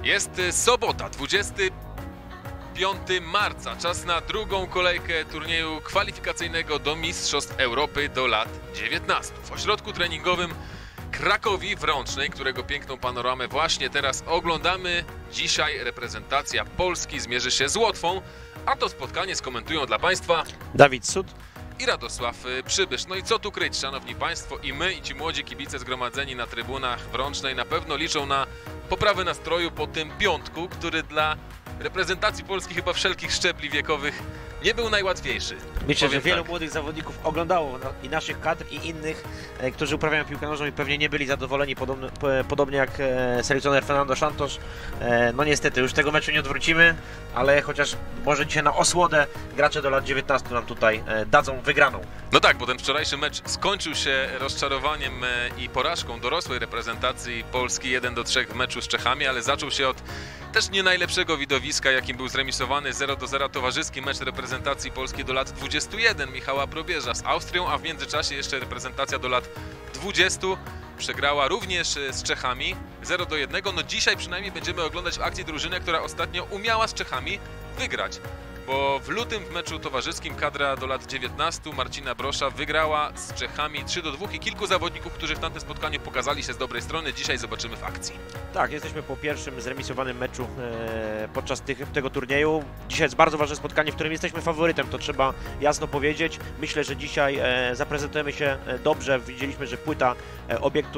Jest sobota, 25 marca. Czas na drugą kolejkę turnieju kwalifikacyjnego do Mistrzostw Europy do lat 19. W ośrodku treningowym Krakowi w Rącznej, którego piękną panoramę właśnie teraz oglądamy. Dzisiaj reprezentacja Polski zmierzy się z Łotwą, a to spotkanie skomentują dla Państwa Dawid Sud i Radosław Przybysz. No i co tu kryć, szanowni Państwo, i my, i ci młodzi kibice zgromadzeni na trybunach w Rącznej na pewno liczą na poprawę nastroju po tym piątku, który dla reprezentacji Polski chyba wszelkich szczebli wiekowych nie był najłatwiejszy. Myślę, że Powiem wielu tak. młodych zawodników oglądało i naszych kadr, i innych, którzy uprawiają piłkę nożną i pewnie nie byli zadowoleni, podobnie jak selekcjoner Fernando Santos. No niestety, już tego meczu nie odwrócimy, ale chociaż może dzisiaj na osłodę gracze do lat 19 nam tutaj dadzą wygraną. No tak, bo ten wczorajszy mecz skończył się rozczarowaniem i porażką dorosłej reprezentacji Polski 1-3 w meczu z Czechami, ale zaczął się od też nie najlepszego widowiska, jakim był zremisowany 0-0 towarzyski mecz reprezentacji Polski do lat 21 Michała Probierza z Austrią, a w międzyczasie jeszcze reprezentacja do lat 20 przegrała również z Czechami 0-1. No dzisiaj przynajmniej będziemy oglądać w akcji drużynę, która ostatnio umiała z Czechami wygrać. Bo w lutym w meczu towarzyskim kadra do lat 19 Marcina Brosza wygrała z Czechami 3-2 i kilku zawodników, którzy w tamtym spotkaniu pokazali się z dobrej strony, dzisiaj zobaczymy w akcji. Tak, jesteśmy po pierwszym zremisowanym meczu podczas tego turnieju. Dzisiaj jest bardzo ważne spotkanie, w którym jesteśmy faworytem, to trzeba jasno powiedzieć. Myślę, że dzisiaj zaprezentujemy się dobrze. Widzieliśmy, że płyta obiektu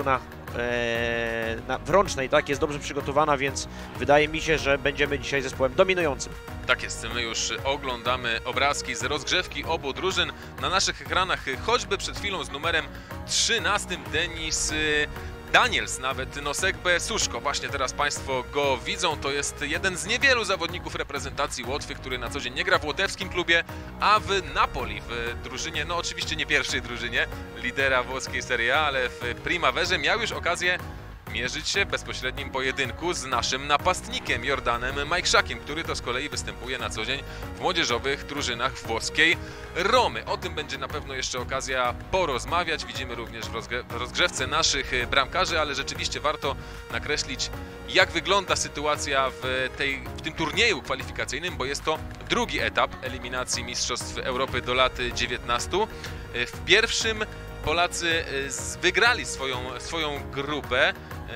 w Rącznej tak, jest dobrze przygotowana, więc wydaje mi się, że będziemy dzisiaj zespołem dominującym. Tak jest, my już oglądamy obrazki z rozgrzewki obu drużyn na naszych ekranach, choćby przed chwilą z numerem 13 Denis Daniels, nawet Nosegbe Suszko. Właśnie teraz Państwo go widzą, to jest jeden z niewielu zawodników reprezentacji Łotwy, który na co dzień nie gra w łotewskim klubie, a w Napoli, w drużynie, no oczywiście nie pierwszej drużynie, lidera włoskiej Serie A, ale w Primaverze miał już okazję mierzyć się w bezpośrednim pojedynku z naszym napastnikiem Jordanem Majczakiem, który to z kolei występuje na co dzień w młodzieżowych drużynach włoskiej Romy. O tym będzie na pewno jeszcze okazja porozmawiać. Widzimy również w rozgrzewce naszych bramkarzy, ale rzeczywiście warto nakreślić, jak wygląda sytuacja w tym turnieju kwalifikacyjnym, bo jest to drugi etap eliminacji Mistrzostw Europy do lat 19. W pierwszym Polacy wygrali swoją grupę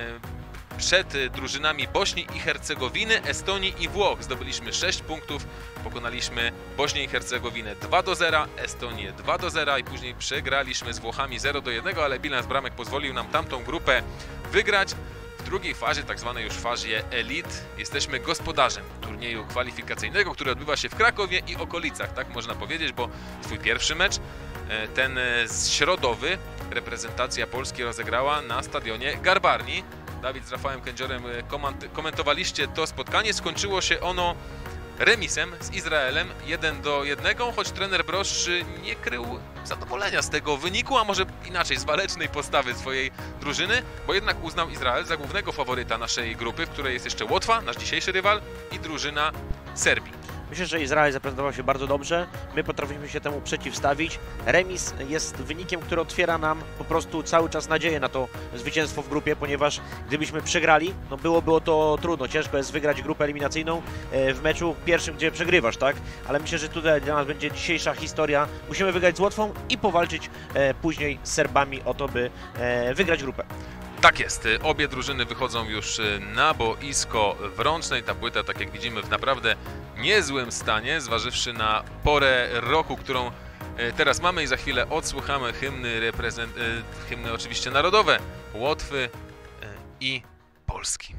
przed drużynami Bośni i Hercegowiny, Estonii i Włoch. Zdobyliśmy 6 punktów, pokonaliśmy Bośnię i Hercegowinę 2-0, Estonię 2-0 i później przegraliśmy z Włochami 0-1, ale bilans bramek pozwolił nam tamtą grupę wygrać. W drugiej fazie, tak zwanej już fazie elit, jesteśmy gospodarzem turnieju kwalifikacyjnego, który odbywa się w Krakowie i okolicach, tak można powiedzieć, bo swój pierwszy mecz, ten środowy, reprezentacja Polski rozegrała na stadionie Garbarni. Dawid z Rafałem Kędziorem komentowaliście to spotkanie. Skończyło się ono remisem z Izraelem 1-1, choć trener Brosz nie krył zadowolenia z tego wyniku, a może inaczej, z walecznej postawy swojej drużyny, bo jednak uznał Izrael za głównego faworyta naszej grupy, w której jest jeszcze Łotwa, nasz dzisiejszy rywal, i drużyna Serbii. Myślę, że Izrael zaprezentował się bardzo dobrze, my potrafiliśmy się temu przeciwstawić. Remis jest wynikiem, który otwiera nam po prostu cały czas nadzieję na to zwycięstwo w grupie, ponieważ gdybyśmy przegrali, no byłoby to trudno, ciężko jest wygrać grupę eliminacyjną w meczu pierwszym, gdzie przegrywasz, tak? Ale myślę, że tutaj dla nas będzie dzisiejsza historia. Musimy wygrać z Łotwą i powalczyć później z Serbami o to, by wygrać grupę. Tak jest, obie drużyny wychodzą już na boisko w Rącznej. Ta płyta, tak jak widzimy, w naprawdę niezłym stanie, zważywszy na porę roku, którą teraz mamy, i za chwilę odsłuchamy hymny oczywiście narodowe Łotwy i Polski.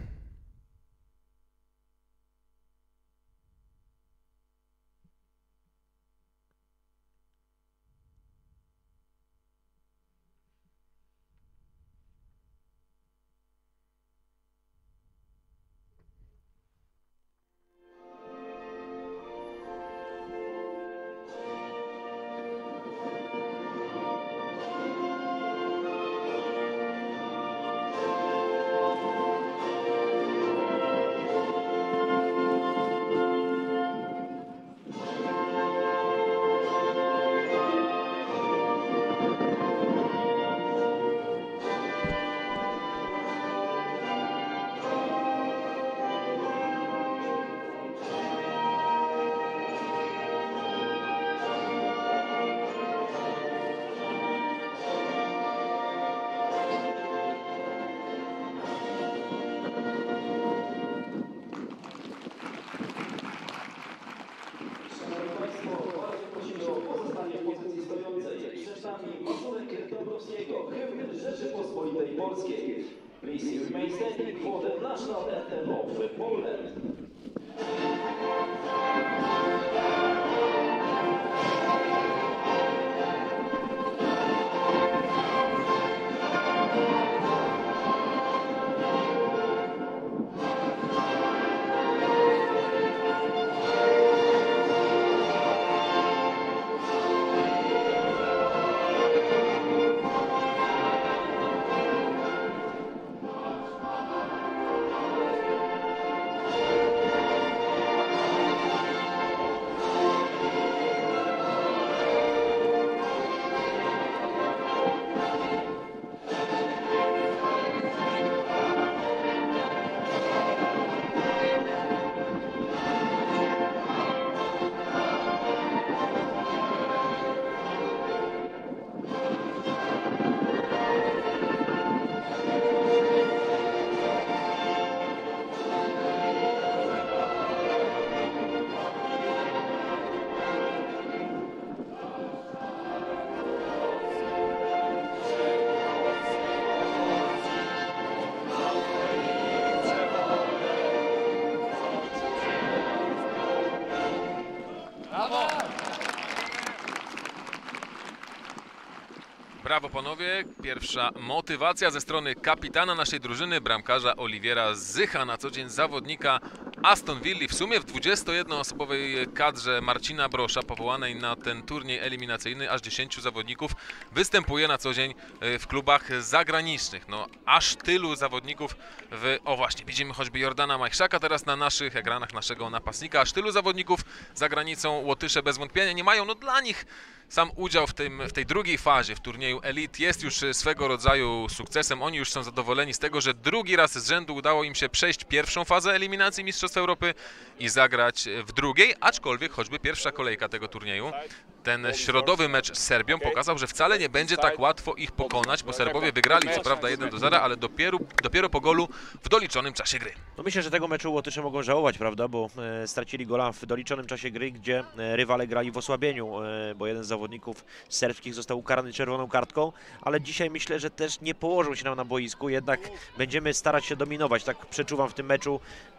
Rzeczypospolitej Polskiej. Please remain standing for the national anthem of Poland. Brawo panowie, pierwsza motywacja ze strony kapitana naszej drużyny, bramkarza Oliwiera Zycha, na co dzień zawodnika Aston Villa, w sumie w 21-osobowej kadrze Marcina Brosza, powołanej na ten turniej eliminacyjny. Aż 10 zawodników występuje na co dzień w klubach zagranicznych. No aż tylu zawodników o właśnie, widzimy choćby Jordana Majchrzaka teraz na naszych ekranach, naszego napastnika. Aż tylu zawodników za granicą Łotysze bez wątpienia nie mają. No dla nich sam udział w tej drugiej fazie w turnieju Elite jest już swego rodzaju sukcesem. Oni już są zadowoleni z tego, że drugi raz z rzędu udało im się przejść pierwszą fazę eliminacji Mistrzostw Europy i zagrać w drugiej, aczkolwiek choćby pierwsza kolejka tego turnieju, ten środowy mecz z Serbią pokazał, że wcale nie będzie tak łatwo ich pokonać, bo Serbowie wygrali co prawda 1-0, ale dopiero po golu w doliczonym czasie gry. No myślę, że tego meczu Łotysze mogą żałować, prawda, bo stracili gola w doliczonym czasie gry, gdzie rywale grali w osłabieniu, bo jeden z zawodników serbskich został ukarany czerwoną kartką, ale dzisiaj myślę, że też nie położą się nam na boisku, jednak będziemy starać się dominować, tak przeczuwam w tym meczu.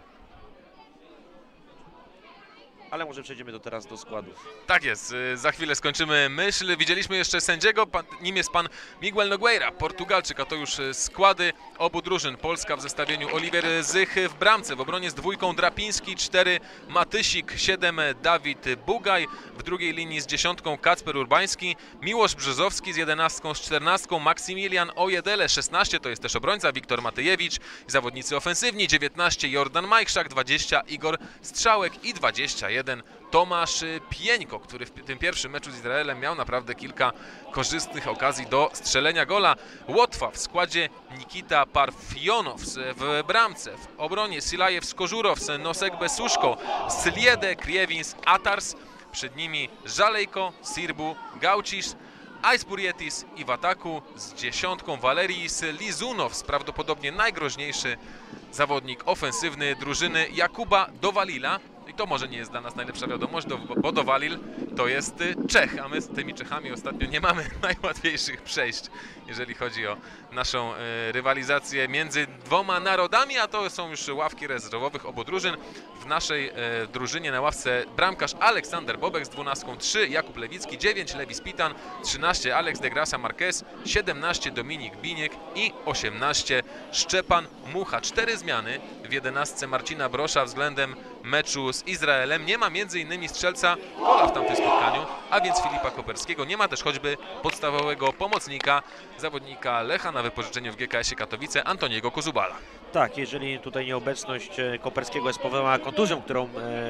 Ale może przejdziemy teraz do składów. Tak jest, za chwilę skończymy myśl. Widzieliśmy jeszcze sędziego, nim jest pan Miguel Nogueira, Portugalczyk, a to już składy obu drużyn. Polska w zestawieniu Oliwier Zych w bramce, w obronie z dwójką Drapiński, 4 Matysik, 7 Dawid Bugaj, w drugiej linii z 10 Kacper Urbański, Miłosz Brzezowski z 11, z 14 Maksymilian Ojedele, 16 to jest też obrońca Wiktor Matyjewicz, zawodnicy ofensywni, 19 Jordan Majchrzak, 20 Igor Strzałek i 21 Tomasz Pieńko, który w tym pierwszym meczu z Izraelem miał naprawdę kilka korzystnych okazji do strzelenia gola. Łotwa w składzie Nikita Parfionows, w bramce, w obronie Silajew Skożurows, Nosek Besuszko, Sliede, Kriewins, Atars, przed nimi Żalejko, Sirbu, Gaucisz, Aispurietis i w ataku z 10 Valerijs Lizunows, prawdopodobnie najgroźniejszy zawodnik ofensywny drużyny Jakuba Dowalila. I to może nie jest dla nas najlepsza wiadomość, bo Dowalil to jest Czech, a my z tymi Czechami ostatnio nie mamy najłatwiejszych przejść, jeżeli chodzi o naszą rywalizację między dwoma narodami, a to są już ławki rezerwowych obu drużyn. W naszej drużynie na ławce bramkarz Aleksander Bobek z 12, 3 Jakub Lewicki, 9 Lewi Spitan, 13 Alex de Grasa Marquez, 17 Dominik Biniek i 18 Szczepan Mucha. 4 zmiany w 11 Marcina Brosza względem meczu z Izraelem. Nie ma m.in. strzelca gola w tamtym spotkaniu, a więc Filipa Koperskiego. Nie ma też choćby podstawowego pomocnika, zawodnika Lecha na wypożyczeniu w GKS-ie Katowice, Antoniego Kozubala. Tak, jeżeli tutaj nieobecność Koperskiego jest spowodowana kontuzją, którą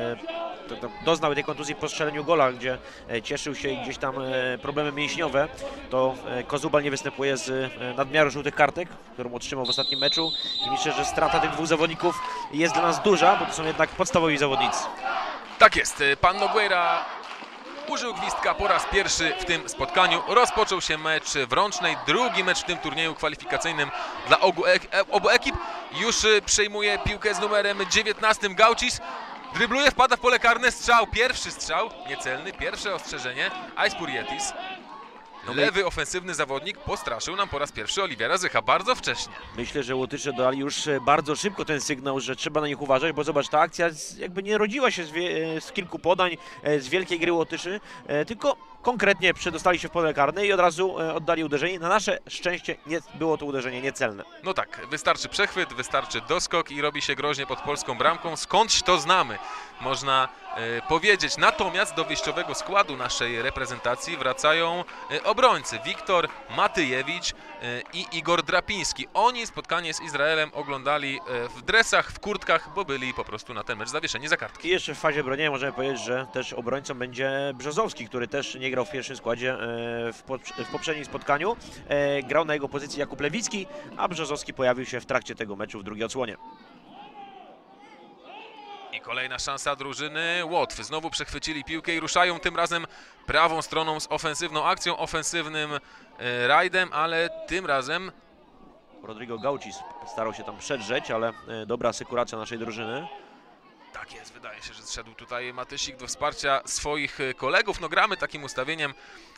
doznał tej kontuzji po strzeleniu gola, gdzie cieszył się i gdzieś tam problemy mięśniowe, to Kozubal nie występuje z nadmiaru żółtych kartek, którą otrzymał w ostatnim meczu i myślę, że strata tych dwóch zawodników jest dla nas duża, bo to są jednak podstawowi zawodnicy. Tak jest, pan Nogueira użył gwizdka po raz pierwszy w tym spotkaniu. Rozpoczął się mecz w rącznej, drugi mecz w tym turnieju kwalifikacyjnym dla obu ekip. Już przejmuje piłkę z numerem 19 Gaucis. Drybluje, wpada w pole karne, strzał, pierwszy strzał, niecelny, pierwsze ostrzeżenie, Aispurietis. lewy ofensywny zawodnik postraszył nam po raz pierwszy Oliwiera Zycha bardzo wcześnie. Myślę, że Łotysze dali już bardzo szybko ten sygnał, że trzeba na nich uważać, bo zobacz, ta akcja jakby nie rodziła się z kilku podań, z wielkiej gry Łotyszy, tylko konkretnie przedostali się w pole karne i od razu oddali uderzenie. Na nasze szczęście nie było to uderzenie niecelne. No tak, wystarczy przechwyt, wystarczy doskok i robi się groźnie pod polską bramką. Skądś to znamy, można powiedzieć. Natomiast do wyjściowego składu naszej reprezentacji wracają obrońcy Wiktor Matyjewicz i Igor Drapiński. Oni spotkanie z Izraelem oglądali w dresach, w kurtkach, bo byli po prostu na ten mecz zawieszeni za kartki. I jeszcze w fazie bronienia możemy powiedzieć, że też obrońcą będzie Brzozowski, który też nie grał w pierwszym składzie w poprzednim spotkaniu. Grał na jego pozycji Jakub Lewicki, a Brzozowski pojawił się w trakcie tego meczu w drugiej odsłonie. I kolejna szansa drużyny Łotwy. Znowu przechwycili piłkę i ruszają tym razem prawą stroną z ofensywną akcją, ofensywnym rajdem, ale tym razem Rodrigo Gaucis starał się tam przedrzeć, ale dobra asekuracja naszej drużyny. tak jest, wydaje się, że zszedł tutaj Matysik do wsparcia swoich kolegów. No gramy takim ustawieniem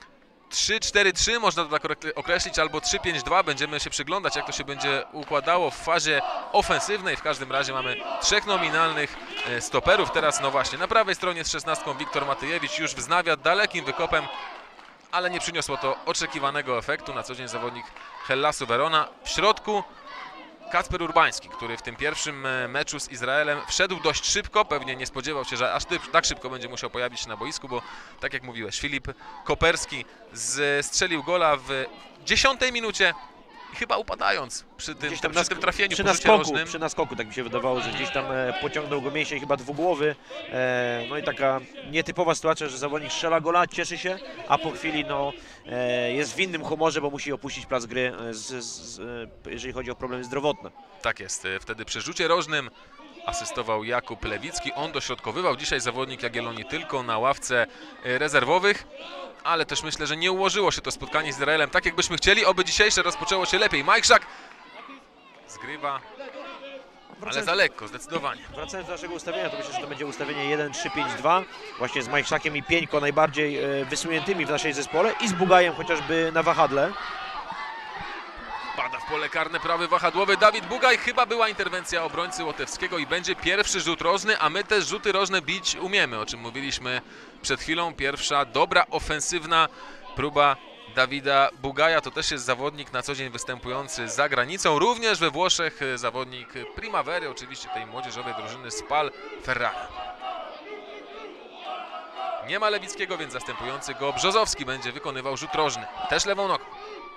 3-4-3, można to tak określić, albo 3-5-2. Będziemy się przyglądać, jak to się będzie układało w fazie ofensywnej. W każdym razie mamy trzech nominalnych stoperów. Teraz, no właśnie, na prawej stronie z 16 Wiktor Matyjewicz już wznawia dalekim wykopem, ale nie przyniosło to oczekiwanego efektu. Na co dzień zawodnik Hellasu Verona. W środku Kacper Urbański, który w tym pierwszym meczu z Izraelem wszedł dość szybko, pewnie nie spodziewał się, że aż tak szybko będzie musiał pojawić się na boisku, bo tak jak mówiłeś, Filip Koperski strzelił gola w 10 minucie, chyba upadając przy tym trafieniu po rzucie rożnym. Przy naskoku, tak mi się wydawało, że gdzieś tam pociągnął go mięsień chyba dwugłowy. No i taka nietypowa sytuacja, że zawodnik strzela gola, cieszy się, a po chwili no, jest w innym humorze, bo musi opuścić plac gry, jeżeli chodzi o problemy zdrowotne. Tak jest, wtedy przy rzucie rożnym asystował Jakub Lewicki, on dośrodkowywał. Dzisiaj zawodnik Jagiellonii tylko na ławce rezerwowych, ale też myślę, że nie ułożyło się to spotkanie z Izraelem tak, jak byśmy chcieli, oby dzisiejsze rozpoczęło się lepiej. Majchrzak zgrywa, ale za lekko, zdecydowanie. Wracając do naszego ustawienia, to myślę, że to będzie ustawienie 1-3-5-2, właśnie z Majchrzakiem i Pieńko najbardziej wysuniętymi w naszej zespole i z Bugajem chociażby na wahadle. Pada w pole karne prawy wahadłowy Dawid Bugaj. Chyba była interwencja obrońcy Łotewskiego i będzie pierwszy rzut rożny, a my też rzuty rożne bić umiemy, o czym mówiliśmy przed chwilą. Pierwsza dobra, ofensywna próba Dawida Bugaja. To też jest zawodnik na co dzień występujący za granicą. Również we Włoszech zawodnik Primavery, oczywiście tej młodzieżowej drużyny Spal Ferrara. Nie ma Lewickiego, więc zastępujący go Brzozowski będzie wykonywał rzut rożny. Też lewą nogą.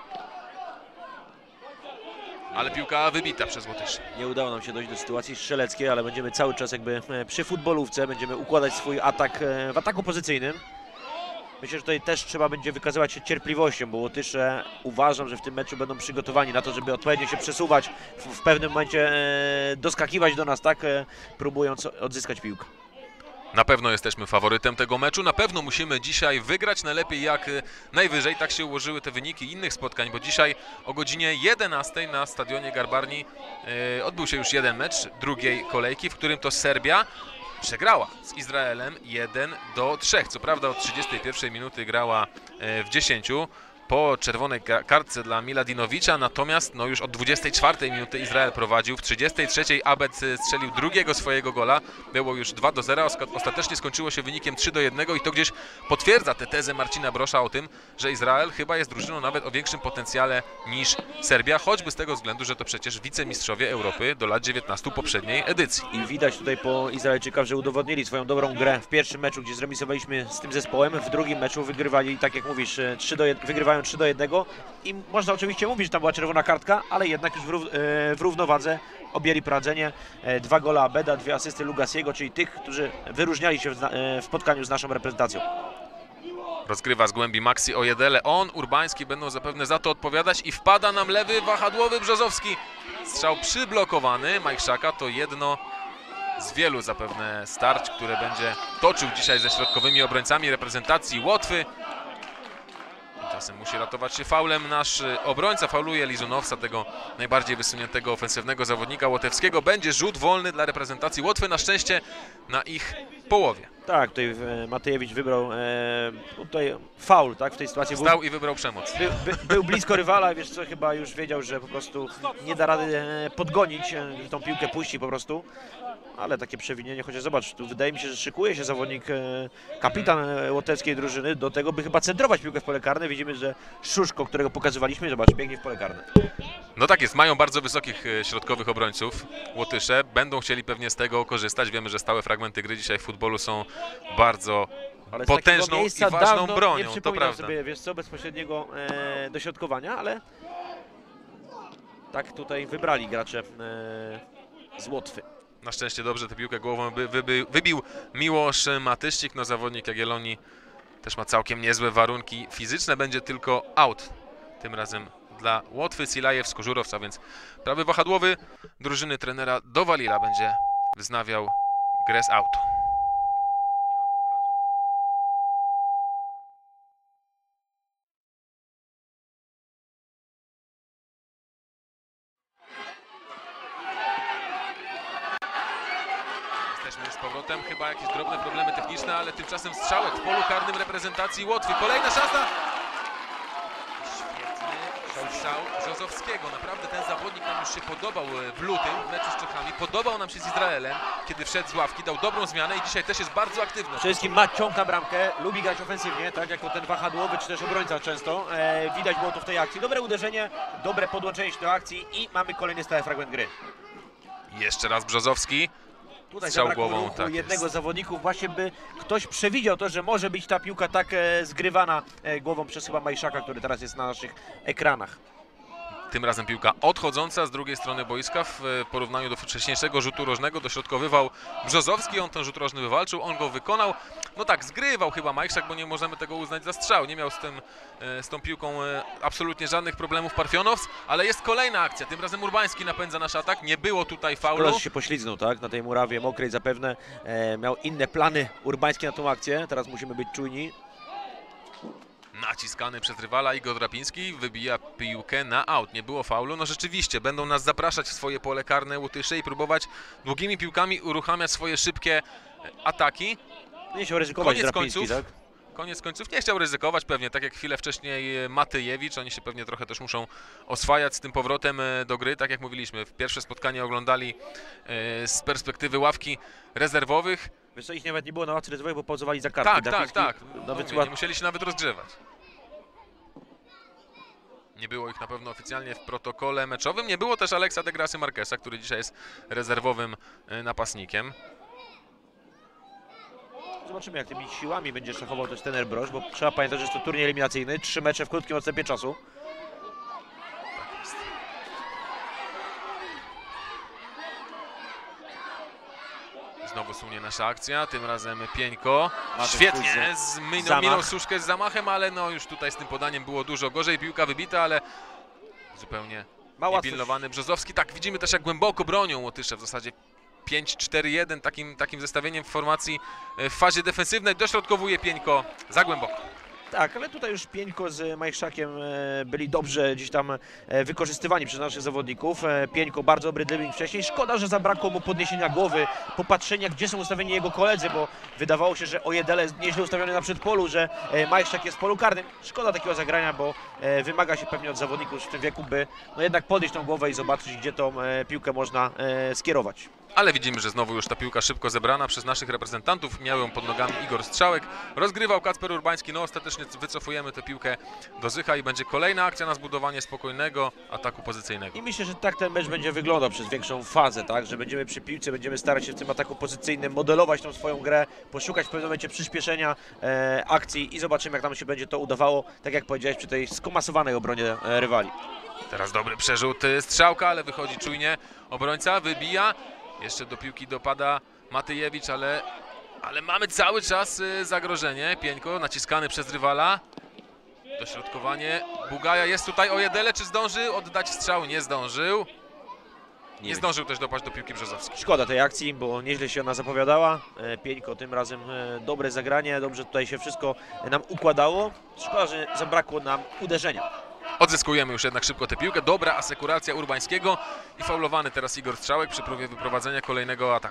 Ale piłka wybita przez Łotyszy. Nie udało nam się dojść do sytuacji strzeleckiej, ale będziemy cały czas jakby przy futbolówce, będziemy układać swój atak w ataku pozycyjnym. Myślę, że tutaj też trzeba będzie wykazywać się cierpliwością, bo Łotysze uważam, że w tym meczu będą przygotowani na to, żeby odpowiednio się przesuwać, w pewnym momencie doskakiwać do nas, tak, próbując odzyskać piłkę. Na pewno jesteśmy faworytem tego meczu, na pewno musimy dzisiaj wygrać, najlepiej jak najwyżej. Tak się ułożyły te wyniki innych spotkań, bo dzisiaj o godzinie 11 na stadionie Garbarni odbył się już jeden mecz drugiej kolejki, w którym to Serbia przegrała z Izraelem 1-3. Co prawda od 31 minuty grała w 10 po czerwonej kartce dla Miladinowicza, natomiast no już od 24 minuty Izrael prowadził, w 33 Abed strzelił drugiego swojego gola, było już 2-0, ostatecznie skończyło się wynikiem 3-1 i to gdzieś potwierdza tę tezę Marcina Brosza o tym, że Izrael chyba jest drużyną nawet o większym potencjale niż Serbia, choćby z tego względu, że to przecież wicemistrzowie Europy do lat 19 poprzedniej edycji. I widać tutaj po Izraelczykach, że udowodnili swoją dobrą grę w pierwszym meczu, gdzie zremisowaliśmy z tym zespołem, w drugim meczu wygrywali, tak jak mówisz, wygrywają 3-1 i można oczywiście mówić, że tam była czerwona kartka, ale jednak już w równowadze objęli prowadzenie. 2 gola Abeda, 2 asysty Lugasiego, czyli tych, którzy wyróżniali się w spotkaniu z naszą reprezentacją. Rozgrywa z głębi Maxi Ojedele. On, Urbański będą zapewne za to odpowiadać i wpada nam lewy wahadłowy Brzozowski. Strzał przyblokowany Majchrzaka, to jedno z wielu zapewne starć, które będzie toczył dzisiaj ze środkowymi obrońcami reprezentacji Łotwy. Czasem musi ratować się faulem nasz obrońca, fauluje Lizunowca, tego najbardziej wysuniętego ofensywnego zawodnika łotewskiego. Będzie rzut wolny dla reprezentacji Łotwy, na szczęście na ich połowie. Tak, tutaj Matejewicz wybrał tutaj faul, tak, w tej sytuacji. Stał i wybrał przemoc. Był blisko rywala, wiesz co, chyba już wiedział, że po prostu nie da rady podgonić, że tą piłkę puści po prostu. Ale takie przewinienie, chociaż zobacz, tu wydaje mi się, że szykuje się zawodnik, kapitan łotewskiej drużyny do tego, by chyba centrować piłkę w pole karne. Widzimy, że Szuszko, którego pokazywaliśmy, zobacz, biegnie w pole karne. No tak jest, mają bardzo wysokich środkowych obrońców Łotysze, będą chcieli pewnie z tego korzystać. Wiemy, że stałe fragmenty gry dzisiaj w futbolu są bardzo potężną i ważną bronią, nie to prawda. Sobie, wiesz co, bezpośredniego dośrodkowania, ale tak tutaj wybrali gracze z Łotwy. Na szczęście dobrze tę piłkę głową wybił Miłosz Matyścik. No zawodnik Jagiellonii też ma całkiem niezłe warunki fizyczne. Będzie tylko out tym razem dla Łotwy. Silajew z Kożurowca, więc prawy wahadłowy drużyny trenera Dowalila będzie wznawiał grę z autu. Jesteśmy z powrotem, chyba jakieś drobne problemy techniczne, ale tymczasem strzałek w polu karnym reprezentacji Łotwy. Kolejna szansa! Świetny strzał Brzozowskiego. Naprawdę ten zawodnik nam już się podobał w lutym w meczu z Czechami. Podobał nam się z Izraelem, kiedy wszedł z ławki, dał dobrą zmianę i dzisiaj też jest bardzo aktywny. Przede wszystkim ma ciąg na bramkę, lubi grać ofensywnie, tak jako ten wahadłowy czy też obrońca często. Widać było to w tej akcji. Dobre uderzenie, dobre podłączenie się do akcji i mamy kolejny stały fragment gry. Jeszcze raz Brzozowski. Tutaj strzał zabrakło głową, ruchu tak jednego z zawodników, właśnie by ktoś przewidział to, że może być ta piłka tak zgrywana głową przez chyba Majszaka, który teraz jest na naszych ekranach. Tym razem piłka odchodząca z drugiej strony boiska w porównaniu do wcześniejszego rzutu rożnego. Dośrodkowywał Brzozowski, on ten rzut rożny wywalczył, on go wykonał. No tak, zgrywał chyba Majszak, bo nie możemy tego uznać za strzał. Nie miał z tą piłką absolutnie żadnych problemów Parfionows, ale jest kolejna akcja. Tym razem Urbański napędza nasz atak. Nie było tutaj faulu. Teraz się poślizgnął, tak, na tej murawie mokrej zapewne. Miał inne plany Urbański na tą akcję. Teraz musimy być czujni. Naciskany przez rywala Igor Drapiński wybija piłkę na aut. Nie było faulu. No rzeczywiście, będą nas zapraszać w swoje pole karne Łotysze i próbować długimi piłkami uruchamiać swoje szybkie ataki. Nie chciał ryzykować Drapiński, tak? Koniec końców nie chciał ryzykować pewnie, tak jak chwilę wcześniej Matejewicz. Oni się pewnie trochę też muszą oswajać z tym powrotem do gry. Tak jak mówiliśmy, pierwsze spotkanie oglądali z perspektywy ławki rezerwowych. Wiesz co, ich nawet nie było na ławce rezerwowej, bo pauzowali za kartkę. Tak. Nie musieli się nawet rozgrzewać. Nie było ich na pewno oficjalnie w protokole meczowym. Nie było też Aleksa de Gracy Marquesa, który dzisiaj jest rezerwowym napastnikiem. Zobaczymy, jak tymi siłami będzie szachował też trener Broż, bo trzeba pamiętać, że jest to turniej eliminacyjny. 3 mecze w krótkim odstępie czasu. Tak jest. Znowu sunie nasza akcja, tym razem Pieńko. Świetnie, minął Szuszkę z zamachem, ale no już tutaj z tym podaniem było dużo gorzej. Piłka wybita, ale zupełnie niepilnowany Brzozowski. Tak, widzimy też, jak głęboko bronią Łotysze w zasadzie. 5-4-1, takim zestawieniem w formacji w fazie defensywnej. Dośrodkowuje Pieńko za głęboko. Tak, ale tutaj już Pieńko z Majszakiem byli dobrze gdzieś tam wykorzystywani przez naszych zawodników. Pieńko bardzo dobry dribbling wcześniej. Szkoda, że zabrakło mu podniesienia głowy, popatrzenia, gdzie są ustawieni jego koledzy, bo wydawało się, że Ojedele jest nieźle ustawiony na przedpolu, że Majszak jest w polu karnym. Szkoda takiego zagrania, bo wymaga się pewnie od zawodników w tym wieku, by no jednak podnieść tą głowę i zobaczyć, gdzie tą piłkę można skierować. Ale widzimy, że znowu już ta piłka szybko zebrana przez naszych reprezentantów. Miał ją pod nogami Igor Strzałek. Rozgrywał Kacper Urbański. No ostatecznie wycofujemy tę piłkę do Zycha i będzie kolejna akcja na zbudowanie spokojnego ataku pozycyjnego. I myślę, że tak ten mecz będzie wyglądał przez większą fazę, tak? Że będziemy przy piłce, będziemy starać się w tym ataku pozycyjnym modelować tą swoją grę, poszukać w pewnym momencie przyspieszenia akcji i zobaczymy, jak nam się będzie to udawało, tak jak powiedziałeś, przy tej skomasowanej obronie rywali. Teraz dobry przerzut Strzałka, ale wychodzi czujnie. Obrońca wybija. Jeszcze do piłki dopada Matejewicz, ale mamy cały czas zagrożenie. Pieńko naciskany przez rywala. Dośrodkowanie Bugaja jest tutaj. Ojedele, czy zdąży oddać strzał? Nie zdążył. Nie zdążył też dopaść do piłki Brzozowski. Szkoda tej akcji, bo nieźle się ona zapowiadała. Pieńko tym razem dobre zagranie, dobrze tutaj się wszystko nam układało. Szkoda, że zabrakło nam uderzenia. Odzyskujemy już jednak szybko tę piłkę. Dobra asekuracja Urbańskiego i faulowany teraz Igor Strzałek przy próbie wyprowadzenia kolejnego ataku.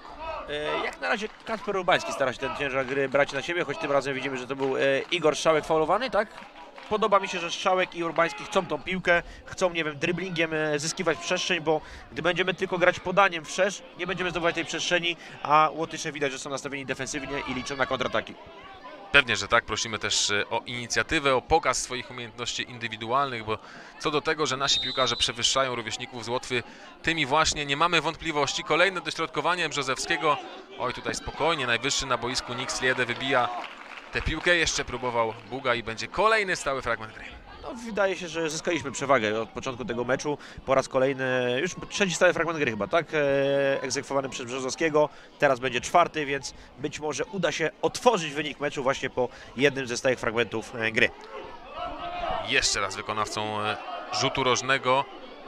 Jak na razie Kacper Urbański stara się ten ciężar gry brać na siebie, choć tym razem widzimy, że to był Igor Strzałek faulowany, tak? Podoba mi się, że Strzałek i Urbański chcą tą piłkę, chcą, nie wiem, driblingiem zyskiwać przestrzeń, bo gdy będziemy tylko grać podaniem wszerz, nie będziemy zdobywać tej przestrzeni, a Łotysze widać, że są nastawieni defensywnie i liczą na kontrataki. Pewnie, że tak. Prosimy też o inicjatywę, o pokaz swoich umiejętności indywidualnych, bo co do tego, że nasi piłkarze przewyższają rówieśników z Łotwy, tymi właśnie nie mamy wątpliwości. Kolejne dośrodkowanie Brzozowskiego. Oj, tutaj spokojnie, najwyższy na boisku Nick Sliede wybija tę piłkę. Jeszcze próbował Buga i będzie kolejny stały fragment gry. No, wydaje się, że zyskaliśmy przewagę od początku tego meczu. Po raz kolejny, już trzeci stały fragment gry chyba, tak? Egzekwowany przez Brzozowskiego. Teraz będzie czwarty, więc być może uda się otworzyć wynik meczu właśnie po jednym ze stałych fragmentów gry. Jeszcze raz wykonawcą rzutu rożnego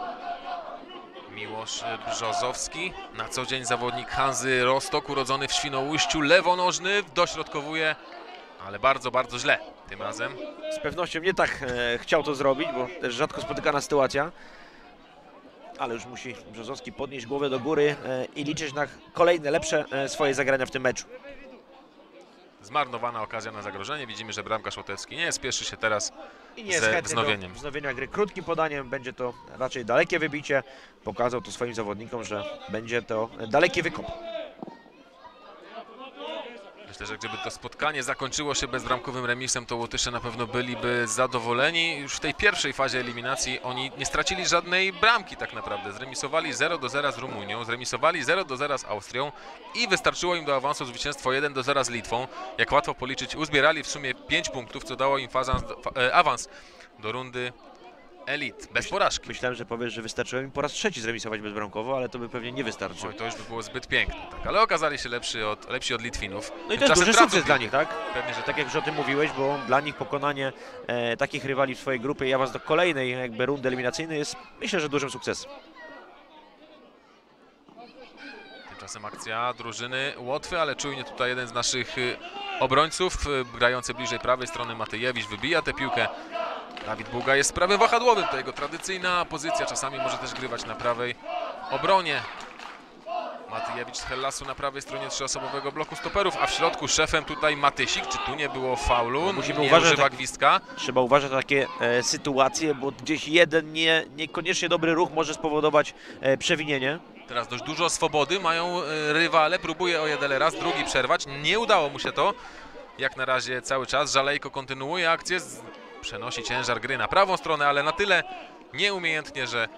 Miłosz Brzozowski. Na co dzień zawodnik Hanzy Rostock, urodzony w Świnoujściu, lewonożny, dośrodkowuje, ale bardzo, bardzo źle tym razem. Z pewnością nie tak chciał to zrobić, bo też rzadko spotykana sytuacja. Ale już musi Brzozowski podnieść głowę do góry i liczyć na kolejne, lepsze swoje zagrania w tym meczu. Zmarnowana okazja na zagrożenie. Widzimy, że bramkarz łotewski nie spieszy się teraz I nie jest ze chętny wznowieniem. do wznowienia gry krótkim podaniem. Będzie to raczej dalekie wybicie. Pokazał to swoim zawodnikom, że będzie to daleki wykop. Myślę, że gdyby to spotkanie zakończyło się bezbramkowym remisem, to Łotysze na pewno byliby zadowoleni. Już w tej pierwszej fazie eliminacji oni nie stracili żadnej bramki tak naprawdę. Zremisowali 0-0 z Rumunią, zremisowali 0-0 z Austrią i wystarczyło im do awansu zwycięstwo 1-0 z Litwą. Jak łatwo policzyć, uzbierali w sumie 5 punktów, co dało im awans do rundy elit, bez porażki. Myślałem, że powiesz, że wystarczyło im po raz trzeci zremisować bezbramkowo, ale to by pewnie nie wystarczyło. Oj, to już by było zbyt piękne, tak. Ale okazali się lepsi od Litwinów. No i to jest Tymczasem duży tracą sukces dla piłkę. nich, tak? Pewnie, że Tak jak już o tym mówiłeś, bo dla nich pokonanie takich rywali w swojej grupie i awans do kolejnej jakby rundy eliminacyjnej jest, myślę, że dużym sukcesem. Tymczasem akcja drużyny Łotwy, ale czujnie tutaj jeden z naszych obrońców, grający bliżej prawej strony, Matyjewicz, wybija tę piłkę. Dawid Buga jest prawym wahadłowym, to jego tradycyjna pozycja, czasami może też grywać na prawej obronie. Matyjewicz z Hellasu na prawej stronie trzyosobowego bloku stoperów, a w środku szefem tutaj Matysik. Czy tu nie było faulu? No musimy nie uważać, używa gwizdka. Trzeba uważać na takie sytuacje, bo gdzieś jeden niekoniecznie dobry ruch może spowodować przewinienie. Teraz dość dużo swobody mają rywale, próbuje Ojedele raz, drugi przerwać, nie udało mu się to. Jak na razie cały czas Żalejko kontynuuje akcję, przenosi ciężar gry na prawą stronę, ale na tyle nieumiejętnie, że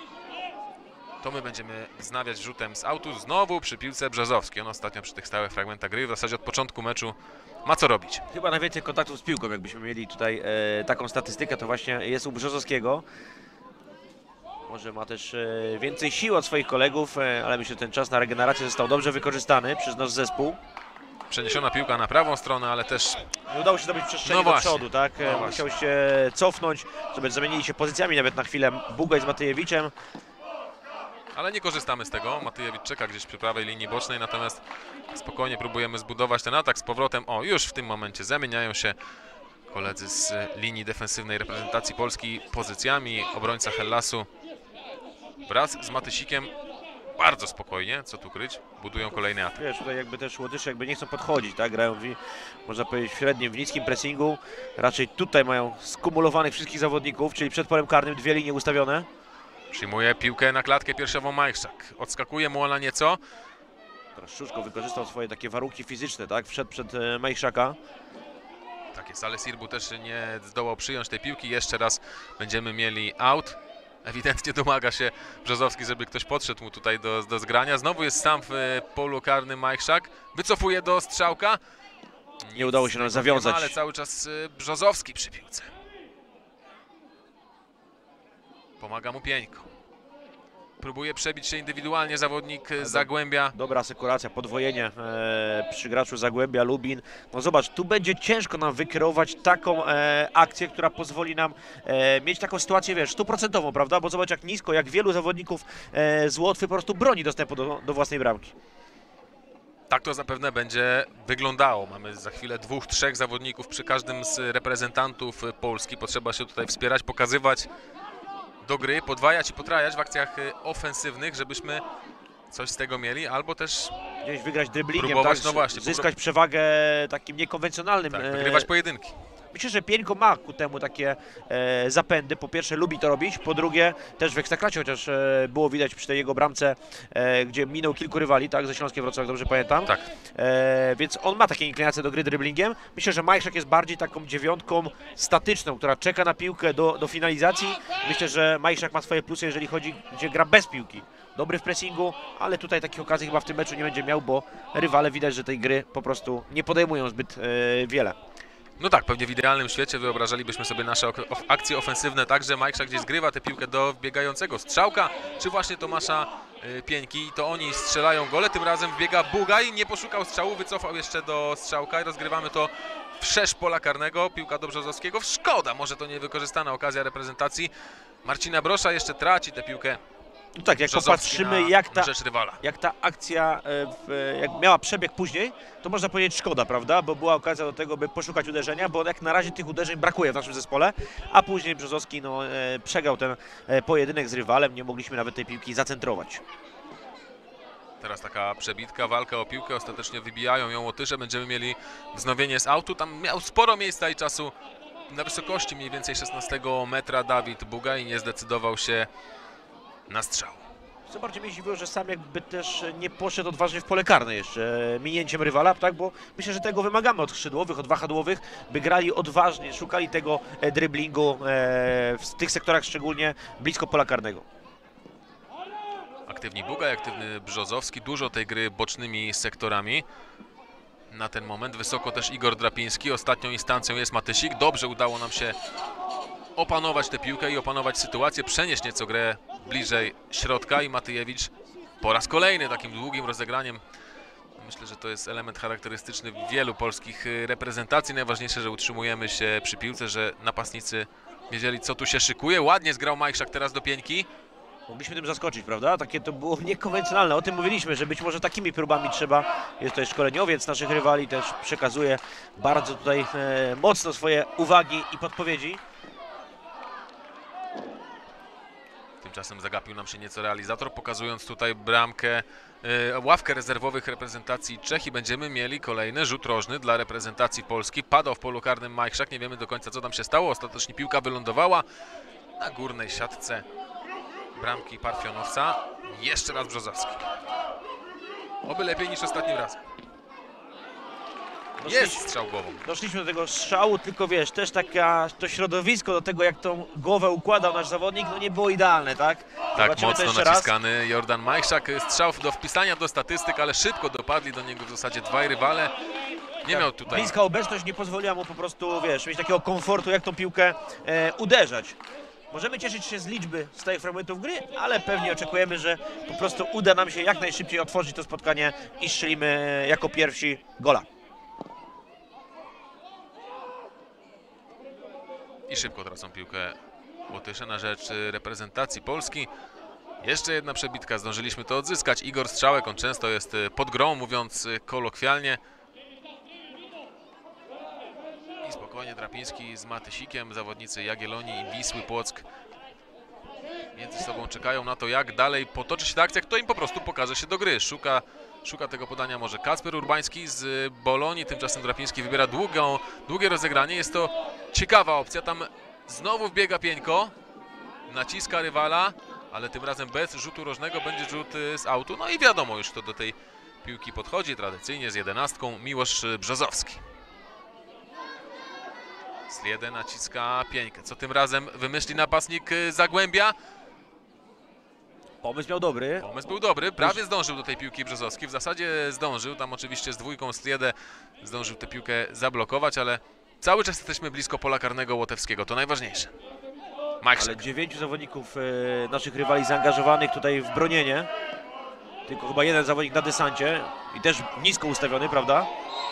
to my będziemy wznawiać rzutem z autu. Znowu przy piłce Brzozowski. On ostatnio przy tych stałych fragmentach gry w zasadzie od początku meczu ma co robić. Chyba najwięcej kontaktów z piłką, jakbyśmy mieli tutaj taką statystykę, to właśnie jest u Brzozowskiego. Może ma też więcej sił od swoich kolegów, ale myślę, że ten czas na regenerację został dobrze wykorzystany przez nasz zespół. Przeniesiona piłka na prawą stronę, ale też Nie udało się zdobyć przestrzeni No do właśnie. przodu, tak? No właśnie. Musiał się cofnąć, sobie zamienili się pozycjami nawet na chwilę Bugaj z Matyjewiczem. ale nie korzystamy z tego. Matyjewicz czeka gdzieś przy prawej linii bocznej, natomiast spokojnie próbujemy zbudować ten atak z powrotem. O, już w tym momencie zamieniają się koledzy z linii defensywnej reprezentacji Polski pozycjami. Obrońca Hellasu wraz z Matysikiem bardzo spokojnie, co tu kryć, budują kolejny atak. Wiesz, tutaj jakby też Łotysze jakby nie chcą podchodzić, tak? Grają można powiedzieć w średnim, w niskim pressingu. Raczej tutaj mają skumulowanych wszystkich zawodników, czyli przed polem karnym dwie linie ustawione. Przyjmuje piłkę na klatkę piersiową Majchrzak. Odskakuje mu ona nieco. Teraz Szuszko wykorzystał swoje takie warunki fizyczne, tak? Wszedł przed Majchrzaka. Tak jest, ale Sirbu też nie zdołał przyjąć tej piłki. Jeszcze raz będziemy mieli out. Ewidentnie domaga się Brzozowski, żeby ktoś podszedł mu tutaj do zgrania. Znowu jest sam w polu karnym Majchrzak. Wycofuje do strzałka. Nie udało się nam zawiązać. Ale cały czas Brzozowski przy piłce. Pomaga mu Pieńko. Próbuje przebić się indywidualnie zawodnik Zagłębia. Dobra asekuracja, podwojenie przy graczu Zagłębia, Lubin. No zobacz, tu będzie ciężko nam wykreować taką akcję, która pozwoli nam mieć taką sytuację, wiesz, 100%, prawda? Bo zobacz jak nisko, jak wielu zawodników z Łotwy po prostu broni dostępu do własnej bramki. Tak to zapewne będzie wyglądało. Mamy za chwilę 2-3 zawodników przy każdym z reprezentantów Polski. Potrzeba się tutaj wspierać, pokazywać do gry, podwajać i potrajać w akcjach ofensywnych, żebyśmy coś z tego mieli, albo też gdzieś wygrać dribblingiem, Próbować, tak? no właśnie, Zyskać przewagę takim niekonwencjonalnym. Tak, wygrywać pojedynki. Myślę, że Pieńko ma ku temu takie zapędy. Po pierwsze lubi to robić, po drugie też w Ekstraklasie, chociaż było widać przy tej jego bramce, gdzie minął kilku rywali, tak, ze Śląskiem Wrocław, dobrze pamiętam. Tak. Więc on ma takie inclinacje do gry dribblingiem. Myślę, że Majszak jest bardziej taką dziewiątką statyczną, która czeka na piłkę do finalizacji. Myślę, że Majszak ma swoje plusy, jeżeli chodzi, gdzie gra bez piłki. Dobry w pressingu, ale tutaj takich okazji chyba w tym meczu nie będzie miał, bo rywale widać, że tej gry po prostu nie podejmują zbyt wiele. No tak, pewnie w idealnym świecie wyobrażalibyśmy sobie nasze akcje ofensywne tak, że Majszak gdzieś zgrywa tę piłkę do wbiegającego Strzałka, czy właśnie Tomasza Pieńki, to oni strzelają gole, tym razem wbiega Bugaj, nie poszukał strzału, wycofał jeszcze do Strzałka i rozgrywamy to w szerz pola karnego, piłka do Brzozowskiego, szkoda, może to niewykorzystana okazja reprezentacji Marcina Brosza, jeszcze traci tę piłkę. No tak, jak Brzozowski popatrzymy, na rzecz rywala. jak ta akcja jak miała przebieg później, to można powiedzieć szkoda, prawda? Bo była okazja do tego, by poszukać uderzenia, bo jak na razie tych uderzeń brakuje w naszym zespole, a później Brzozowski przegrał ten pojedynek z rywalem, nie mogliśmy nawet tej piłki zacentrować. Teraz taka przebitka, walka o piłkę, ostatecznie wybijają ją Łotysze, będziemy mieli wznowienie z autu, tam miał sporo miejsca i czasu na wysokości mniej więcej 16 metra Dawid Bugaj nie zdecydował się na strzał. Co bardziej mnie zdziwiło, że sam jakby też nie poszedł odważnie w pole karne jeszcze minięciem rywala, tak? Bo myślę, że tego wymagamy od skrzydłowych, od wahadłowych, by grali odważnie, szukali tego dribblingu w tych sektorach szczególnie blisko pola karnego. Aktywni Bugaj, aktywny Brzozowski, dużo tej gry bocznymi sektorami. Na ten moment wysoko też Igor Drapiński, ostatnią instancją jest Matysik. Dobrze udało nam się opanować tę piłkę i opanować sytuację, przenieść nieco grę bliżej środka i Matyjewicz po raz kolejny takim długim rozegraniem. Myślę, że to jest element charakterystyczny wielu polskich reprezentacji. Najważniejsze, że utrzymujemy się przy piłce, że napastnicy wiedzieli, co tu się szykuje. Ładnie zgrał Majszak teraz do Pieńki. Mogliśmy tym zaskoczyć, prawda? Takie to było niekonwencjonalne. O tym mówiliśmy, że być może takimi próbami trzeba. Jest to szkoleniowiec naszych rywali, też przekazuje bardzo tutaj mocno swoje uwagi i podpowiedzi. Tymczasem zagapił nam się nieco realizator, pokazując tutaj bramkę, ławkę rezerwowych reprezentacji Czech i będziemy mieli kolejny rzut rożny dla reprezentacji Polski. Padał w polu karnym Majszak, nie wiemy do końca, co tam się stało. Ostatecznie piłka wylądowała na górnej siatce bramki Parfionowca. Jeszcze raz Brzozowski. Oby lepiej niż ostatnim razem. Jest strzał głową. Doszliśmy do tego strzału, tylko wiesz, też to środowisko do tego, jak tą głowę układał nasz zawodnik, no nie było idealne, tak? Tak, Zobaczymy to mocno jeszcze naciskany raz. Jordan Majszak. Strzał do wpisania do statystyk, ale szybko dopadli do niego w zasadzie dwaj rywale. Nie miał tutaj... Bliska obecność nie pozwoliła mu po prostu, wiesz, mieć takiego komfortu, jak tą piłkę uderzać. Możemy cieszyć się z liczby stałych fragmentów gry, ale pewnie oczekujemy, że po prostu uda nam się jak najszybciej otworzyć to spotkanie i strzelimy jako pierwsi gola. I szybko tracą piłkę Łotysze na rzecz reprezentacji Polski. Jeszcze jedna przebitka, zdążyliśmy to odzyskać. Igor Strzałek, on często jest pod grą, mówiąc kolokwialnie. I spokojnie Drapiński z Matysikiem, zawodnicy Jagiellonii i Wisły Płock między sobą czekają na to, jak dalej potoczy się ta akcja, kto im po prostu pokaże się do gry. Szuka tego podania może Kacper Urbański z Bolonii, tymczasem Drapiński wybiera długie rozegranie. Jest to ciekawa opcja, tam znowu wbiega Pieńko, naciska rywala, ale tym razem bez rzutu rożnego, będzie rzut z autu. No i wiadomo już, kto do tej piłki podchodzi, tradycyjnie z 11 Miłosz Brzozowski. Sliede naciska Pieńkę. Co tym razem wymyśli napastnik Zagłębia? Pomysł miał dobry. Pomysł był dobry, prawie zdążył do tej piłki Brzozowski. W zasadzie zdążył, tam oczywiście z dwójką Sliede zdążył tę piłkę zablokować, ale cały czas jesteśmy blisko pola karnego Łotewskiego, to najważniejsze. Majszak. Ale 9 zawodników naszych rywali zaangażowanych tutaj w bronienie. Tylko chyba jeden zawodnik na dysancie i też nisko ustawiony, prawda?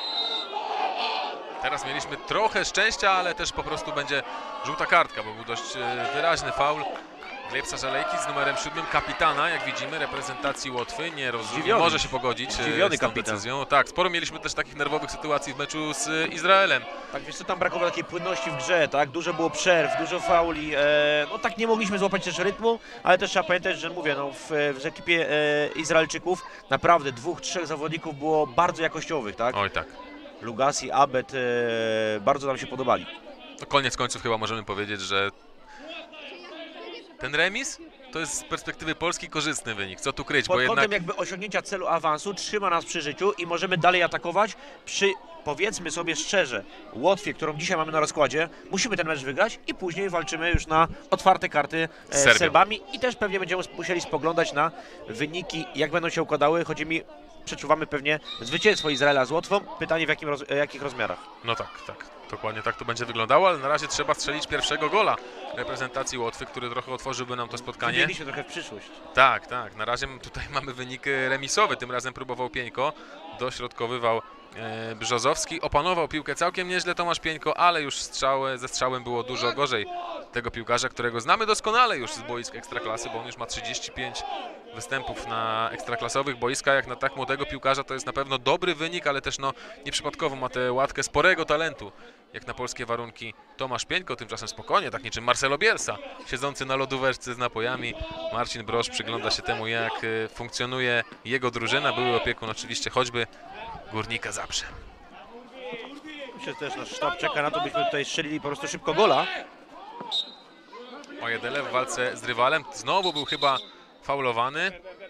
Teraz mieliśmy trochę szczęścia, ale też po prostu będzie żółta kartka, bo był dość wyraźny faul. Glebca Żalejki z numerem 7, kapitana, jak widzimy, reprezentacji Łotwy, nie Zdziwiony. może się pogodzić Zdziwiony z tą kapitan. decyzją. Tak, sporo mieliśmy też takich nerwowych sytuacji w meczu z Izraelem. Tak, wiesz co, tam brakowało takiej płynności w grze, tak? Dużo było przerw, dużo fauli, no tak nie mogliśmy złapać też rytmu, ale też trzeba pamiętać, że mówię, no w ekipie Izraelczyków naprawdę 2-3 zawodników było bardzo jakościowych, tak? Oj tak. Lugasi, Abed bardzo nam się podobali. To koniec końców chyba możemy powiedzieć, że ten remis to jest z perspektywy Polski korzystny wynik. Co tu kryć, Pod bo kątem jednak jakby osiągnięcia celu awansu trzyma nas przy życiu i możemy dalej atakować przy, powiedzmy sobie szczerze, Łotwie, którą dzisiaj mamy na rozkładzie, musimy ten mecz wygrać i później walczymy już na otwarte karty z Serbią. Serbami i też pewnie będziemy musieli spoglądać na wyniki, jak będą się układały. Chodzi mi, przeczuwamy pewnie zwycięstwo Izraela z Łotwą. Pytanie w jakich rozmiarach. no tak, dokładnie tak to będzie wyglądało, ale na razie trzeba strzelić pierwszego gola reprezentacji Łotwy, który trochę otworzyłby nam to spotkanie. Mieliśmy trochę w przyszłość. Tak, na razie tutaj mamy wynik remisowy, tym razem próbował Pieńko, dośrodkowywał Brzozowski, opanował piłkę całkiem nieźle Tomasz Pieńko, ale już ze strzałem było dużo gorzej tego piłkarza, którego znamy doskonale już z boisk Ekstraklasy, bo on już ma 35 występów na ekstraklasowych boiskach. Jak na tak młodego piłkarza to jest na pewno dobry wynik, ale też nieprzypadkowo ma tę łatkę sporego talentu, jak na polskie warunki Tomasz Pieńko, tymczasem spokojnie, tak niczym Marcelo Bielsa, siedzący na lodóweczce z napojami. Marcin Brosz przygląda się temu, jak funkcjonuje jego drużyna, były opiekun oczywiście choćby Górnika Zabrze. Myślę, że też nasz sztab czeka na to, byśmy tutaj strzelili po prostu szybko gola. Ojedele w walce z rywalem, znowu był chyba faulowany.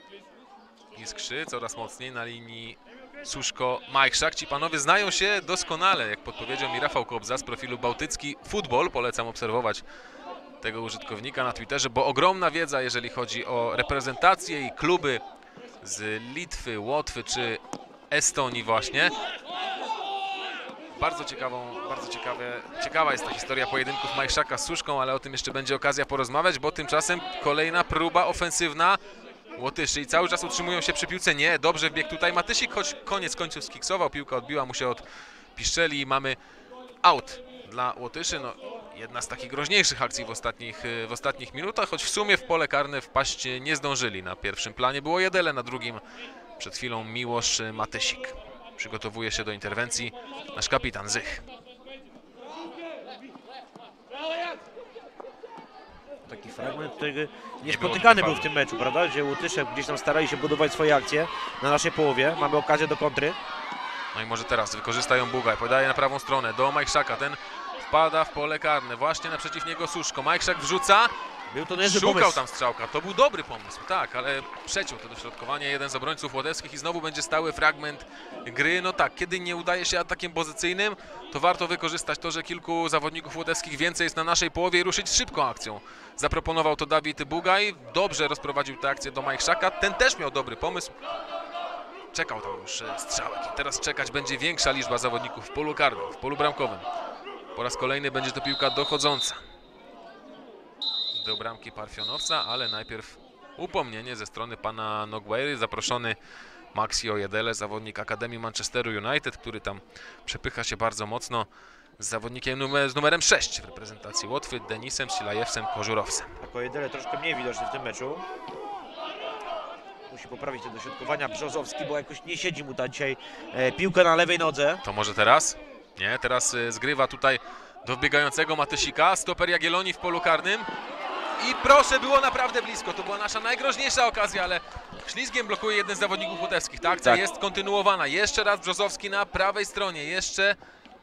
Iskrzy coraz mocniej na linii Suszko-Majchrzak. Ci panowie znają się doskonale, jak podpowiedział mi Rafał Kobza z profilu Bałtycki Futbol. Polecam obserwować tego użytkownika na Twitterze, bo ogromna wiedza, jeżeli chodzi o reprezentację i kluby z Litwy, Łotwy czy Estonii właśnie. Bardzo ciekawa jest ta historia pojedynków Majchrzaka z Suszką, ale o tym jeszcze będzie okazja porozmawiać, bo tymczasem kolejna próba ofensywna Łotyszy i cały czas utrzymują się przy piłce. Nie, dobrze wbiegł tutaj Matysik, choć koniec końców skiksował, piłka odbiła mu się od Piszczeli i mamy out dla Łotyszy. No, jedna z takich groźniejszych akcji w ostatnich minutach, choć w sumie w pole karne wpaść nie zdążyli. Na pierwszym planie było Jedele, na drugim przed chwilą Miłosz Matysik. Przygotowuje się do interwencji nasz kapitan Zych. Taki fragment, który niespotykany był w tym meczu, prawda? Gdzie Łotysze gdzieś tam starali się budować swoje akcje na naszej połowie. Mamy okazję do kontry. No i może teraz wykorzystają Bugaj, podaje na prawą stronę do Majchrzaka, ten wpada w pole karne, właśnie naprzeciw niego Suszko. Majchrzak wrzuca, Był to niezły szukał pomysł. tam strzałka, to był dobry pomysł, tak, ale przeciął to dośrodkowanie jeden z obrońców łotewskich i znowu będzie stały fragment gry. No tak, kiedy nie udaje się atakiem pozycyjnym, to warto wykorzystać to, że kilku zawodników łotewskich więcej jest na naszej połowie i ruszyć szybką akcją. Zaproponował to Dawid Bugaj, dobrze rozprowadził tę akcję do Majchrzaka, ten też miał dobry pomysł. Czekał tam już strzałek i teraz czekać będzie większa liczba zawodników w polu karnym, w polu bramkowym. Po raz kolejny będzie to piłka dochodząca do bramki Parfionowca, ale najpierw upomnienie ze strony pana Nogueiry. Zaproszony Maxi Ojedele, zawodnik Akademii Manchesteru United, który tam przepycha się bardzo mocno z zawodnikiem z numerem 6 w reprezentacji Łotwy, Denisem Silajewcem Kożurowcem. Tak, Ojedele troszkę mniej widoczny w tym meczu. Musi poprawić te dośrodkowania Brzozowski, bo jakoś nie siedzi mu ta dzisiaj piłkę na lewej nodze. To może teraz? Nie, teraz zgrywa tutaj do wbiegającego Matysika, stoper Jagiellonii w polu karnym. I proszę, było naprawdę blisko, to była nasza najgroźniejsza okazja, ale ślizgiem blokuje jeden z zawodników łotewskich. Ta akcja jest kontynuowana. Jeszcze raz Brzozowski na prawej stronie, jeszcze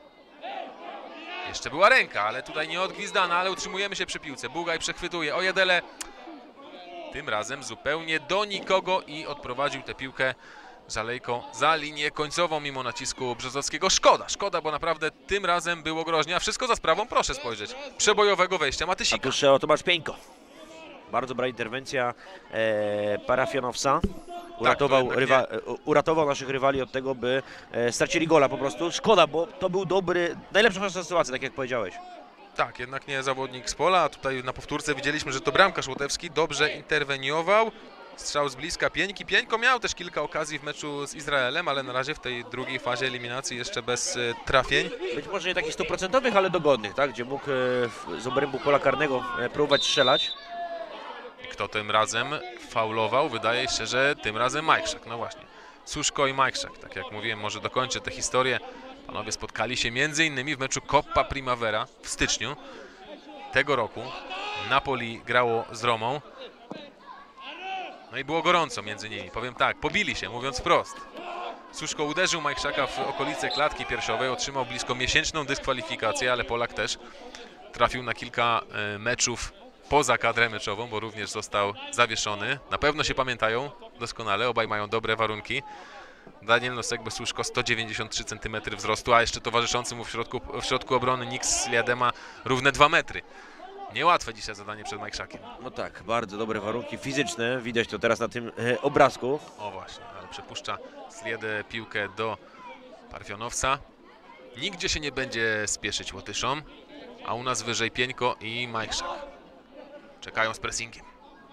była ręka, ale tutaj nie odgwizdana, ale utrzymujemy się przy piłce. Bugaj przechwytuje, Ojedele tym razem zupełnie do nikogo i odprowadził tę piłkę Żalejko za linię końcową mimo nacisku Brzozowskiego. Szkoda, bo naprawdę tym razem było groźnie, a wszystko za sprawą, proszę spojrzeć, przebojowego wejścia A Matysika. tuż Tomasz Pieńko. Bardzo dobra interwencja Parafionowca. Uratował naszych rywali od tego, by stracili gola po prostu. Szkoda, bo to był najlepsza sytuacja, tak jak powiedziałeś. Tak, jednak nie zawodnik z pola, a tutaj na powtórce widzieliśmy, że to bramkarz łotewski dobrze interweniował. Strzał z bliska Pieńki. Pieńko miał też kilka okazji w meczu z Izraelem, ale na razie w tej drugiej fazie eliminacji jeszcze bez trafień. Być może nie takich 100%, ale dogodnych, tak? Gdzie mógł z obrębu pola karnego próbować strzelać. Kto tym razem faulował? Wydaje się, że tym razem Majchrzak. No właśnie, Suszko i Majchrzak. Tak jak mówiłem, może dokończę tę historię. Panowie spotkali się m.in. w meczu Coppa Primavera w styczniu tego roku. Napoli grało z Romą. No i było gorąco między nimi. Powiem tak, pobili się, mówiąc wprost. Suszko uderzył Majchrzaka w okolice klatki piersiowej, otrzymał blisko miesięczną dyskwalifikację, ale Polak też trafił na kilka meczów poza kadrę meczową, bo również został zawieszony. Na pewno się pamiętają doskonale, obaj mają dobre warunki. Daniel Nosek-Besuszko 193 cm wzrostu, a jeszcze towarzyszący mu w środku obrony Nix Liadema równe 2 metry. Niełatwe dzisiaj zadanie przed Majchrzakiem. No tak, bardzo dobre warunki fizyczne, widać to teraz na tym obrazku. O właśnie, ale przepuszcza Sliedę piłkę do Parfionowca. Nigdzie się nie będzie spieszyć Łotyszom, a u nas wyżej Pieńko i Majchrzak. Czekają z pressingiem.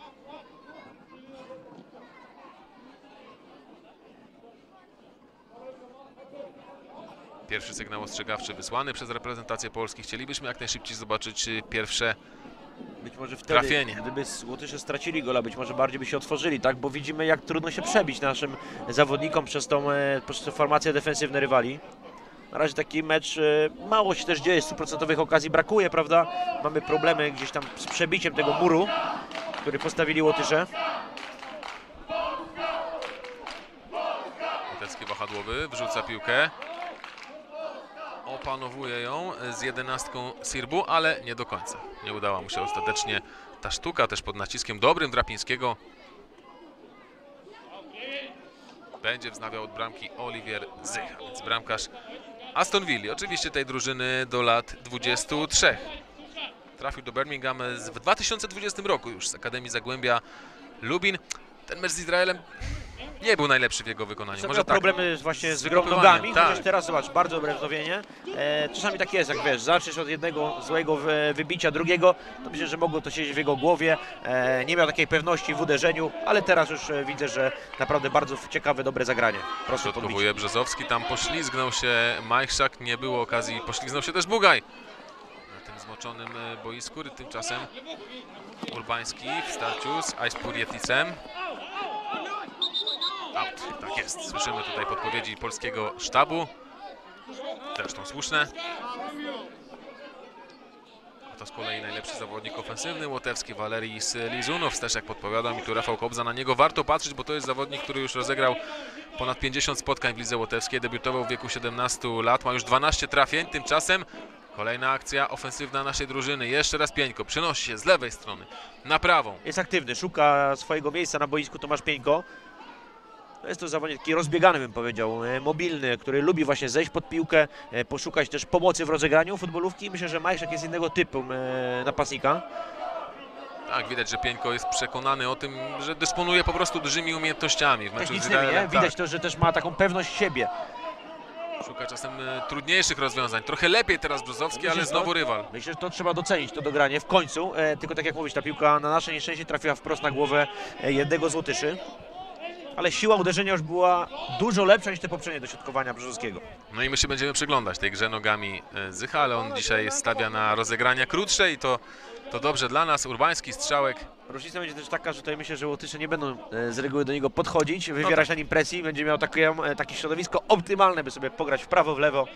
Pierwszy sygnał ostrzegawczy wysłany przez reprezentację Polski. Chcielibyśmy jak najszybciej zobaczyć pierwsze Być może wtedy, trafienie. Gdyby Łotysze stracili gola, być może bardziej by się otworzyli, tak? Bo widzimy, jak trudno się przebić naszym zawodnikom przez tą formację defensywne rywali. Na razie taki mecz mało się też dzieje, 100% okazji brakuje, prawda? Mamy problemy gdzieś tam z przebiciem tego muru, który postawili Łotysze. Łotewski wahadłowy wrzuca piłkę. Opanowuje ją z 11 Sirbu, ale nie do końca. Nie udała mu się ostatecznie ta sztuka, też pod naciskiem dobrym Drapińskiego. Będzie wznawiał od bramki Olivier Zycha, więc bramkarz Aston Villa, oczywiście tej drużyny do lat 23. Trafił do Birmingham w 2020 roku już z Akademii Zagłębia Lubin. Ten mecz z Izraelem nie był najlepszy w jego wykonaniu. Może Może tak, problemy właśnie z grą wykonaniem, nogami, tak. chociaż teraz zobacz, bardzo dobre wznowienie. Czasami tak jest, jak wiesz, zaczniesz od jednego złego wybicia, drugiego, to myślę, że mogło to siedzieć w jego głowie. Nie miał takiej pewności w uderzeniu, ale teraz już widzę, że naprawdę bardzo ciekawe, dobre zagranie. Prosto podbicie. Środkowuje Brzezowski, tam poślizgnął się Majchrzak, nie było okazji, poślizgnął się też Bugaj na tym zmoczonym boisku. Tymczasem Urbański w starciu z Aispurieticem. Out, tak jest. Słyszymy tutaj podpowiedzi polskiego sztabu. Zresztą słuszne. A to z kolei najlepszy zawodnik ofensywny Łotewski, Walerii Lizunow. Też jak podpowiada mi tu Rafał Kobza, na niego warto patrzeć, bo to jest zawodnik, który już rozegrał ponad 50 spotkań w lidze łotewskiej. Debiutował w wieku 17 lat, ma już 12 trafień. Tymczasem kolejna akcja ofensywna naszej drużyny. Jeszcze raz Pieńko przenosi się z lewej strony na prawą. Jest aktywny, szuka swojego miejsca na boisku Tomasz Pieńko. Jest to zawodnik taki rozbiegany, bym powiedział, mobilny, który lubi właśnie zejść pod piłkę, poszukać też pomocy w rozegraniu futbolówki. Myślę, że Majchrzak jest innego typu napastnika. Tak, widać, że Pieńko jest przekonany o tym, że dysponuje po prostu dużymi umiejętnościami w meczu z Technicznymi, nie? Izraelem. Widać Tak. to, że też ma taką pewność siebie. Szuka czasem trudniejszych rozwiązań. Trochę lepiej teraz Brzozowski, ale Myślę, znowu rywal. Myślę, że to trzeba docenić, to dogranie w końcu. Tylko tak jak mówisz, ta piłka na nasze nieszczęście trafiła wprost na głowę jednego z Łotyszy. Ale siła uderzenia już była dużo lepsza niż te poprzednie dośrodkowania Brzozowskiego. No i my się będziemy przyglądać tej grze nogami Zycha, ale on dzisiaj stawia na rozegrania krótsze i to dobrze dla nas. Urbański, strzałek. Różnica będzie też taka, że tutaj myślę, że Łotysze nie będą z reguły do niego podchodzić, wywierać na nim presji. Będzie miał takie środowisko optymalne, by sobie pograć w prawo, w lewo.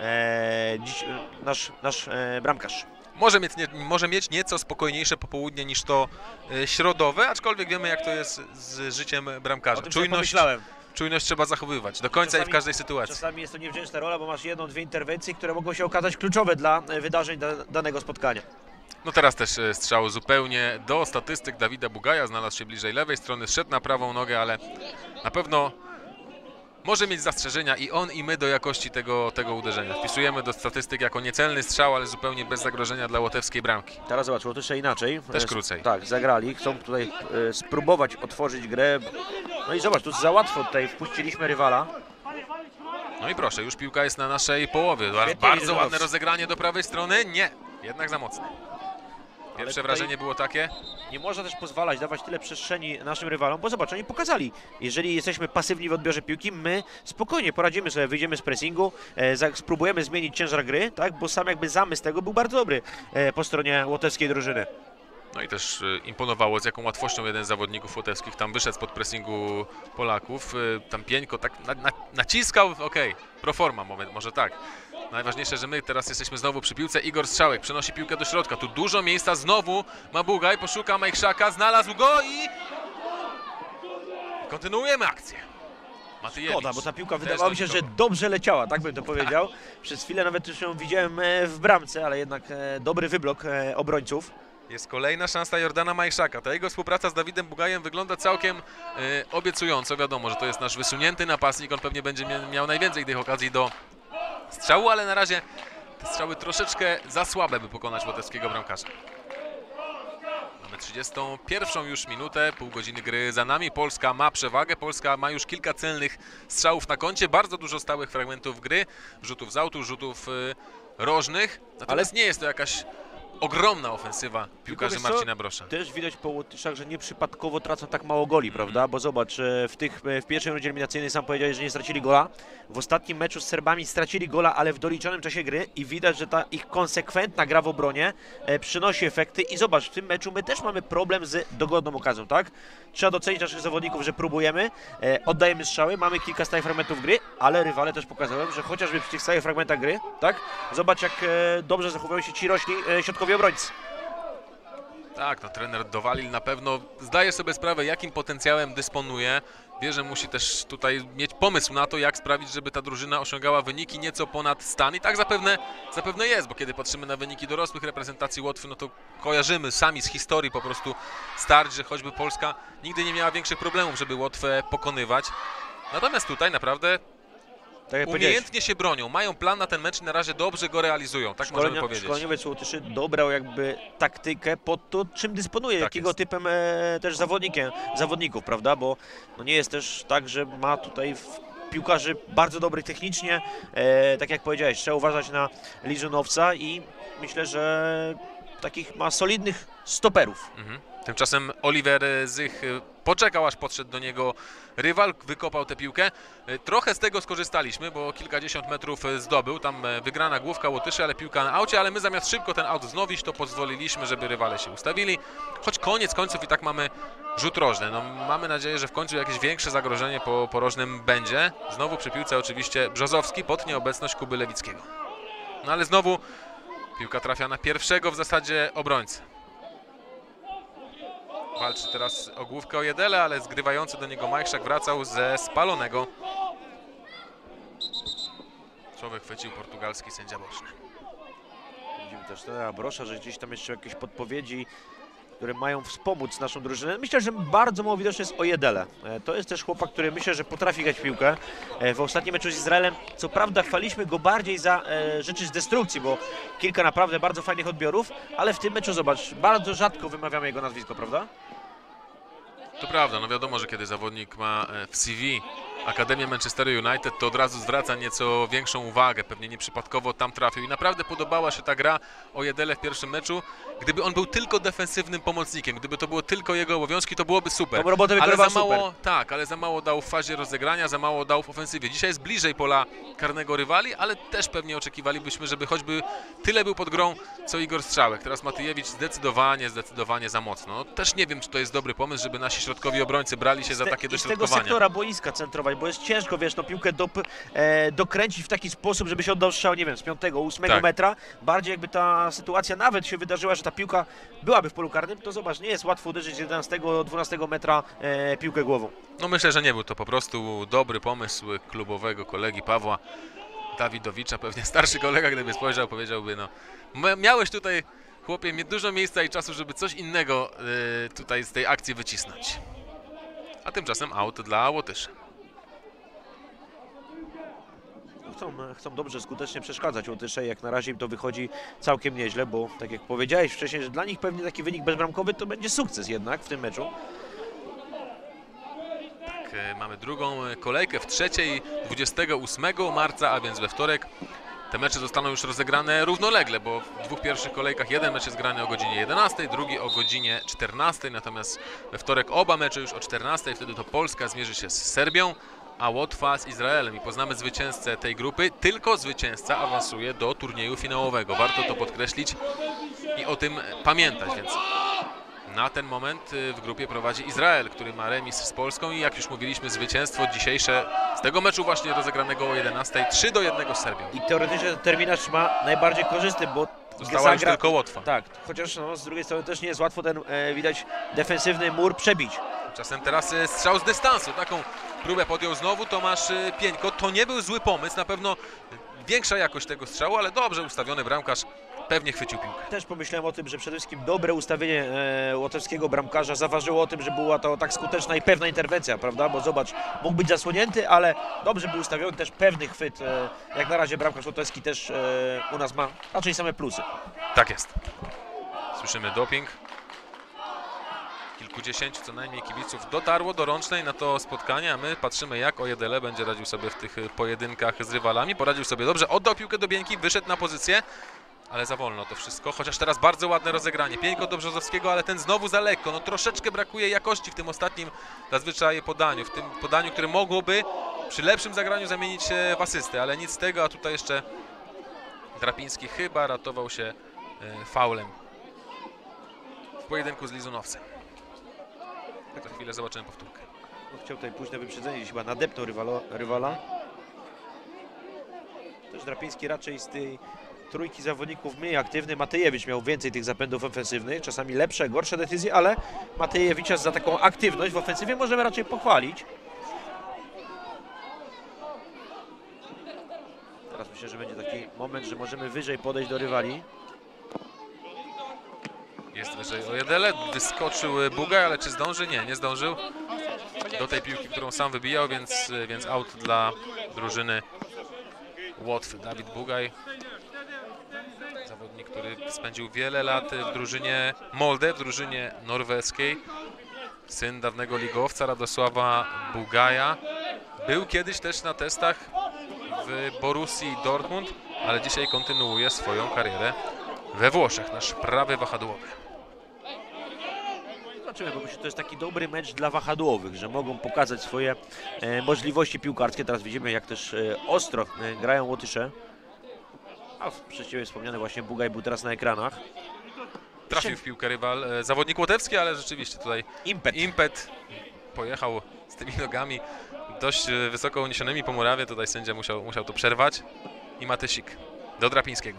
Dziś nasz bramkarz. Może mieć nieco spokojniejsze popołudnie niż to środowe, aczkolwiek wiemy, jak to jest z życiem bramkarza. O tym sobie pomyślałem. Czujność trzeba zachowywać do końca Czasami- i w każdej sytuacji. Czasami jest to niewdzięczna rola, bo masz jedną, dwie interwencje, które mogą się okazać kluczowe dla wydarzeń danego spotkania. No teraz też strzał zupełnie do statystyk Dawida Bugaja, znalazł się bliżej lewej strony, zszedł na prawą nogę, ale na pewno może mieć zastrzeżenia i on, i my do jakości tego uderzenia. Wpisujemy do statystyk jako niecelny strzał, ale zupełnie bez zagrożenia dla łotewskiej bramki. Teraz zobacz, Łotysze inaczej. Też krócej. Tak, zagrali, chcą tutaj spróbować otworzyć grę. No i zobacz, tu za łatwo tutaj wpuściliśmy rywala. No i proszę, już piłka jest na naszej połowie. Bardzo ładne Lizunowski. rozegranie do prawej strony. Nie, jednak za mocne. Pierwsze tutaj wrażenie było takie. Nie można też pozwalać, dawać tyle przestrzeni naszym rywalom, bo zobacz, oni pokazali, jeżeli jesteśmy pasywni w odbiorze piłki, my spokojnie poradzimy sobie, wyjdziemy z pressingu, spróbujemy zmienić ciężar gry, tak? Bo sam jakby zamysł tego był bardzo dobry po stronie łotewskiej drużyny. No i też imponowało, z jaką łatwością jeden z zawodników łotewskich tam wyszedł spod pressingu Polaków. Tam Pieńko tak naciskał, okej, proforma, może tak. Najważniejsze, że my teraz jesteśmy znowu przy piłce. Igor Strzałek przenosi piłkę do środka. Tu dużo miejsca, znowu ma Bugaj, poszuka Majchrzaka, znalazł go i kontynuujemy akcję. Matyjewicz. Szkoda, bo ta piłka wydawało mi się, że dobrze leciała, tak bym to powiedział. Przez chwilę nawet już ją widziałem w bramce, ale jednak dobry wyblok obrońców. Jest kolejna szansa Jordana Majchrzaka. Ta jego współpraca z Dawidem Bugajem wygląda całkiem obiecująco. Wiadomo, że to jest nasz wysunięty napastnik. On pewnie będzie miał najwięcej tych okazji do strzału, ale na razie te strzały troszeczkę za słabe, by pokonać łotewskiego bramkarza. Mamy 31 już minutę, pół godziny gry za nami. Polska ma przewagę, Polska ma już kilka celnych strzałów na koncie, bardzo dużo stałych fragmentów gry, rzutów z autu, rzutów rożnych. Natomiast nie jest to jakaś ogromna ofensywa piłkarzy Marcina Brosza. Też widać po Łotyszach, że nieprzypadkowo tracą tak mało goli, prawda? Bo zobacz, w pierwszej rundzie eliminacyjnej sam powiedziałeś, że nie stracili gola. W ostatnim meczu z Serbami stracili gola, ale w doliczonym czasie gry i widać, że ta ich konsekwentna gra w obronie przynosi efekty. I zobacz, w tym meczu my też mamy problem z dogodną okazją, tak? Trzeba docenić naszych zawodników, że próbujemy, oddajemy strzały, mamy kilka stałych fragmentów gry, ale rywale też pokazują, że chociażby przy tych stałych fragmentach gry, tak? Zobacz, jak dobrze zachowują się ci rośli środkowi obrońcy. Tak, no trener Dowalil na pewno zdaje sobie sprawę, jakim potencjałem dysponuje. Wie, że musi też tutaj mieć pomysł na to, jak sprawić, żeby ta drużyna osiągała wyniki nieco ponad stan. I tak zapewne jest, bo kiedy patrzymy na wyniki dorosłych reprezentacji Łotwy, no to kojarzymy sami z historii po prostu starć, że choćby Polska nigdy nie miała większych problemów, żeby Łotwę pokonywać. Natomiast tutaj naprawdę Tak umiejętnie się bronią, mają plan na ten mecz i na razie dobrze go realizują, tak możemy powiedzieć. Szkoleniowiec Łotyszy dobrał jakby taktykę pod to, czym dysponuje, Tak jakiego jest. typem też zawodników, prawda, bo no nie jest też tak, że ma tutaj piłkarzy bardzo dobrych technicznie, tak jak powiedziałeś, trzeba uważać na Liżunowca i myślę, że takich ma solidnych stoperów. Tymczasem Oliver Zych poczekał, aż podszedł do niego rywal, wykopał tę piłkę. Trochę z tego skorzystaliśmy, bo kilkadziesiąt metrów zdobył. Tam wygrana główka Łotyszy, ale piłka na aucie, ale my zamiast szybko ten aut wznowić, to pozwoliliśmy, żeby rywale się ustawili. Choć koniec końców i tak mamy rzut rożny. No, mamy nadzieję, że w końcu jakieś większe zagrożenie po rożnym będzie. Znowu przy piłce oczywiście Brzozowski pod nieobecność Kuby Lewickiego. No ale znowu piłka trafia na pierwszego w zasadzie obrońcę. Walczy teraz o główkę Ojedele, ale zgrywający do niego Majchrzak wracał ze spalonego. Co wychwycił portugalski sędzia boczny. Widzimy też Brosza, że gdzieś tam jeszcze jakieś podpowiedzi, które mają wspomóc naszą drużynę. Myślę, że bardzo mało widoczne jest Ojedele. To jest też chłopak, który myślę, że potrafi grać w piłkę. W ostatnim meczu z Izraelem, co prawda chwaliśmy go bardziej za rzeczy z destrukcji, bo kilka naprawdę bardzo fajnych odbiorów, ale w tym meczu, zobacz, bardzo rzadko wymawiamy jego nazwisko, prawda? To prawda, no wiadomo, że kiedy zawodnik ma w CV Akademię Manchester United, to od razu zwraca nieco większą uwagę, pewnie nieprzypadkowo tam trafił i naprawdę podobała się ta gra Ojedele w pierwszym meczu. Gdyby on był tylko defensywnym pomocnikiem, gdyby to było tylko jego obowiązki, to byłoby super. Tą robotę ale za super. mało, tak, ale za mało dał w fazie rozegrania, za mało dał w ofensywie. Dzisiaj jest bliżej pola karnego rywali, ale też pewnie oczekiwalibyśmy, żeby choćby tyle był pod grą, co Igor Strzałek. Teraz Matyjewicz zdecydowanie za mocno. No, też nie wiem, czy to jest dobry pomysł, żeby nasi środkowi obrońcy brali się za takie dośrodkowania. Z tego sektora boiska centrować, bo jest ciężko, wiesz, no piłkę dokręcić w taki sposób, żeby się oddał strzał, nie wiem, z 5, 8 tak. metra. Bardziej jakby ta sytuacja nawet się wydarzyła, że ta piłka byłaby w polu karnym, to zobacz, nie jest łatwo uderzyć z 11, 12 metra piłkę głową. No myślę, że nie był to po prostu dobry pomysł klubowego kolegi Pawła Dawidowicza. Pewnie starszy kolega, gdyby spojrzał, powiedziałby, no miałeś tutaj, chłopie, mieć dużo miejsca i czasu, żeby coś innego tutaj z tej akcji wycisnąć. A tymczasem aut dla Łotyszy. Chcą dobrze, skutecznie przeszkadzać Łotysze, jak na razie im to wychodzi całkiem nieźle, bo tak jak powiedziałeś wcześniej, że dla nich pewnie taki wynik bezbramkowy to będzie sukces jednak w tym meczu. Tak, mamy drugą kolejkę w trzeciej, 28 marca, a więc we wtorek. Te mecze zostaną już rozegrane równolegle, bo w dwóch pierwszych kolejkach jeden mecz jest grany o godzinie 11, drugi o godzinie 14, natomiast we wtorek oba mecze już o 14, wtedy to Polska zmierzy się z Serbią, a Łotwa z Izraelem i poznamy zwycięzcę tej grupy. Tylko zwycięzca awansuje do turnieju finałowego. Warto to podkreślić i o tym pamiętać, więc Na ten moment w grupie prowadzi Izrael, który ma remis z Polską i jak już mówiliśmy, zwycięstwo dzisiejsze z tego meczu właśnie rozegranego o 11, 3-1 z Serbią. I teoretycznie ten terminarz ma najbardziej korzystny, bo Została już tylko Łotwa. Tak, chociaż no, z drugiej strony też nie jest łatwo ten, widać, defensywny mur przebić. Czasem teraz strzał z dystansu. Taką próbę podjął znowu Tomasz Pieńko. To nie był zły pomysł, na pewno większa jakość tego strzału, ale dobrze ustawiony bramkarz pewnie chwycił piłkę. Też pomyślałem o tym, że przede wszystkim dobre ustawienie łotewskiego bramkarza zaważyło o tym, że była to tak skuteczna i pewna interwencja, prawda? Bo zobacz, mógł być zasłonięty, ale dobrze był ustawiony, też pewny chwyt. Jak na razie bramkarz łotewski też u nas ma raczej same plusy. Tak jest. Słyszymy doping. Kilkudziesięciu co najmniej kibiców dotarło do Rącznej na to spotkanie, a my patrzymy, jak Ojedele będzie radził sobie w tych pojedynkach z rywalami. Poradził sobie dobrze, oddał piłkę do Bieńki, wyszedł na pozycję, ale za wolno to wszystko, chociaż teraz bardzo ładne rozegranie. Pieńko do Brzozowskiego, ale ten znowu za lekko. No troszeczkę brakuje jakości w tym ostatnim zazwyczaj podaniu, w tym podaniu, które mogłoby przy lepszym zagraniu zamienić się w asystę, ale nic z tego, a tutaj jeszcze Drapiński chyba ratował się faulem w pojedynku z Lizunowcem. Za chwilę zobaczymy powtórkę. No, chciał tutaj pójść na wyprzedzenie, gdzieś chyba nadepnął rywala. Też Drapiński raczej z tej trójki zawodników mniej aktywny. Matejewicz miał więcej tych zapędów ofensywnych, czasami lepsze, gorsze decyzje, ale Matejewicza za taką aktywność w ofensywie możemy raczej pochwalić. Teraz myślę, że będzie taki moment, że możemy wyżej podejść do rywali. Jest wyżej Ojedele, wyskoczył Bugaj, ale czy zdąży? Nie, nie zdążył do tej piłki, którą sam wybijał, więc out dla drużyny Łotwy. Dawid Bugaj, zawodnik, który spędził wiele lat w drużynie Molde, w drużynie norweskiej. Syn dawnego ligowca Radosława Bugaja. Był kiedyś też na testach w Borussii Dortmund, ale dzisiaj kontynuuje swoją karierę we Włoszech, nasz prawy wahadłowy. Zobaczymy, bo myślę, że to jest taki dobry mecz dla wahadłowych, że mogą pokazać swoje możliwości piłkarskie. Teraz widzimy, jak też ostro grają Łotysze. A przez Ciebie wspomniany właśnie Bugaj był teraz na ekranach. Trafił w piłkę rywal, zawodnik łotewski, ale rzeczywiście tutaj impet pojechał z tymi nogami dość wysoko uniesionymi po murawie. Tutaj sędzia musiał to przerwać. I Matysik do Drapińskiego.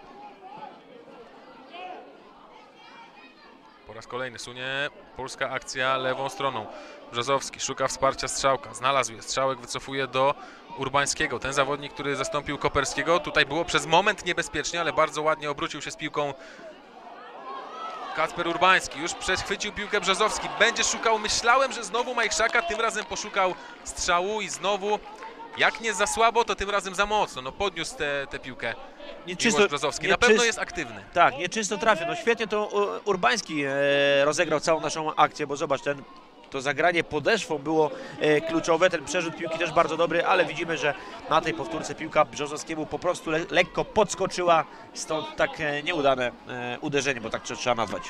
Po raz kolejny sunie polska akcja lewą stroną. Brzozowski szuka wsparcia Strzałka, znalazł je, Strzałek wycofuje do Urbańskiego. Ten zawodnik, który zastąpił Koperskiego. Tutaj było przez moment niebezpiecznie, ale bardzo ładnie obrócił się z piłką Kacper Urbański. Już przechwycił piłkę Brzozowski. Będzie szukał, myślałem, że znowu Majchrzaka, tym razem poszukał strzału i znowu, jak nie za słabo, to tym razem za mocno. No podniósł tę piłkę Miłosz Brzozowski. Na pewno jest aktywny. Tak, nieczysto trafił. No świetnie to Urbański rozegrał całą naszą akcję, bo zobacz, to zagranie podeszwą było kluczowe, ten przerzut piłki też bardzo dobry, ale widzimy, że na tej powtórce piłka Brzozowskiemu po prostu lekko podskoczyła, stąd tak nieudane uderzenie, bo tak trzeba nazwać.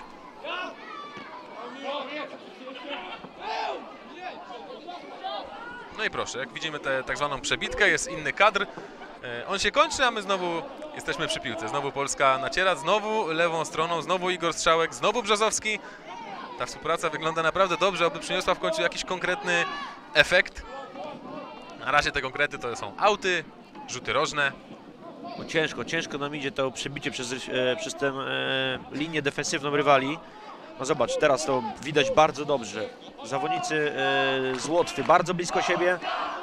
No i proszę, jak widzimy tę tak zwaną przebitkę, jest inny kadr. On się kończy, a my znowu jesteśmy przy piłce. Znowu Polska naciera, znowu lewą stroną, znowu Igor Strzałek, znowu Brzozowski. Ta współpraca wygląda naprawdę dobrze, aby przyniosła w końcu jakiś konkretny efekt. Na razie te konkrety to są auty, rzuty rożne. No ciężko nam idzie to przebicie przez tę linię defensywną rywali. No zobacz, teraz to widać bardzo dobrze. Zawodnicy z Łotwy bardzo blisko siebie.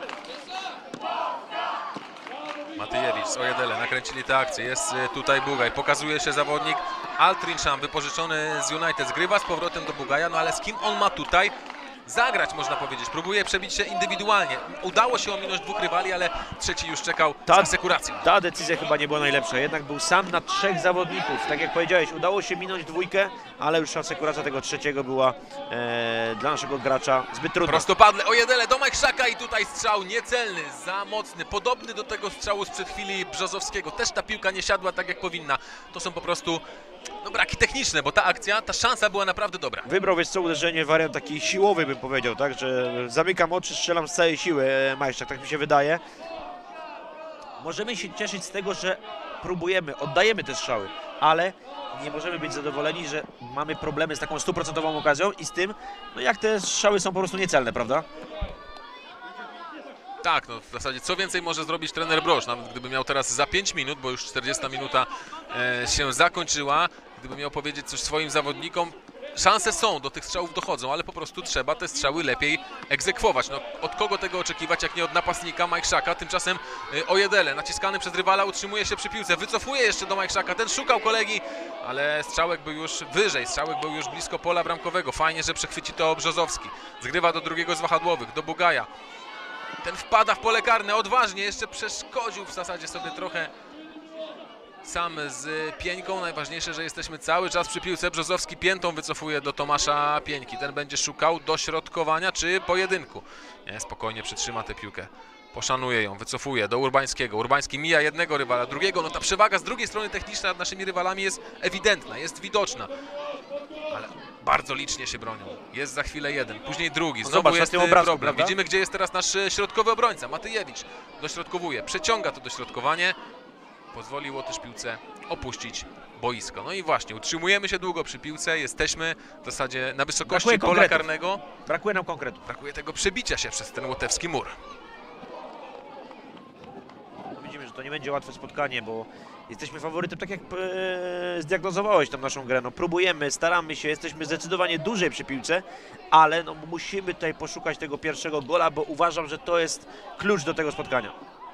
Matyjewicz z Ojedele nakręcili tę akcję. Jest tutaj Bugaj. Pokazuje się zawodnik Altrincham, wypożyczony z United. Zgrywa z powrotem do Bugaja, no ale z kim on ma tutaj zagrać, można powiedzieć. Próbuje przebić się indywidualnie. Udało się ominąć dwóch rywali, ale trzeci już czekał z asekuracją. Ta decyzja chyba nie była najlepsza. Jednak był sam na trzech zawodników. Tak jak powiedziałeś, udało się minąć dwójkę, ale już asekuracja tego trzeciego była dla naszego gracza zbyt trudna. Prostopadle Ojedele do Majchrzaka i tutaj strzał niecelny, za mocny. Podobny do tego strzału sprzed chwili Brzozowskiego. Też ta piłka nie siadła tak jak powinna. To są po prostu braki techniczne, bo ta akcja, ta szansa była naprawdę dobra. Wybrał, wiesz co, uderzenie, wariant taki siłowy, bym powiedział, tak, że zamykam oczy, strzelam z całej siły, Majchrzak, tak mi się wydaje. Możemy się cieszyć z tego, że próbujemy, oddajemy te strzały, ale nie możemy być zadowoleni, że mamy problemy z taką 100% okazją i z tym, no jak te strzały są po prostu niecelne, prawda? Tak, no w zasadzie co więcej może zrobić trener Broż, nawet gdyby miał teraz za 5 minut, bo już 40 minuta się zakończyła, gdyby miał powiedzieć coś swoim zawodnikom, szanse są, do tych strzałów dochodzą, ale po prostu trzeba te strzały lepiej egzekwować. No, od kogo tego oczekiwać, jak nie od napastnika Mike Szaka. Tymczasem Ojedele, naciskany przez rywala, utrzymuje się przy piłce, wycofuje jeszcze do Mike Szaka, ten szukał kolegi, ale strzałek był już wyżej, strzałek był już blisko pola bramkowego. Fajnie, że przechwyci to Brzozowski. Zgrywa do drugiego z wahadłowych, do Bugaja. Ten wpada w pole karne odważnie, jeszcze przeszkodził w zasadzie sobie trochę sam z Pieńką. Najważniejsze, że jesteśmy cały czas przy piłce. Brzozowski piętą wycofuje do Tomasza Pieńki. Ten będzie szukał dośrodkowania czy pojedynku. Nie, spokojnie przytrzyma tę piłkę. Poszanuje ją, wycofuje do Urbańskiego. Urbański mija jednego rywala, drugiego. No ta przewaga z drugiej strony techniczna nad naszymi rywalami jest ewidentna, jest widoczna. Ale bardzo licznie się bronią. Jest za chwilę jeden, później drugi. Znowu Zobacz, jest na tym obrazku, problem. prawda? Widzimy, gdzie jest teraz nasz środkowy obrońca. Matyjewicz dośrodkowuje, przeciąga to dośrodkowanie. Pozwoliło też piłce opuścić boisko. No i właśnie, utrzymujemy się długo przy piłce, jesteśmy w zasadzie na wysokości Brakuje pola konkretów. karnego. Brakuje nam konkretu. Brakuje tego przebicia się przez ten łotewski mur. Widzimy, że to nie będzie łatwe spotkanie, bo jesteśmy faworytem, tak jak zdiagnozowałeś tam naszą grę. No, próbujemy, staramy się, jesteśmy zdecydowanie dłużej przy piłce, ale no, musimy tutaj poszukać tego pierwszego gola, bo uważam, że to jest klucz do tego spotkania.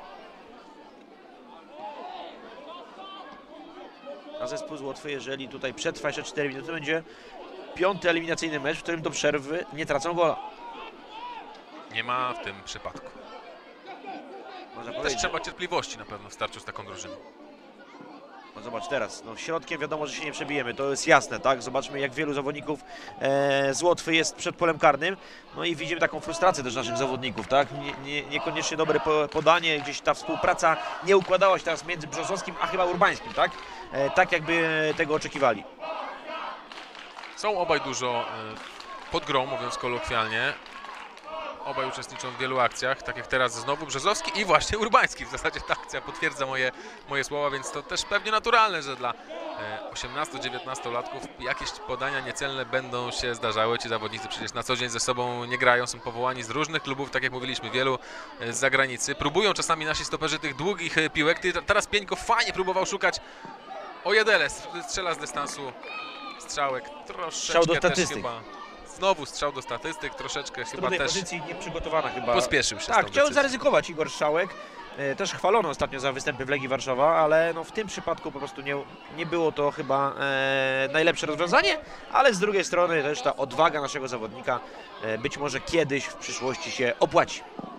A zespół z Łotwy, jeżeli tutaj przetrwa jeszcze 4 minuty, będzie 5. eliminacyjny mecz, w którym do przerwy nie tracą gola. Nie ma w tym przypadku. Można Też powiedzieć. trzeba cierpliwości na pewno w starciu z taką drużyną. No zobacz teraz, no środkiem wiadomo, że się nie przebijemy, to jest jasne, tak? Zobaczmy, jak wielu zawodników z Łotwy jest przed polem karnym, no i widzimy taką frustrację też naszych zawodników, tak? Niekoniecznie dobre podanie, gdzieś ta współpraca nie układała się teraz między Brzozowskim a chyba Urbańskim, tak? Tak jakby tego oczekiwali. Są obaj dużo pod grą, mówiąc kolokwialnie. Obaj uczestniczą w wielu akcjach, tak jak teraz znowu Brzozowski i właśnie Urbański. W zasadzie ta akcja potwierdza moje słowa, więc to też pewnie naturalne, że dla 18-19-latków jakieś podania niecelne będą się zdarzały. Ci zawodnicy przecież na co dzień ze sobą nie grają, są powołani z różnych klubów, tak jak mówiliśmy, wielu z zagranicy. Próbują czasami nasi stoperzy tych długich piłek. Teraz Pieńko fajnie próbował szukać Ojedele, strzela z dystansu, strzałek Strzał do troszeczkę też statystyk. chyba. Znowu strzał do statystyk, troszeczkę W chyba trudnej też pozycji, nieprzygotowana chyba. pospieszył się z tą Tak, chciał decyzją. zaryzykować Igor Strzałek. Też chwalono ostatnio za występy w Legii Warszawa, ale no w tym przypadku po prostu nie było to chyba najlepsze rozwiązanie, ale z drugiej strony też ta odwaga naszego zawodnika być może kiedyś w przyszłości się opłaci.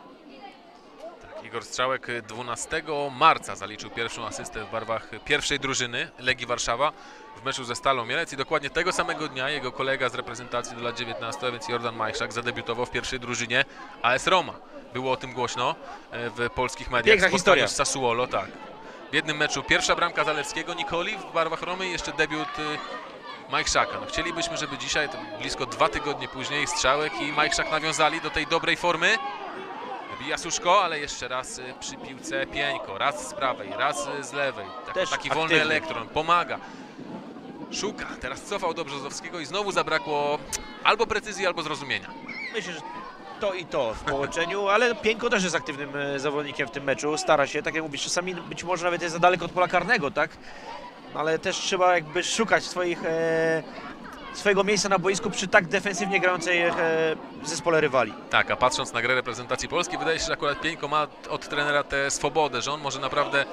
Igor Strzałek 12 marca zaliczył pierwszą asystę w barwach pierwszej drużyny Legii Warszawa w meczu ze Stalą Mielec i dokładnie tego samego dnia jego kolega z reprezentacji do lat 19, a więc Jordan Majszak, zadebiutował w pierwszej drużynie AS Roma. Było o tym głośno w polskich mediach. Piękna historia. Z Sassuolo, tak. W jednym meczu pierwsza bramka Zalewskiego, Nikoli w barwach Romy i jeszcze debiut Majszaka. No, chcielibyśmy, żeby dzisiaj, to blisko 2 tygodnie później, Strzałek i Majszak nawiązali do tej dobrej formy. Wybija Suszko, ale jeszcze raz przy piłce Pieńko. Raz z prawej, raz z lewej. Taki wolny aktywny. elektron, pomaga. Szuka, teraz cofał do Brzozowskiego i znowu zabrakło albo precyzji, albo zrozumienia. Myślę, że to i to w połączeniu, ale Pieńko też jest aktywnym zawodnikiem w tym meczu, stara się, tak jak mówisz, czasami być może nawet jest za daleko od pola karnego, tak? No, ale też trzeba jakby szukać swojego miejsca na boisku przy tak defensywnie grającej zespole rywali. Tak, a patrząc na grę reprezentacji Polski, wydaje się, że akurat Pieńko ma od trenera tę swobodę, że on może naprawdę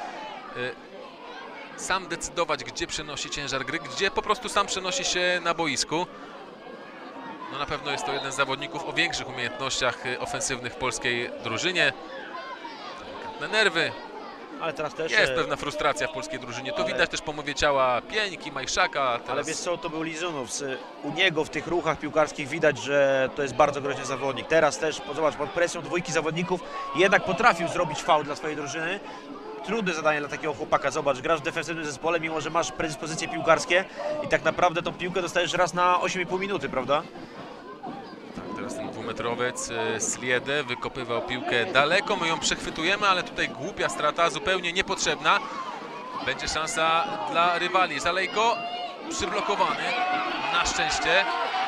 sam decydować, gdzie przenosi ciężar gry, gdzie po prostu sam przenosi się na boisku. No na pewno jest to jeden z zawodników o większych umiejętnościach ofensywnych w polskiej drużynie. Delikatne nerwy. Ale teraz też... Jest pewna frustracja w polskiej drużynie. To widać też po mowie ciała Pieńki, Majszaka. Teraz... Ale wiesz co, to był Lizunów. U niego w tych ruchach piłkarskich widać, że to jest bardzo groźny zawodnik. Teraz też, zobacz, pod presją dwójki zawodników jednak potrafił zrobić faul dla swojej drużyny. Trudne zadanie dla takiego chłopaka. Zobacz, grasz w defensywnym zespole, mimo że masz predyspozycje piłkarskie i tak naprawdę tą piłkę dostajesz raz na 8,5 minuty, prawda? Tak, teraz ten dwumetrowiec Sliede wykopywał piłkę daleko, my ją przechwytujemy, ale tutaj głupia strata, zupełnie niepotrzebna. Będzie szansa dla rywali. Zalejko przyblokowany. Na szczęście.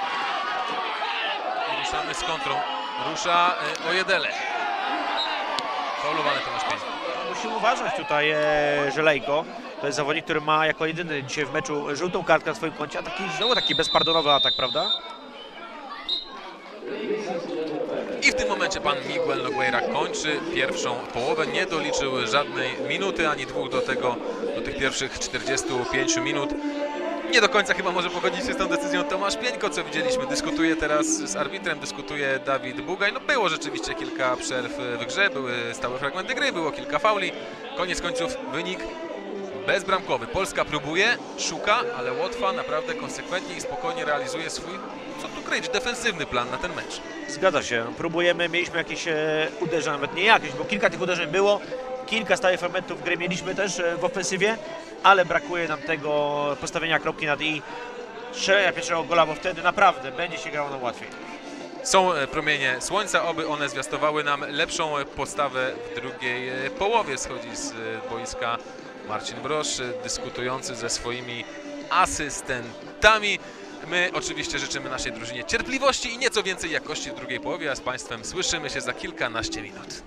I ruszamy z kontrą. Rusza Ojedele. Faulowany Tomasz Pieńko. Musimy uważać tutaj Żelejko. To jest zawodnik, który ma jako jedyny dzisiaj w meczu żółtą kartkę na swoim koncie, a znowu taki bezpardonowy atak, prawda? I w tym momencie pan Miguel Nogueira kończy pierwszą połowę. Nie doliczył żadnej minuty, ani dwóch do tych pierwszych 45 minut. Nie do końca chyba może pogodzić się z tą decyzją Tomasz Pieńko, co widzieliśmy. Dyskutuje teraz z arbitrem, dyskutuje Dawid Bugaj. No było rzeczywiście kilka przerw w grze, były stałe fragmenty gry, było kilka fauli. Koniec końców wynik bezbramkowy. Polska próbuje, szuka, ale Łotwa naprawdę konsekwentnie i spokojnie realizuje swój, co tu kryć, defensywny plan na ten mecz. Zgadza się, próbujemy, mieliśmy jakieś uderzenia, nawet nie jakieś, bo kilka tych uderzeń było, kilka stałych fragmentów gry mieliśmy też w ofensywie, ale brakuje nam tego postawienia kropki nad i, strzelenia pierwszego gola, bo wtedy naprawdę będzie się grało nam łatwiej. Są promienie słońca, oby one zwiastowały nam lepszą postawę w drugiej połowie. Schodzi z boiska Marcin Brosz, dyskutujący ze swoimi asystentami. My oczywiście życzymy naszej drużynie cierpliwości i nieco więcej jakości w drugiej połowie, a z Państwem słyszymy się za kilkanaście minut.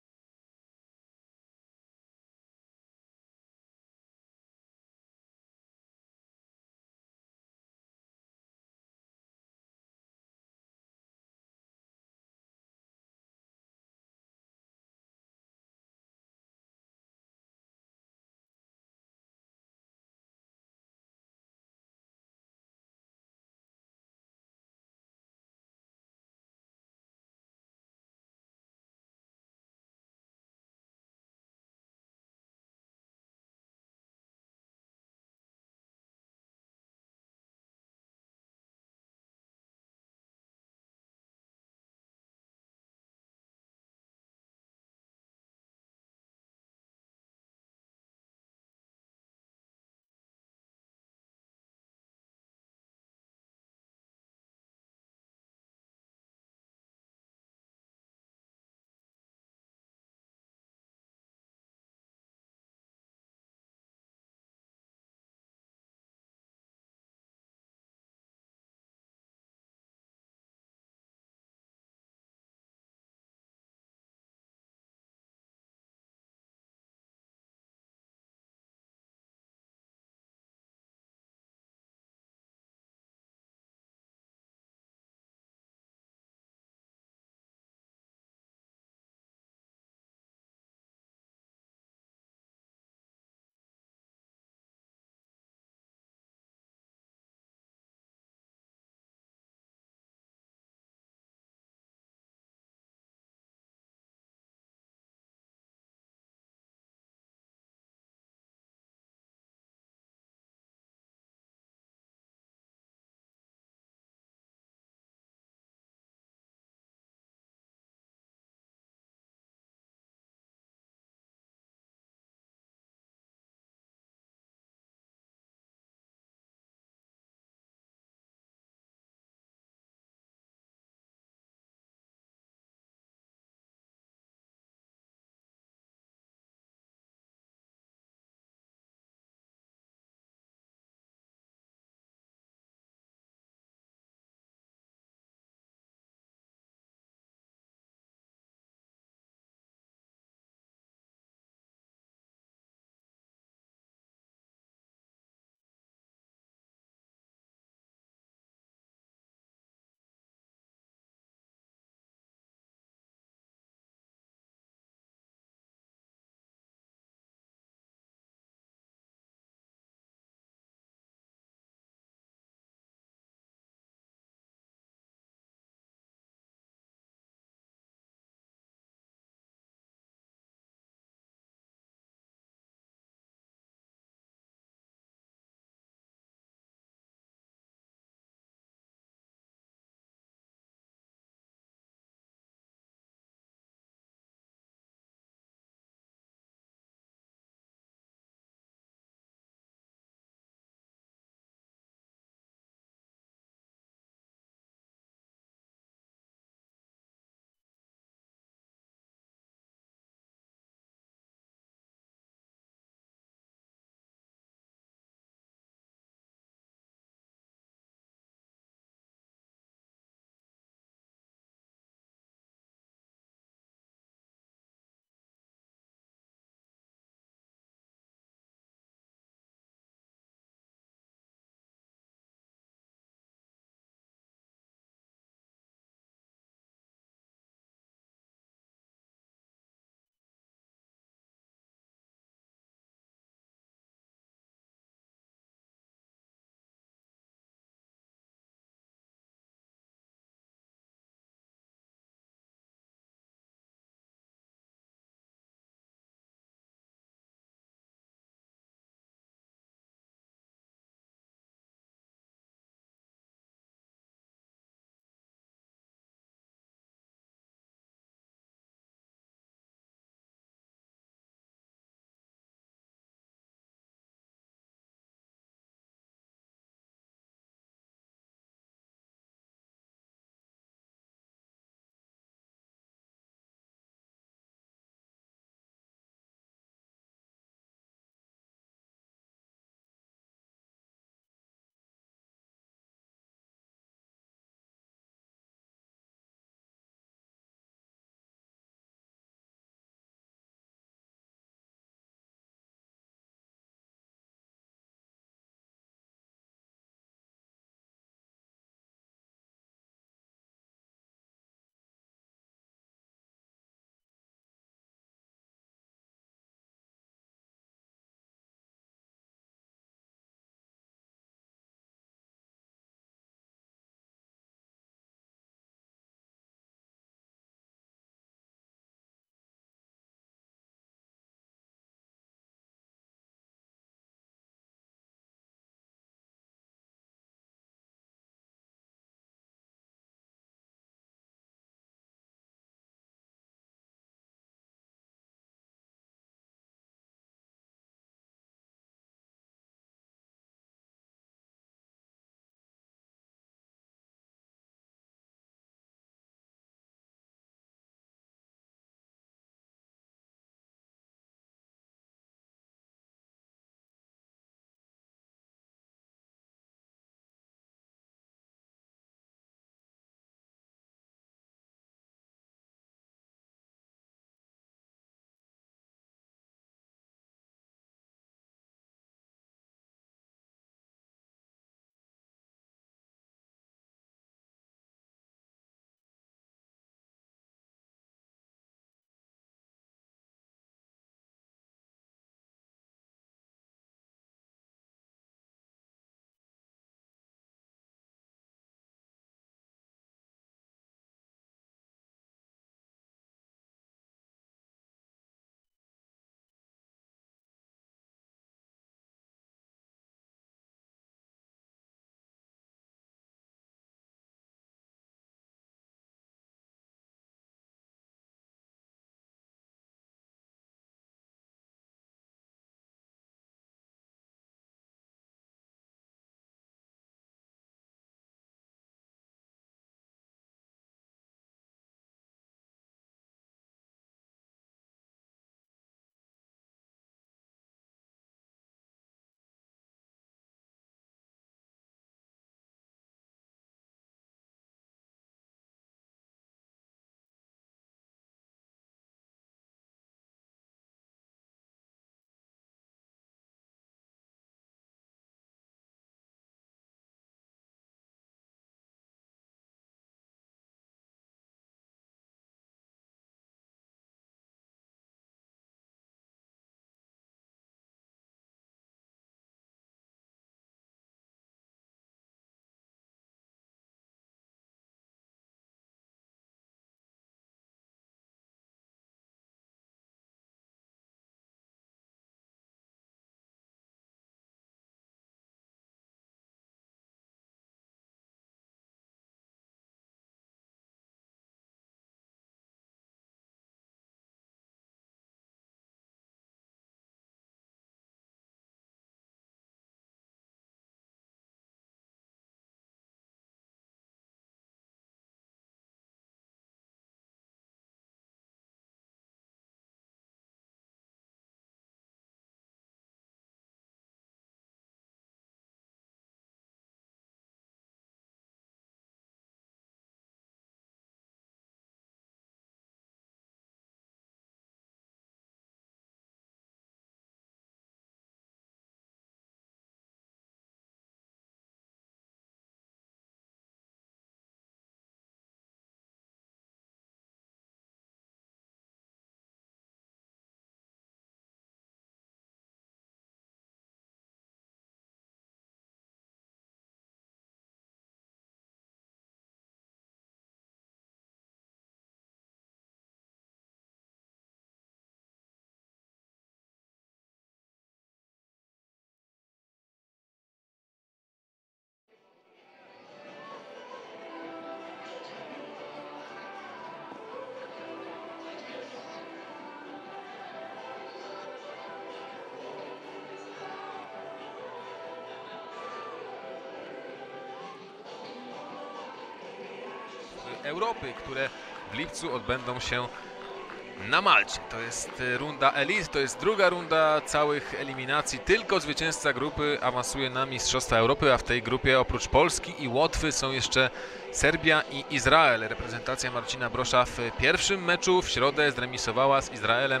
Europy, które w lipcu odbędą się na Malcie. To jest runda Elite, to jest druga runda całych eliminacji. Tylko zwycięzca grupy awansuje na Mistrzostwa Europy, a w tej grupie oprócz Polski i Łotwy są jeszcze Serbia i Izrael. Reprezentacja Marcina Brosza w pierwszym meczu w środę zremisowała z Izraelem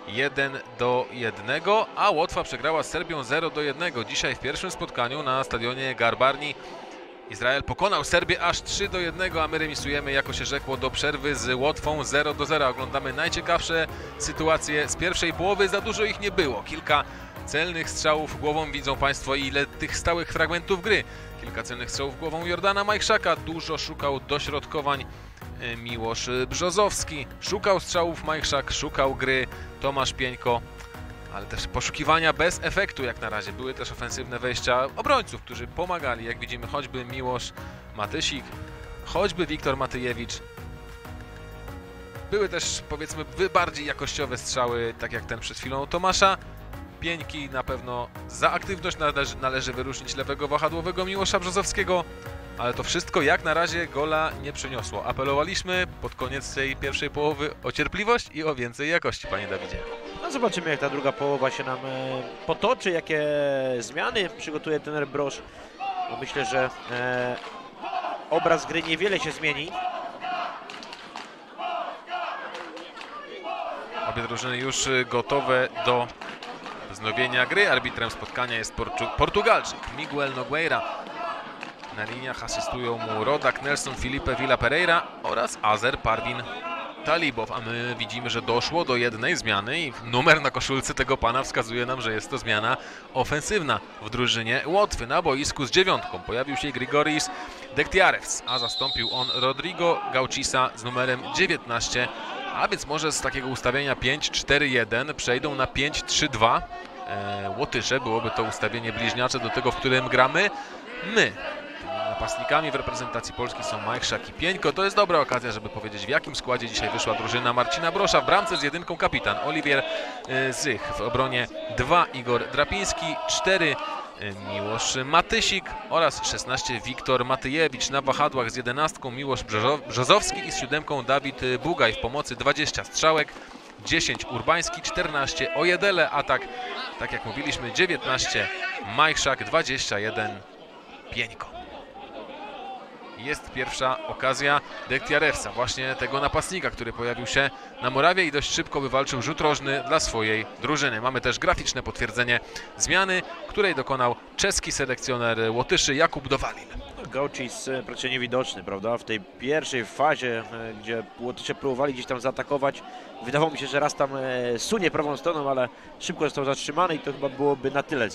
1-1, a Łotwa przegrała z Serbią 0-1. Dzisiaj w pierwszym spotkaniu na stadionie Garbarni Izrael pokonał Serbię aż 3-1, a my remisujemy, jako się rzekło, do przerwy z Łotwą 0-0. Oglądamy najciekawsze sytuacje z pierwszej połowy. Za dużo ich nie było. Kilka celnych strzałów głową, widzą Państwo, ile tych stałych fragmentów gry. Kilka celnych strzałów głową Jordana Majchrzaka. Dużo szukał dośrodkowań Miłosz Brzozowski. Szukał strzałów Majchrzak, szukał gry Tomasz Pieńko. Ale też poszukiwania bez efektu jak na razie. Były też ofensywne wejścia obrońców, którzy pomagali. Jak widzimy, choćby Miłosz Matysik, choćby Wiktor Matyjewicz. Były też, powiedzmy, bardziej jakościowe strzały, tak jak ten przed chwilą Tomasza Pieńki. Na pewno za aktywność należy wyróżnić lewego wahadłowego Miłosza Brzozowskiego. Ale to wszystko jak na razie gola nie przyniosło. Apelowaliśmy pod koniec tej pierwszej połowy o cierpliwość i o więcej jakości, panie Dawidzie. No zobaczymy, jak ta druga połowa się nam potoczy, jakie zmiany przygotuje trener Brosz. No myślę, że obraz gry niewiele się zmieni. Obie drużyny już gotowe do wznowienia gry. Arbitrem spotkania jest Portugalczyk Miguel Nogueira. Na liniach asystują mu rodak Nelson Felipe Villa Pereira oraz Azer Parvin Talibow, a my widzimy, że doszło do jednej zmiany i numer na koszulce tego pana wskazuje nam, że jest to zmiana ofensywna w drużynie Łotwy. Na boisku z 9 pojawił się Grigoris Dektiarevs, a zastąpił on Rodrigo Gauchisa z numerem 19, a więc może z takiego ustawienia 5-4-1 przejdą na 5-3-2. Łotysze, byłoby to ustawienie bliźniacze do tego, w którym gramy my. Napastnikami w reprezentacji Polski są Majchrzak i Pieńko. To jest dobra okazja, żeby powiedzieć, w jakim składzie dzisiaj wyszła drużyna Marcina Brosza. W bramce z jedynką kapitan Oliwier Zych. W obronie 2 Igor Drapiński, 4 Miłosz Matysik oraz 16 Wiktor Matyjewicz. Na wahadłach z 11 Miłosz Brzozowski i z 7 Dawid Bugaj. W pomocy 20 strzałek, 10 Urbański, 14 Ojedele. Atak, tak jak mówiliśmy, 19 Majchrzak, 21 Pieńko. Jest pierwsza okazja Dektiarevsa, właśnie tego napastnika, który pojawił się na murawie i dość szybko wywalczył rzut rożny dla swojej drużyny. Mamy też graficzne potwierdzenie zmiany, której dokonał czeski selekcjoner Łotyszy Jakub Dowalin. Gauchis praktycznie niewidoczny, prawda? W tej pierwszej fazie, gdzie Łotysze próbowali gdzieś tam zaatakować, wydawało mi się, że raz tam sunie prawą stroną, ale szybko został zatrzymany i to chyba byłoby na tyle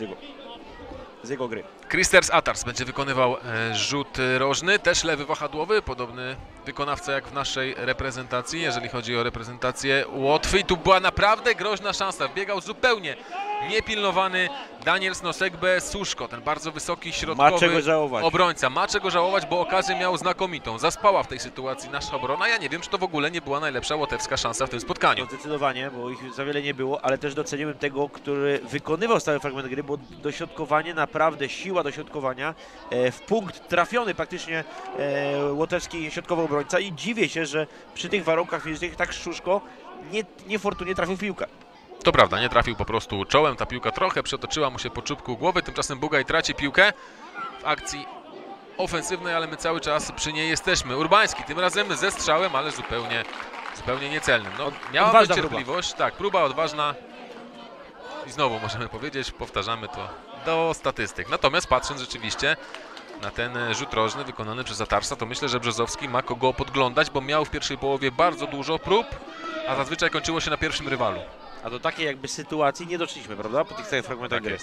z jego gry. Kristers Atars będzie wykonywał rzut rożny, też lewy wahadłowy, podobny wykonawca jak w naszej reprezentacji, jeżeli chodzi o reprezentację Łotwy. I tu była naprawdę groźna szansa, wbiegał zupełnie niepilnowany Daniels Nosegbe Suszko, ten bardzo wysoki środkowy obrońca. Ma czego żałować, bo okazję miał znakomitą. Zaspała w tej sytuacji nasza obrona. Ja nie wiem, czy to w ogóle nie była najlepsza łotewska szansa w tym spotkaniu. No zdecydowanie, bo ich za wiele nie było, ale też doceniłem tego, który wykonywał stały fragment gry, bo dośrodkowanie, naprawdę siła dośrodkowania, w punkt trafiony praktycznie łotewski środkowy obrońca i dziwię się, że przy tych warunkach fizycznych tak Szuszko niefortunnie trafił w piłkę. To prawda, nie trafił po prostu czołem, ta piłka trochę przetoczyła mu się po czubku głowy, tymczasem Bugaj traci piłkę w akcji ofensywnej, ale my cały czas przy niej jesteśmy. Urbański tym razem ze strzałem, ale zupełnie niecelnym. No, miała być cierpliwość, tak, próba odważna i znowu możemy powiedzieć, powtarzamy to do statystyk. Natomiast patrząc rzeczywiście na ten rzut rożny wykonany przez Atarsa, to myślę, że Brzozowski ma kogo podglądać, bo miał w pierwszej połowie bardzo dużo prób, a zazwyczaj kończyło się na pierwszym rywalu. A do takiej jakby sytuacji nie doszliśmy, prawda? Po tych całych fragmentach gry.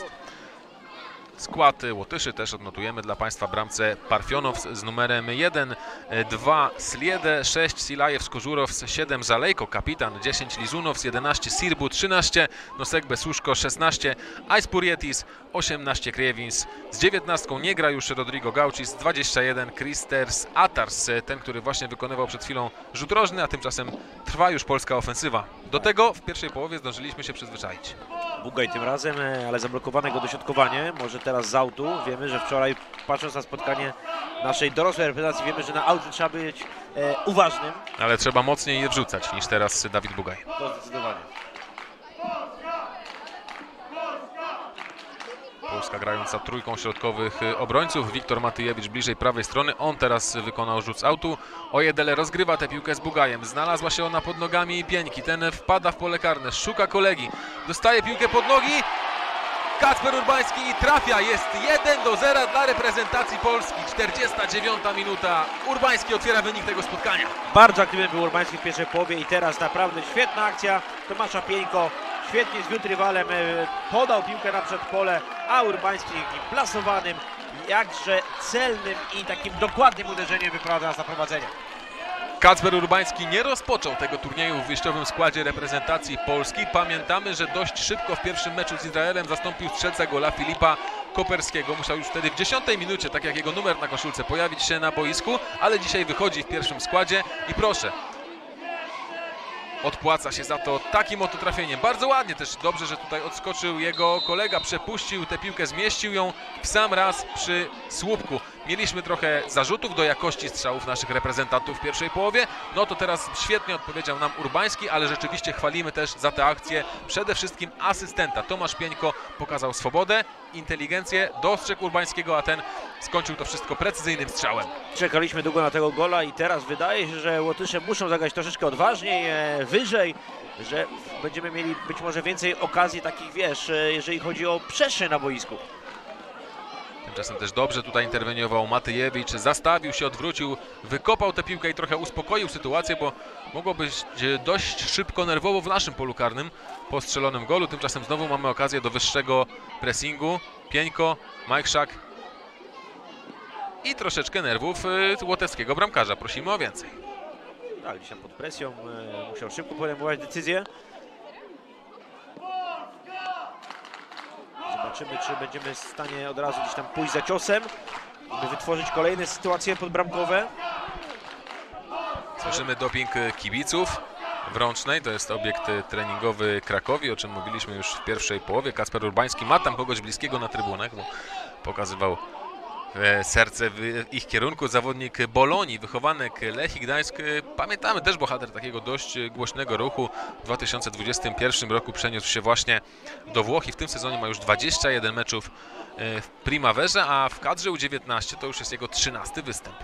Skład Łotyszy też odnotujemy dla Państwa. Bramce Parfionow z numerem 1, 2 Sliede, 6 Silajew Kożurow, 7 Zalejko, kapitan, 10 Lizunow, 11 Sirbu, 13 Nosegbe Suszko, 16 Aispurietis, 18 Kriewins. Z 19 nie gra już Rodrigo Gauchis, 21 Kristers Atars, ten, który właśnie wykonywał przed chwilą rzut rożny, a tymczasem trwa już polska ofensywa. Do tego w pierwszej połowie zdążyliśmy się przyzwyczaić. Bugaj tym razem, ale zablokowane go dośrodkowanie. Może teraz z autu. Wiemy, że wczoraj, patrząc na spotkanie naszej dorosłej reprezentacji, wiemy, że na auty trzeba być uważnym. Ale trzeba mocniej je wrzucać niż teraz Dawid Bugaj. To zdecydowanie. Polska grająca trójką środkowych obrońców. Wiktor Matyjewicz bliżej prawej strony. On teraz wykonał rzut z autu. Ojedele rozgrywa tę piłkę z Bugajem. Znalazła się ona pod nogami Pieńki. Ten wpada w pole karne. Szuka kolegi. Dostaje piłkę pod nogi. Kacper Urbański i trafia. Jest 1-0 dla reprezentacji Polski. 49 minuta. Urbański otwiera wynik tego spotkania. Bardzo aktywny był Urbański w pierwszej połowie i teraz naprawdę świetna akcja Tomasza Pieńko. Świetnie zwiódł rywalem, podał piłkę na przedpole, a Urbański plasowanym, jakże celnym i takim dokładnym uderzeniem wyprowadza nas na prowadzenie. Kacper Urbański nie rozpoczął tego turnieju w wyjściowym składzie reprezentacji Polski. Pamiętamy, że dość szybko w pierwszym meczu z Izraelem zastąpił strzelca gola Filipa Koperskiego. Musiał już wtedy w 10 minucie, tak jak jego numer na koszulce, pojawić się na boisku, ale dzisiaj wychodzi w pierwszym składzie i proszę, odpłaca się za to takim oto trafieniem. Bardzo ładnie też, dobrze, że tutaj odskoczył jego kolega, przepuścił tę piłkę, zmieścił ją w sam raz przy słupku. Mieliśmy trochę zarzutów do jakości strzałów naszych reprezentantów w pierwszej połowie. No to teraz świetnie odpowiedział nam Urbański, ale rzeczywiście chwalimy też za tę akcję przede wszystkim asystenta. Tomasz Pieńko pokazał swobodę, inteligencję, dostrzegł Urbańskiego, a ten skończył to wszystko precyzyjnym strzałem. Czekaliśmy długo na tego gola i teraz wydaje się, że Łotysze muszą zagrać troszeczkę odważniej, wyżej, że będziemy mieli być może więcej okazji takich, wiesz, jeżeli chodzi o przestrzeń na boisku. Tymczasem też dobrze tutaj interweniował Matyjewicz, zastawił się, odwrócił, wykopał tę piłkę i trochę uspokoił sytuację, bo mogło być dość szybko, nerwowo w naszym polu karnym po strzelonym golu. Tymczasem znowu mamy okazję do wyższego pressingu. Pieńko, Majchrzak i troszeczkę nerwów łotewskiego bramkarza. Prosimy o więcej. Tak, gdzieś tam pod presją musiał szybko podejmować decyzję. Zobaczymy, czy będziemy w stanie od razu gdzieś tam pójść za ciosem, by wytworzyć kolejne sytuacje podbramkowe. Słyszymy doping kibiców w Rącznej. To jest obiekt treningowy Krakowi, o czym mówiliśmy już w pierwszej połowie. Kacper Urbański ma tam kogoś bliskiego na trybunach, bo pokazywał serce w ich kierunku. Zawodnik Bolonii, wychowanek Lechii Gdańsk. Pamiętamy, też bohater takiego dość głośnego ruchu. W 2021 roku przeniósł się właśnie do Włoch i w tym sezonie ma już 21 meczów w Primaverze, a w kadrze U19 to już jest jego 13 występ.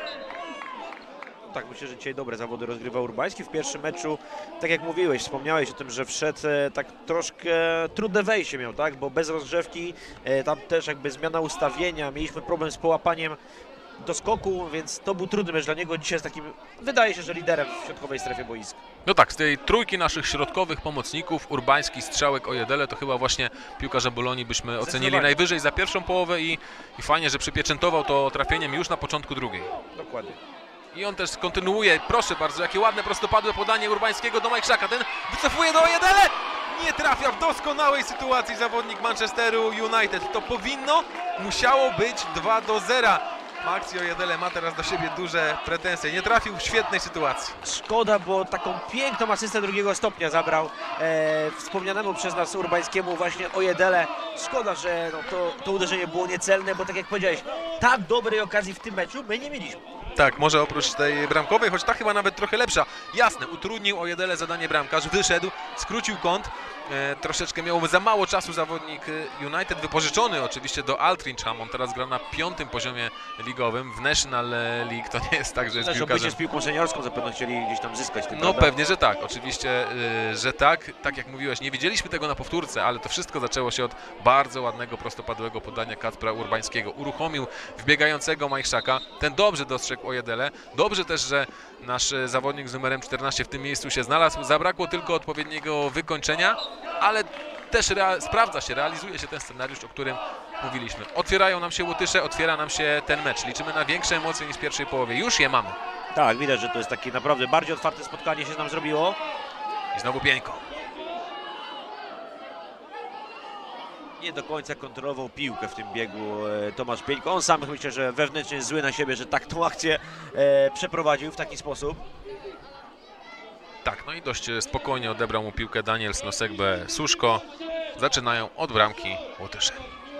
Tak, myślę, że dzisiaj dobre zawody rozgrywa Urbański. W pierwszym meczu, tak jak mówiłeś, wspomniałeś o tym, że wszedł tak troszkę trudne wejście miał, tak? Bo bez rozgrzewki, tam też jakby zmiana ustawienia, mieliśmy problem z połapaniem do skoku, więc to był trudny mecz dla niego. Dzisiaj jest takim, wydaje się, że liderem w środkowej strefie boiska. No tak, z tej trójki naszych środkowych pomocników, Urbański, Strzałek, Ojedele, to chyba właśnie piłkarza Bolonii byśmy ocenili najwyżej za pierwszą połowę i fajnie, że przypieczętował to trafieniem już na początku drugiej. Dokładnie. I on też kontynuuje, proszę bardzo, jakie ładne prostopadłe podanie Urbańskiego do Majchrzaka. Ten wycofuje do Ojedele, nie trafia w doskonałej sytuacji zawodnik Manchesteru United. To musiało być 2-0. Maxi Ojedele ma teraz do siebie duże pretensje, nie trafił w świetnej sytuacji. Szkoda, bo taką piękną asystę drugiego stopnia zabrał wspomnianemu przez nas Urbańskiemu właśnie Ojedele. Szkoda, że no, to uderzenie było niecelne, bo tak jak powiedziałeś, tak dobrej okazji w tym meczu my nie mieliśmy. Tak, może oprócz tej bramkowej, choć ta chyba nawet trochę lepsza. Jasne, utrudnił Ojedele zadanie bramkarz, wyszedł, skrócił kąt. Troszeczkę miał za mało czasu zawodnik United, wypożyczony oczywiście do Altrincham. On teraz gra na 5. poziomie ligowym w National League. To nie jest tak, że jest Też piłkarzem... z piłką seniorską zapewne chcieli gdzieś tam zyskać. Tym, no prawda? pewnie, że tak. Oczywiście, że tak. Tak jak mówiłeś, nie widzieliśmy tego na powtórce, ale to wszystko zaczęło się od bardzo ładnego, prostopadłego podania Kacpra Urbańskiego. Uruchomił wbiegającego Majchrzaka. Ten dobrze dostrzegł Ojedele. Dobrze też, że nasz zawodnik z numerem 14 w tym miejscu się znalazł. Zabrakło tylko odpowiedniego wykończenia, ale też sprawdza się, realizuje się ten scenariusz, o którym mówiliśmy. Otwierają nam się Łotysze, otwiera nam się ten mecz. Liczymy na większe emocje niż w pierwszej połowie. Już je mamy. Tak, widać, że to jest takie naprawdę bardziej otwarte spotkanie się nam zrobiło. I znowu Pieńko. Nie do końca kontrolował piłkę w tym biegu Tomasz Pieńko. On sam, myślę, że wewnętrznie jest zły na siebie, że tak tą akcję przeprowadził w taki sposób. Tak, no i dość spokojnie odebrał mu piłkę Daniel Snosegbe Suszko. zaczynają od bramki Łotysze.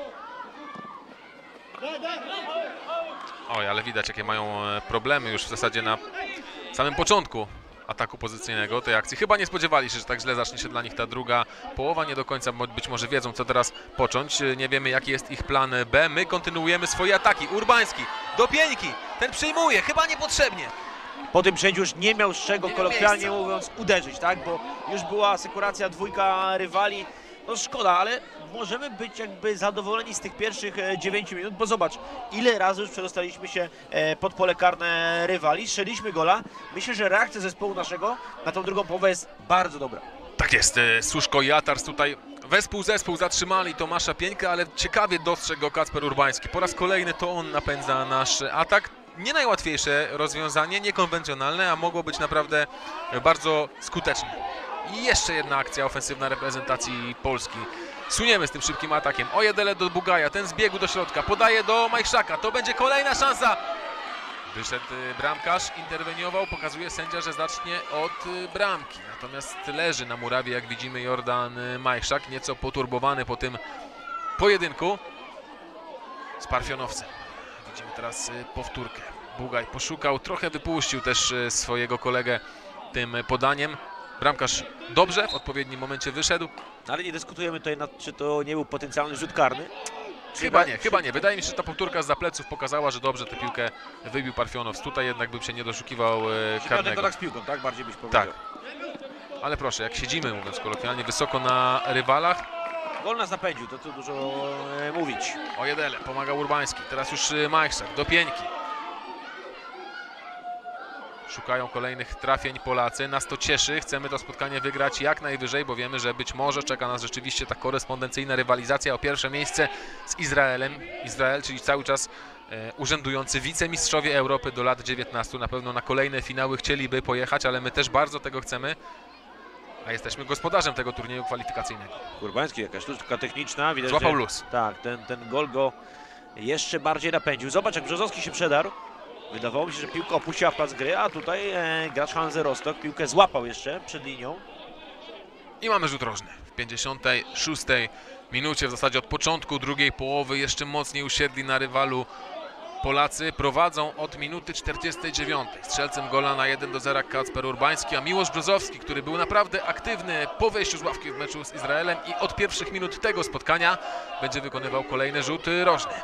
Oj, ale widać, jakie mają problemy już w zasadzie na samym początku ataku pozycyjnego tej akcji. Chyba nie spodziewali się, że tak źle zacznie się dla nich ta druga połowa. Nie do końca być może wiedzą, co teraz począć. Nie wiemy, jaki jest ich plan B. My kontynuujemy swoje ataki. Urbański do Pieńki. Ten przyjmuje, chyba niepotrzebnie. Po tym przejściu już nie miał z czego, Nie miał kolokwialnie miejsca. mówiąc, uderzyć, tak? Bo już była asekuracja, dwójka rywali. No szkoda, ale możemy być jakby zadowoleni z tych pierwszych 9 minut, bo zobacz, ile razy już przedostaliśmy się pod pole karne rywali, strzeliśmy gola. Myślę, że reakcja zespołu naszego na tą drugą połowę jest bardzo dobra. Tak jest, Suszko i Atars tutaj zespół zatrzymali Tomasza Pieńkę, ale ciekawie dostrzegł go Kacper Urbański. Po raz kolejny to on napędza nasz atak. Nie najłatwiejsze rozwiązanie, niekonwencjonalne, a mogło być naprawdę bardzo skuteczne. I jeszcze jedna akcja ofensywna reprezentacji Polski. Suniemy z tym szybkim atakiem. Ojedele do Bugaja, ten zbiegł do środka, podaje do Majchrzaka. To będzie kolejna szansa. Wyszedł bramkarz, interweniował, pokazuje sędzia, że zacznie od bramki. Natomiast leży na murawie, jak widzimy, Jordan Majchrzak, nieco poturbowany po tym pojedynku z Parfionowcem. Widzimy teraz powtórkę. Bugaj poszukał, trochę wypuścił też swojego kolegę tym podaniem. Bramkarz dobrze, w odpowiednim momencie wyszedł. Ale nie dyskutujemy tutaj nad, czy to nie był potencjalny rzut karny. Chyba nie. Wydaje mi się, że ta powtórka zza pleców pokazała, że dobrze tę piłkę wybił Parfionow. Tutaj jednak bym się nie doszukiwał karnego. kontakt z piłką, tak? Bardziej byś powiedział. Tak. Ale proszę, jak siedzimy, mówiąc kolokwialnie, wysoko na rywalach. Gol nas napędził, to tu dużo mówić. Ojedele, pomaga Urbański. Teraz już Majchrzak do Pieńki. Szukają kolejnych trafień Polacy. Nas to cieszy. Chcemy to spotkanie wygrać jak najwyżej, bo wiemy, że być może czeka nas rzeczywiście ta korespondencyjna rywalizacja o pierwsze miejsce z Izraelem. Izrael, czyli cały czas urzędujący wicemistrzowie Europy do lat 19. Na pewno na kolejne finały chcieliby pojechać, ale my też bardzo tego chcemy. A jesteśmy gospodarzem tego turnieju kwalifikacyjnego. Urbański, jakaś sztuczka techniczna. Widać, Złapał że, luz. Tak, ten gol go jeszcze bardziej napędził. Zobacz, jak Brzozowski się przedarł. Wydawało mi się, że piłka opuściła plac gry, a tutaj gracz Hanzy Rostock piłkę złapał jeszcze przed linią. I mamy rzut rożny. W 56 minucie, w zasadzie od początku drugiej połowy, jeszcze mocniej usiedli na rywalu Polacy. Prowadzą od minuty 49. Strzelcem gola na 1-0 Kacper Urbański, a Miłosz Brzozowski, który był naprawdę aktywny po wejściu z ławki w meczu z Izraelem i od pierwszych minut tego spotkania będzie wykonywał kolejny rzut rożny.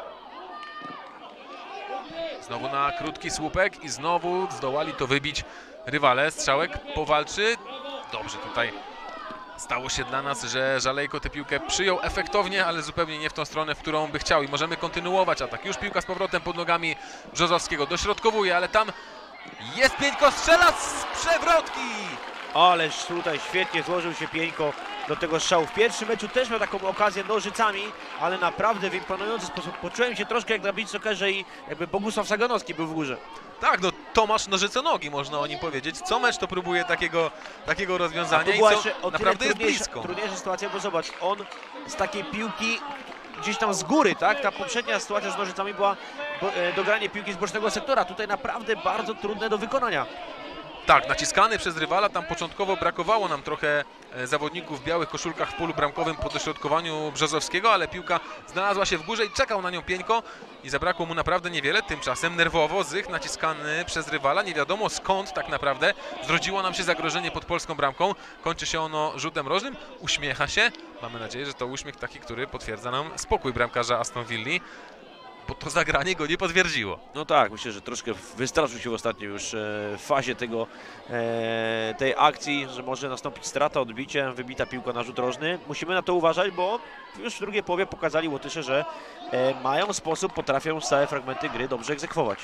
Znowu na krótki słupek i znowu zdołali to wybić rywale. Strzałek powalczy. Dobrze tutaj stało się dla nas, że Żalejko tę piłkę przyjął efektownie, ale zupełnie nie w tą stronę, w którą by chciał. I możemy kontynuować atak. Już piłka z powrotem pod nogami Brzozowskiego. Dośrodkowuje, ale tam jest Pieńko, strzela z przewrotki! Ależ tutaj świetnie złożył się Pieńko do tego strzału. W pierwszym meczu też miał taką okazję nożycami, ale naprawdę w imponujący sposób. Poczułem się troszkę jak na beach soccerze i jakby Bogusław Saganowski był w górze. Tak, no Tomasz Nożyconogi, można o nim powiedzieć. Co mecz to próbuje takiego rozwiązania i była co jeszcze o tyle naprawdę jest blisko. trudniejsza sytuacja, bo zobacz, on z takiej piłki gdzieś tam z góry, tak? Ta poprzednia sytuacja z nożycami była dogranie piłki z bocznego sektora. Tutaj naprawdę bardzo trudne do wykonania. Tak, naciskany przez rywala, tam początkowo brakowało nam trochę zawodników w białych koszulkach w polu bramkowym po dośrodkowaniu Brzozowskiego, ale piłka znalazła się w górze i czekał na nią Pieńko i zabrakło mu naprawdę niewiele. Tymczasem nerwowo Zych, naciskany przez rywala, nie wiadomo skąd tak naprawdę zrodziło nam się zagrożenie pod polską bramką. Kończy się ono rzutem rożnym, uśmiecha się. Mamy nadzieję, że to uśmiech taki, który potwierdza nam spokój bramkarza Aston Villa, bo to zagranie go nie potwierdziło. No tak, myślę, że troszkę wystraszył się w ostatniej już fazie tej akcji, że może nastąpić strata, odbicie, wybita piłka na rzut rożny. Musimy na to uważać, bo już w drugiej połowie pokazali Łotysze, że mają sposób, potrafią stałe fragmenty gry dobrze egzekwować.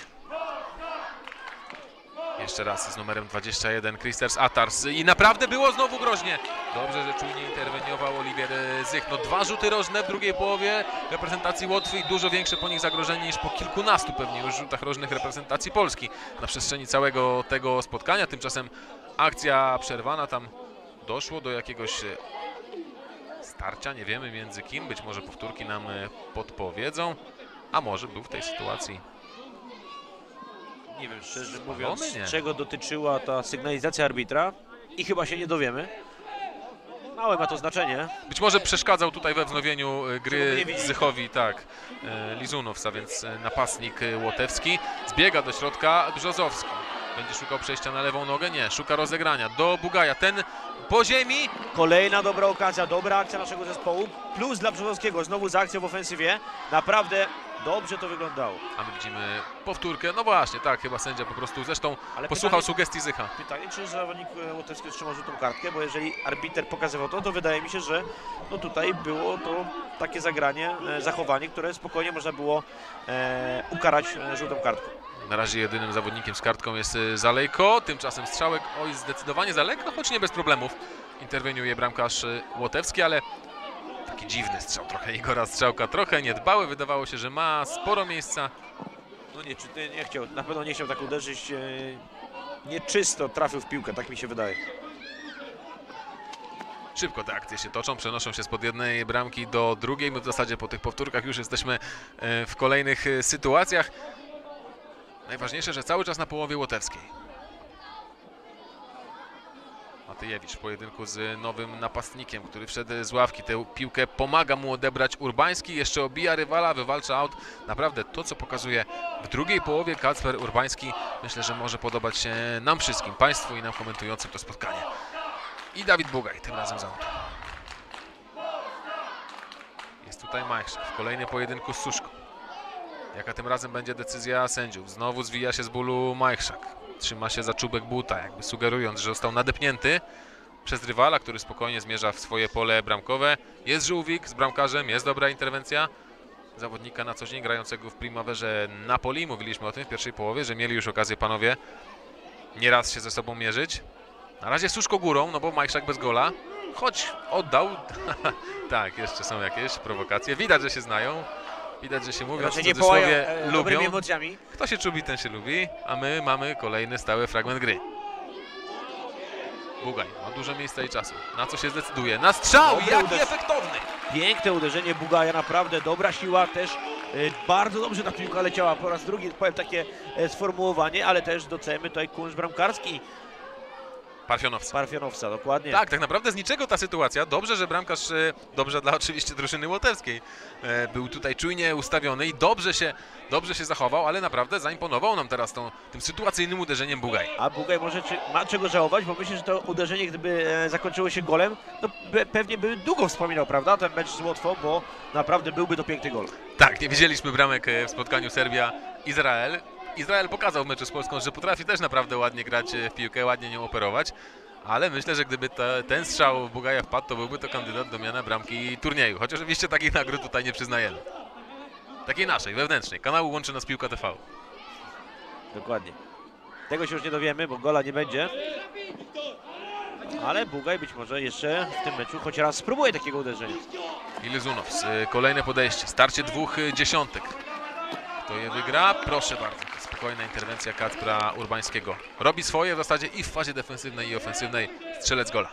Jeszcze raz z numerem 21 Kristers Atars i naprawdę było znowu groźnie. Dobrze, że czujnie interweniował Oliwier Zych. No 2 rzuty rożne w drugiej połowie reprezentacji Łotwy i dużo większe po nich zagrożenie niż po kilkunastu pewnie już rzutach rożnych reprezentacji Polski na przestrzeni całego tego spotkania. Tymczasem akcja przerwana, tam doszło do jakiegoś starcia, nie wiemy między kim, być może powtórki nam podpowiedzą, a może był w tej sytuacji. Nie wiem, szczerze mówiąc, nie. czego dotyczyła ta sygnalizacja arbitra i chyba się nie dowiemy. Małe ma to znaczenie. Być może przeszkadzał tutaj we wznowieniu gry nie widzi. Zychowi, tak, Lizunowc, a więc napastnik Łotewski. Zbiega do środka Brzozowski. Będzie szukał przejścia na lewą nogę? Nie, szuka rozegrania do Bugaja. Ten po ziemi. Kolejna dobra okazja, dobra akcja naszego zespołu. Plus dla Brzozowskiego, znowu za akcję w ofensywie. Naprawdę dobrze to wyglądało. A my widzimy powtórkę. No właśnie, tak, chyba sędzia po prostu zresztą Ale posłuchał sugestii Zycha. Pytanie, czy zawodnik Łotewski otrzymał żółtą kartkę, bo jeżeli arbiter pokazywał to wydaje mi się, że no tutaj było to takie zagranie, zachowanie, które spokojnie można było ukarać żółtą kartką. Na razie jedynym zawodnikiem z kartką jest Zalejko. Tymczasem strzałek, oj, zdecydowanie za lekko, choć nie bez problemów. Interweniuje bramkarz Łotewski, ale taki dziwny strzał trochę Igora Strzałka, trochę niedbały. Wydawało się, że ma sporo miejsca. No nie chciał, na pewno nie chciał tak uderzyć, nieczysto trafił w piłkę, tak mi się wydaje. Szybko te akcje się toczą, przenoszą się spod jednej bramki do drugiej. My w zasadzie po tych powtórkach już jesteśmy w kolejnych sytuacjach. Najważniejsze, że cały czas na połowie łotewskiej. Matyjewicz w pojedynku z nowym napastnikiem, który wszedł z ławki. Tę piłkę pomaga mu odebrać Urbański. Jeszcze obija rywala, wywalcza aut. Naprawdę to, co pokazuje w drugiej połowie Kacper Urbański, myślę, że może podobać się nam wszystkim, Państwu i nam komentującym to spotkanie. I Dawid Bugaj, tym razem z autu. Jest tutaj Majchrzak w kolejnym pojedynku z Suszką. Jaka tym razem będzie decyzja sędziów? Znowu zwija się z bólu Majchrzak. Trzyma się za czubek buta, jakby sugerując, że został nadepnięty przez rywala, który spokojnie zmierza w swoje pole bramkowe. Jest Żółwik z bramkarzem, jest dobra interwencja zawodnika na co dzień grającego w Primaverze Napoli. Mówiliśmy o tym w pierwszej połowie, że mieli już okazję panowie nieraz się ze sobą mierzyć. Na razie Suszko górą, no bo Majchrzak bez gola, choć oddał. Tak, jeszcze są jakieś prowokacje. Widać, że się znają. Widać, że się mówiąc w cudzysłowie lubią. Emocjami. Kto się czubi, ten się lubi, a my mamy kolejny stały fragment gry. Bugaj ma dużo miejsca i czasu. Na co się zdecyduje? Na strzał! Jaki efektowny! Piękne uderzenie Bugaja, naprawdę dobra siła, też bardzo dobrze ta piłka leciała. Po raz drugi powiem takie sformułowanie, ale też doceniamy tutaj kunsz bramkarski Parfionowca, dokładnie. Tak, tak naprawdę z niczego ta sytuacja. Dobrze, że bramkarz, dobrze dla oczywiście drużyny łotewskiej, był tutaj czujnie ustawiony i dobrze się zachował, ale naprawdę zaimponował nam teraz tym sytuacyjnym uderzeniem Bugaj. A Bugaj może ma czego żałować, bo myślę, że to uderzenie, gdyby zakończyło się golem, to pewnie by długo wspominał, prawda, ten mecz z Łotwą, bo naprawdę byłby to piękny gol. Tak, nie widzieliśmy bramek w spotkaniu Serbia-Izrael. Izrael pokazał w meczu z Polską, że potrafi też naprawdę ładnie grać w piłkę, ładnie nią operować, ale myślę, że gdyby ten strzał w Bugaja wpadł, to byłby to kandydat do miana bramki turnieju, choć oczywiście takich nagród tutaj nie przyznajemy. Takiej naszej, wewnętrznej. Kanału łączy nas Piłka TV. Dokładnie. Tego się już nie dowiemy, bo gola nie będzie. Ale Bugaj być może jeszcze w tym meczu choć raz spróbuje takiego uderzenia. I Lizunowc, kolejne podejście, starcie dwóch dziesiątek. Kto je wygra? Proszę bardzo. Spokojna interwencja Kacpra Urbańskiego. Robi swoje w zasadzie i w fazie defensywnej i ofensywnej. Strzelec gola.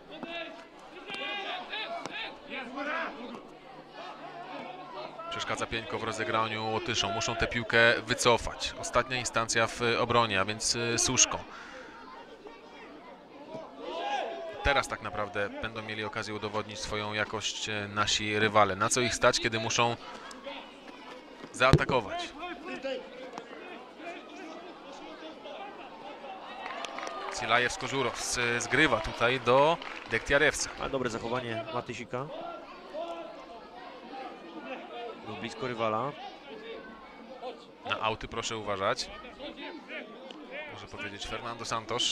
Przeszkadza Pieńko w rozegraniu Łotyszom. Muszą tę piłkę wycofać. Ostatnia instancja w obronie, a więc Suszko. Teraz tak naprawdę będą mieli okazję udowodnić swoją jakość nasi rywale. Na co ich stać, kiedy muszą zaatakować. Silajew-Skożurow zgrywa tutaj do Dektiarewca. A dobre zachowanie Matysika. Był blisko rywala. Na auty proszę uważać. Może powiedzieć Fernando Santos.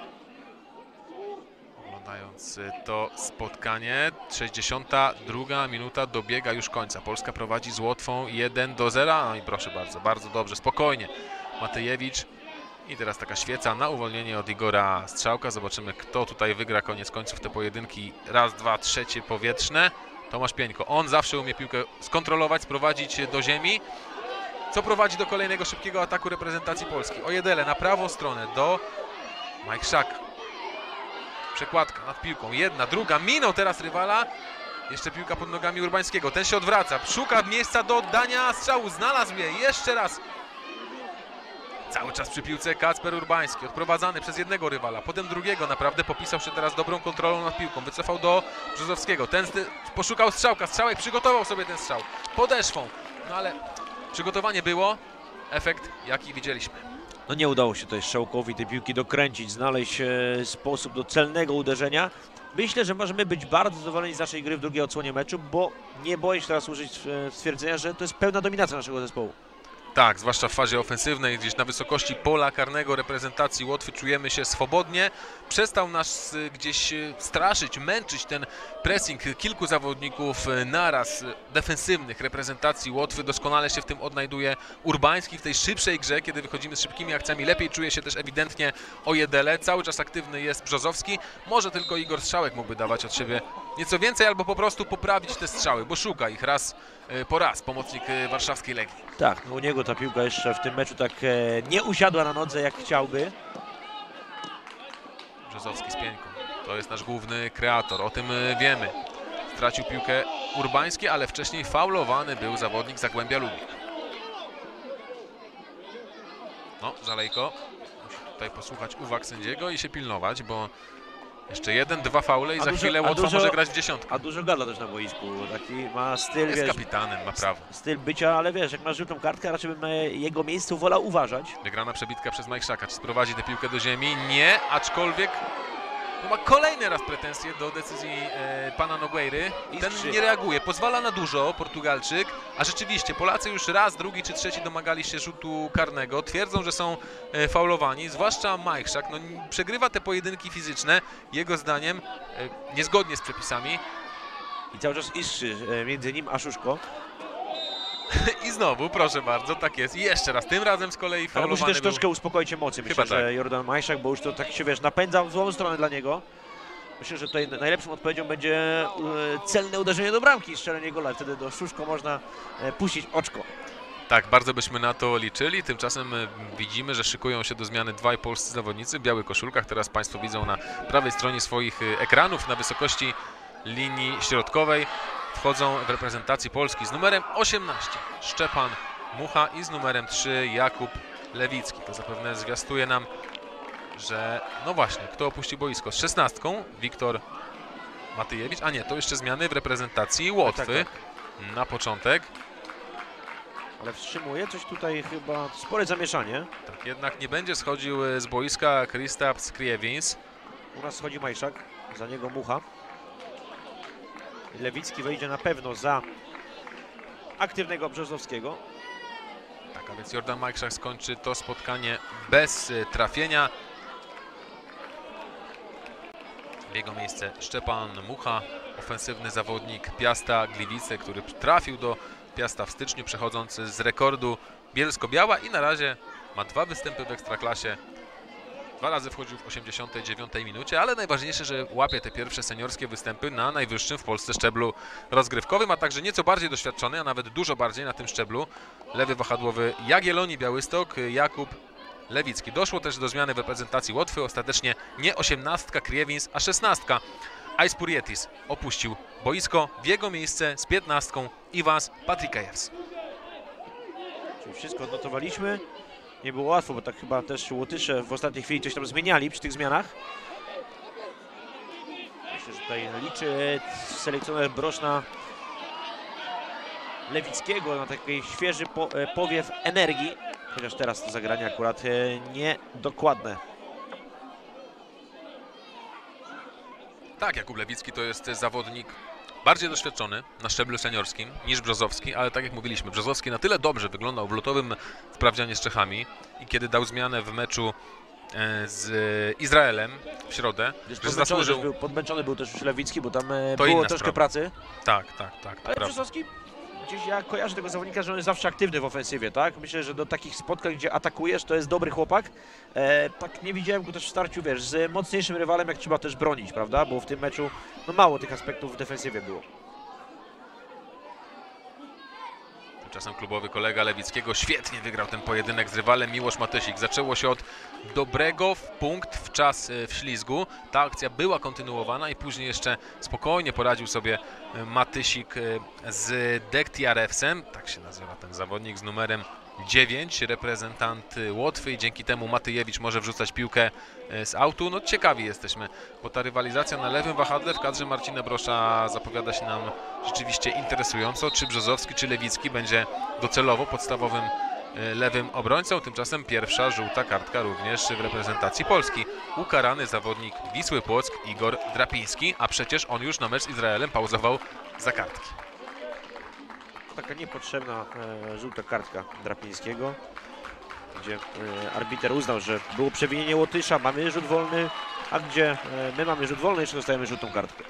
Oglądając to spotkanie. 62 minuta dobiega już końca. Polska prowadzi z Łotwą 1-0. No i proszę bardzo, bardzo dobrze, spokojnie. Matyjewicz. I teraz taka świeca na uwolnienie od Igora Strzałka. Zobaczymy, kto tutaj wygra koniec końców te pojedynki. Raz, dwa, trzecie powietrzne. Tomasz Pieńko. On zawsze umie piłkę skontrolować, sprowadzić do ziemi. Co prowadzi do kolejnego szybkiego ataku reprezentacji Polski. Ojedele na prawą stronę do Majchrzaka. Przekładka nad piłką. Jedna, druga. Minął teraz rywala. Jeszcze piłka pod nogami Urbańskiego. Ten się odwraca. Szuka miejsca do oddania strzału. Znalazł je. Jeszcze raz. Cały czas przy piłce Kacper Urbański, odprowadzany przez jednego rywala, potem drugiego. Naprawdę popisał się teraz dobrą kontrolą nad piłką. Wycofał do Brzozowskiego. Ten poszukał strzałka. Strzałek przygotował sobie ten strzał podeszwą. No ale przygotowanie było. Efekt jaki widzieliśmy. No nie udało się tutaj Strzałkowi tej piłki dokręcić, znaleźć sposób do celnego uderzenia. Myślę, że możemy być bardzo zadowoleni z naszej gry w drugiej odsłonie meczu, bo nie boję się teraz użyć stwierdzenia, że to jest pełna dominacja naszego zespołu. Tak, zwłaszcza w fazie ofensywnej, gdzieś na wysokości pola karnego reprezentacji Łotwy czujemy się swobodnie. Przestał nas gdzieś straszyć, męczyć ten pressing kilku zawodników naraz defensywnych reprezentacji Łotwy. Doskonale się w tym odnajduje Urbański w tej szybszej grze, kiedy wychodzimy z szybkimi akcjami. Lepiej czuje się też ewidentnie Ojedele. Cały czas aktywny jest Brzozowski. Może tylko Igor Strzałek mógłby dawać od siebie nieco więcej albo po prostu poprawić te strzały, bo szuka ich raz po raz pomocnik warszawskiej Legii. Tak, no u niego ta piłka jeszcze w tym meczu tak nie usiadła na nodze jak chciałby. Brzozowski z Pieńką. To jest nasz główny kreator, o tym wiemy. Stracił piłkę Urbański, ale wcześniej faulowany był zawodnik Zagłębia Lubin. No, Żalejko musi tutaj posłuchać uwag sędziego i się pilnować, bo jeszcze jeden, dwa faule i za chwilę Łotwa może grać w dziesiątkę. A dużo gada też na boisku, taki ma styl, Jest wiesz, kapitanem, ma prawo. styl bycia, ale wiesz, jak masz żółtą kartkę, raczej bym na jego miejscu wolał uważać. Wygrana przebitka przez Majchrzaka. Czy sprowadzi tę piłkę do ziemi? Nie, aczkolwiek ma kolejny raz pretensje do decyzji pana Nogueiry. Ten nie reaguje, pozwala na dużo Portugalczyk, a rzeczywiście Polacy już raz, drugi czy trzeci domagali się rzutu karnego. Twierdzą, że są faulowani, zwłaszcza Majchrzak. No, przegrywa te pojedynki fizyczne, jego zdaniem niezgodnie z przepisami. I cały czas iskrzy między nim a Szuszko. I znowu, proszę bardzo, tak jest. I jeszcze raz, tym razem z kolei Ale faulowany musi też był. troszkę uspokoić emocje. Myślę, Chyba tak. że Jordan Majchrzak, bo już to tak się, wiesz, napędza w złą stronę dla niego. Myślę, że tutaj najlepszą odpowiedzią będzie celne uderzenie do bramki i strzelenie gola. Wtedy do Szuszko można puścić oczko. Tak, bardzo byśmy na to liczyli. Tymczasem widzimy, że szykują się do zmiany dwaj polscy zawodnicy w białych koszulkach. Teraz Państwo widzą na prawej stronie swoich ekranów na wysokości linii środkowej. Wchodzą w reprezentacji Polski z numerem 18 Szczepan Mucha i z numerem 3 Jakub Lewicki. To zapewne zwiastuje nam, że no właśnie, kto opuści boisko z 16 Wiktor Matyjewicz, a nie, to jeszcze zmiany w reprezentacji Łotwy Tak. na początek. Ale wstrzymuje coś tutaj chyba spore zamieszanie. Tak, jednak nie będzie schodził z boiska Kristaps Krievins. U nas schodzi Majchrzak, za niego Mucha. Lewicki wejdzie na pewno za aktywnego Brzozowskiego. Tak, a więc Jordan Majchrzak skończy to spotkanie bez trafienia. W jego miejsce Szczepan Mucha, ofensywny zawodnik Piasta Gliwice, który trafił do Piasta w styczniu, przechodząc z rekordu Bielsko-Biała i na razie ma 2 występy w Ekstraklasie. 2 razy wchodził w 89 minucie, ale najważniejsze, że łapie te pierwsze seniorskie występy na najwyższym w Polsce szczeblu rozgrywkowym, a także nieco bardziej doświadczony, a nawet dużo bardziej na tym szczeblu lewy wahadłowy Jagiellonii Białystok Jakub Lewicki. Doszło też do zmiany w reprezentacji Łotwy, ostatecznie nie 18 Krievins, a 16 Aispurietis opuścił boisko, w jego miejsce z 15 Iwas Patrikajevs. Czyli wszystko odnotowaliśmy. Nie było łatwo, bo tak chyba też Łotysze w ostatniej chwili coś tam zmieniali przy tych zmianach. Myślę, że tutaj liczy selekcjoner Brosz na Lewickiego, na taki świeży powiew energii. Chociaż teraz to zagranie akurat niedokładne. Tak, Jakub Lewicki to jest zawodnik bardziej doświadczony na szczeblu seniorskim niż Brzozowski, ale tak jak mówiliśmy, Brzozowski na tyle dobrze wyglądał w lutowym sprawdzianie z Czechami i kiedy dał zmianę w meczu z Izraelem w środę, że zasłużył... Podmęczony był też już Lewicki, bo tam To było inna troszkę sprawa. pracy. Tak, Ale prawda. Brzozowski, gdzieś ja kojarzę tego zawodnika, że on jest zawsze aktywny w ofensywie, tak? Myślę, że do takich spotkań, gdzie atakujesz, to jest dobry chłopak. Tak nie widziałem go też w starciu, wiesz, z mocniejszym rywalem, jak trzeba też bronić, prawda? Bo w tym meczu no mało tych aspektów w defensywie było. Tymczasem klubowy kolega Lewickiego świetnie wygrał ten pojedynek z rywalem Miłosz Matysik. Zaczęło się od dobrego w punkt w czas w ślizgu. Ta akcja była kontynuowana i później jeszcze spokojnie poradził sobie Matysik z Dektiarewsem. Tak się nazywa ten zawodnik z numerem 9, reprezentant Łotwy i dzięki temu Matyjewicz może wrzucać piłkę z autu. No ciekawi jesteśmy, bo ta rywalizacja na lewym wahadle w kadrze Marcina Brosza zapowiada się nam rzeczywiście interesująco. Czy Brzozowski, czy Lewicki będzie docelowo podstawowym lewym obrońcą. Tymczasem pierwsza żółta kartka również w reprezentacji Polski. Ukarany zawodnik Wisły Płock Igor Drapiński, a przecież on już na mecz z Izraelem pauzował za kartki. Taka niepotrzebna żółta kartka Drapińskiego, gdzie arbiter uznał, że było przewinienie Łotysza, mamy rzut wolny, a gdzie my mamy rzut wolny, jeszcze dostajemy żółtą kartkę.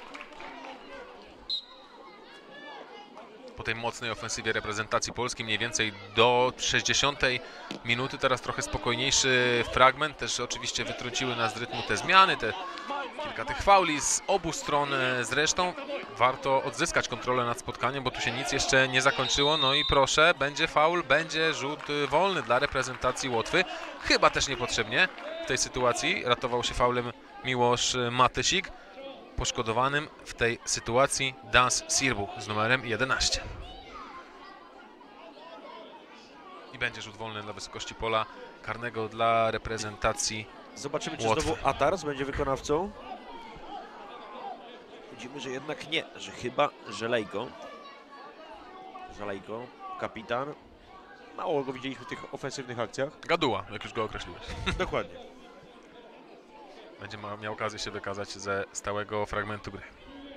Po tej mocnej ofensywie reprezentacji Polski mniej więcej do 60 minuty, teraz trochę spokojniejszy fragment, też oczywiście wytrąciły nas z rytmu te zmiany, kilka tych fauli z obu stron zresztą. Warto odzyskać kontrolę nad spotkaniem, bo tu się nic jeszcze nie zakończyło, no i proszę, będzie faul, będzie rzut wolny dla reprezentacji Łotwy, chyba też niepotrzebnie w tej sytuacji, ratował się faulem Miłosz Matysik. Poszkodowanym w tej sytuacji Das Sirbu z numerem 11. I będzie rzut wolny dla wysokości pola karnego dla reprezentacji Zobaczymy, czy Łotwy. znowu Atars będzie wykonawcą. Widzimy, że jednak nie, że chyba Żelejko. Żelejko, kapitan. Mało go widzieliśmy w tych ofensywnych akcjach. Gaduła, jak już go określiłeś. Dokładnie. Będzie miał okazję się wykazać ze stałego fragmentu gry.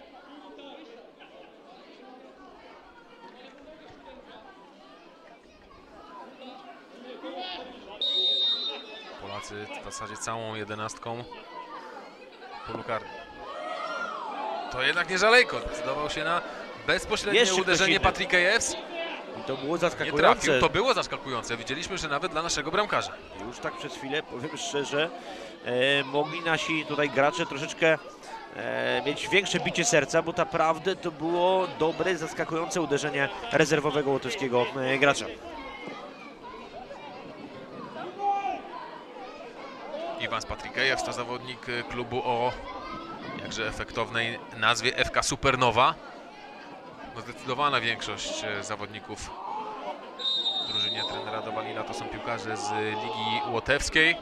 Polacy w zasadzie całą 11 polu karnym. To jednak nie Żalejko, zdecydował się na bezpośrednie Jeszcze ktoś uderzenie inny. Patryka Jews. I to było Nie zaskakujące. trafił, to było zaskakujące. Widzieliśmy, że nawet dla naszego bramkarza. Już tak przez chwilę, powiem szczerze, mogli nasi tutaj gracze troszeczkę mieć większe bicie serca, bo naprawdę to było dobre, zaskakujące uderzenie rezerwowego łotewskiego gracza. Iwan Patrykejew to zawodnik klubu o jakże efektownej nazwie FK Supernowa. No zdecydowana większość zawodników w drużynie trenera Dowalina to są piłkarze z Ligi Łotewskiej.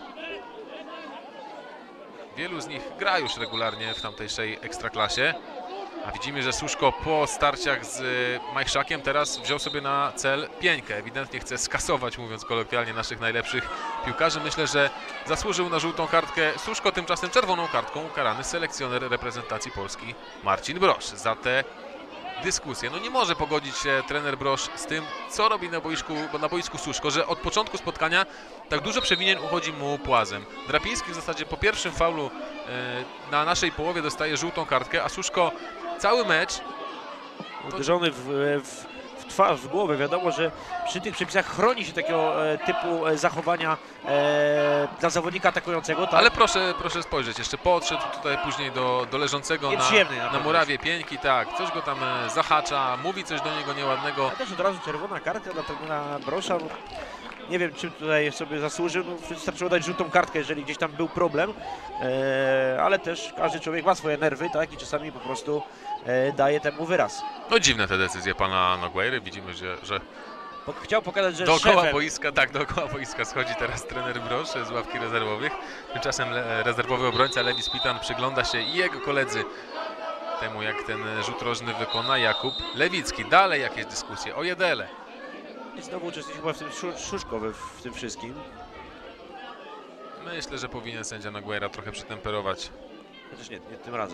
Wielu z nich gra już regularnie w tamtejszej ekstraklasie. A widzimy, że Suszko po starciach z Majchrzakiem teraz wziął sobie na cel pieńkę. Ewidentnie chce skasować, mówiąc kolokwialnie, naszych najlepszych piłkarzy. Myślę, że zasłużył na żółtą kartkę Suszko, tymczasem czerwoną kartką ukarany selekcjoner reprezentacji Polski Marcin Brosz za te dyskusję. No nie może pogodzić się trener Brosz z tym, co robi na boisku Suszko, że od początku spotkania tak dużo przewinień uchodzi mu płazem. Drapiński w zasadzie po pierwszym faulu na naszej połowie dostaje żółtą kartkę, a Suszko cały mecz Uderzony w twarz, w głowę. Wiadomo, że przy tych przepisach chroni się takiego typu zachowania dla zawodnika atakującego. Tak? Ale proszę spojrzeć, jeszcze podszedł tutaj później do leżącego na murawie pieńki, tak, coś go tam zahacza, mówi coś do niego nieładnego. Ale też od razu czerwona kartka dla trenera Brosza. No, nie wiem, czym tutaj sobie zasłużył, no, wystarczyło dać żółtą kartkę, jeżeli gdzieś tam był problem, ale też każdy człowiek ma swoje nerwy, tak, i czasami po prostu daje temu wyraz. No dziwne te decyzje pana Nogueiry, widzimy, że Chciał pokazać, że dookoła szefem... boiska, tak, dookoła boiska schodzi teraz trener Brosz z ławki rezerwowych. Tymczasem rezerwowy obrońca Lewis Pitan przygląda się i jego koledzy temu, jak ten rzut rożny wykona Jakub Lewicki. Dalej jakieś dyskusje o Jedele. I znowu uczestniczy chyba w tym Szuszko w tym wszystkim. Myślę, że powinien sędzia Nogueira trochę przytemperować. Chociaż nie tym razem.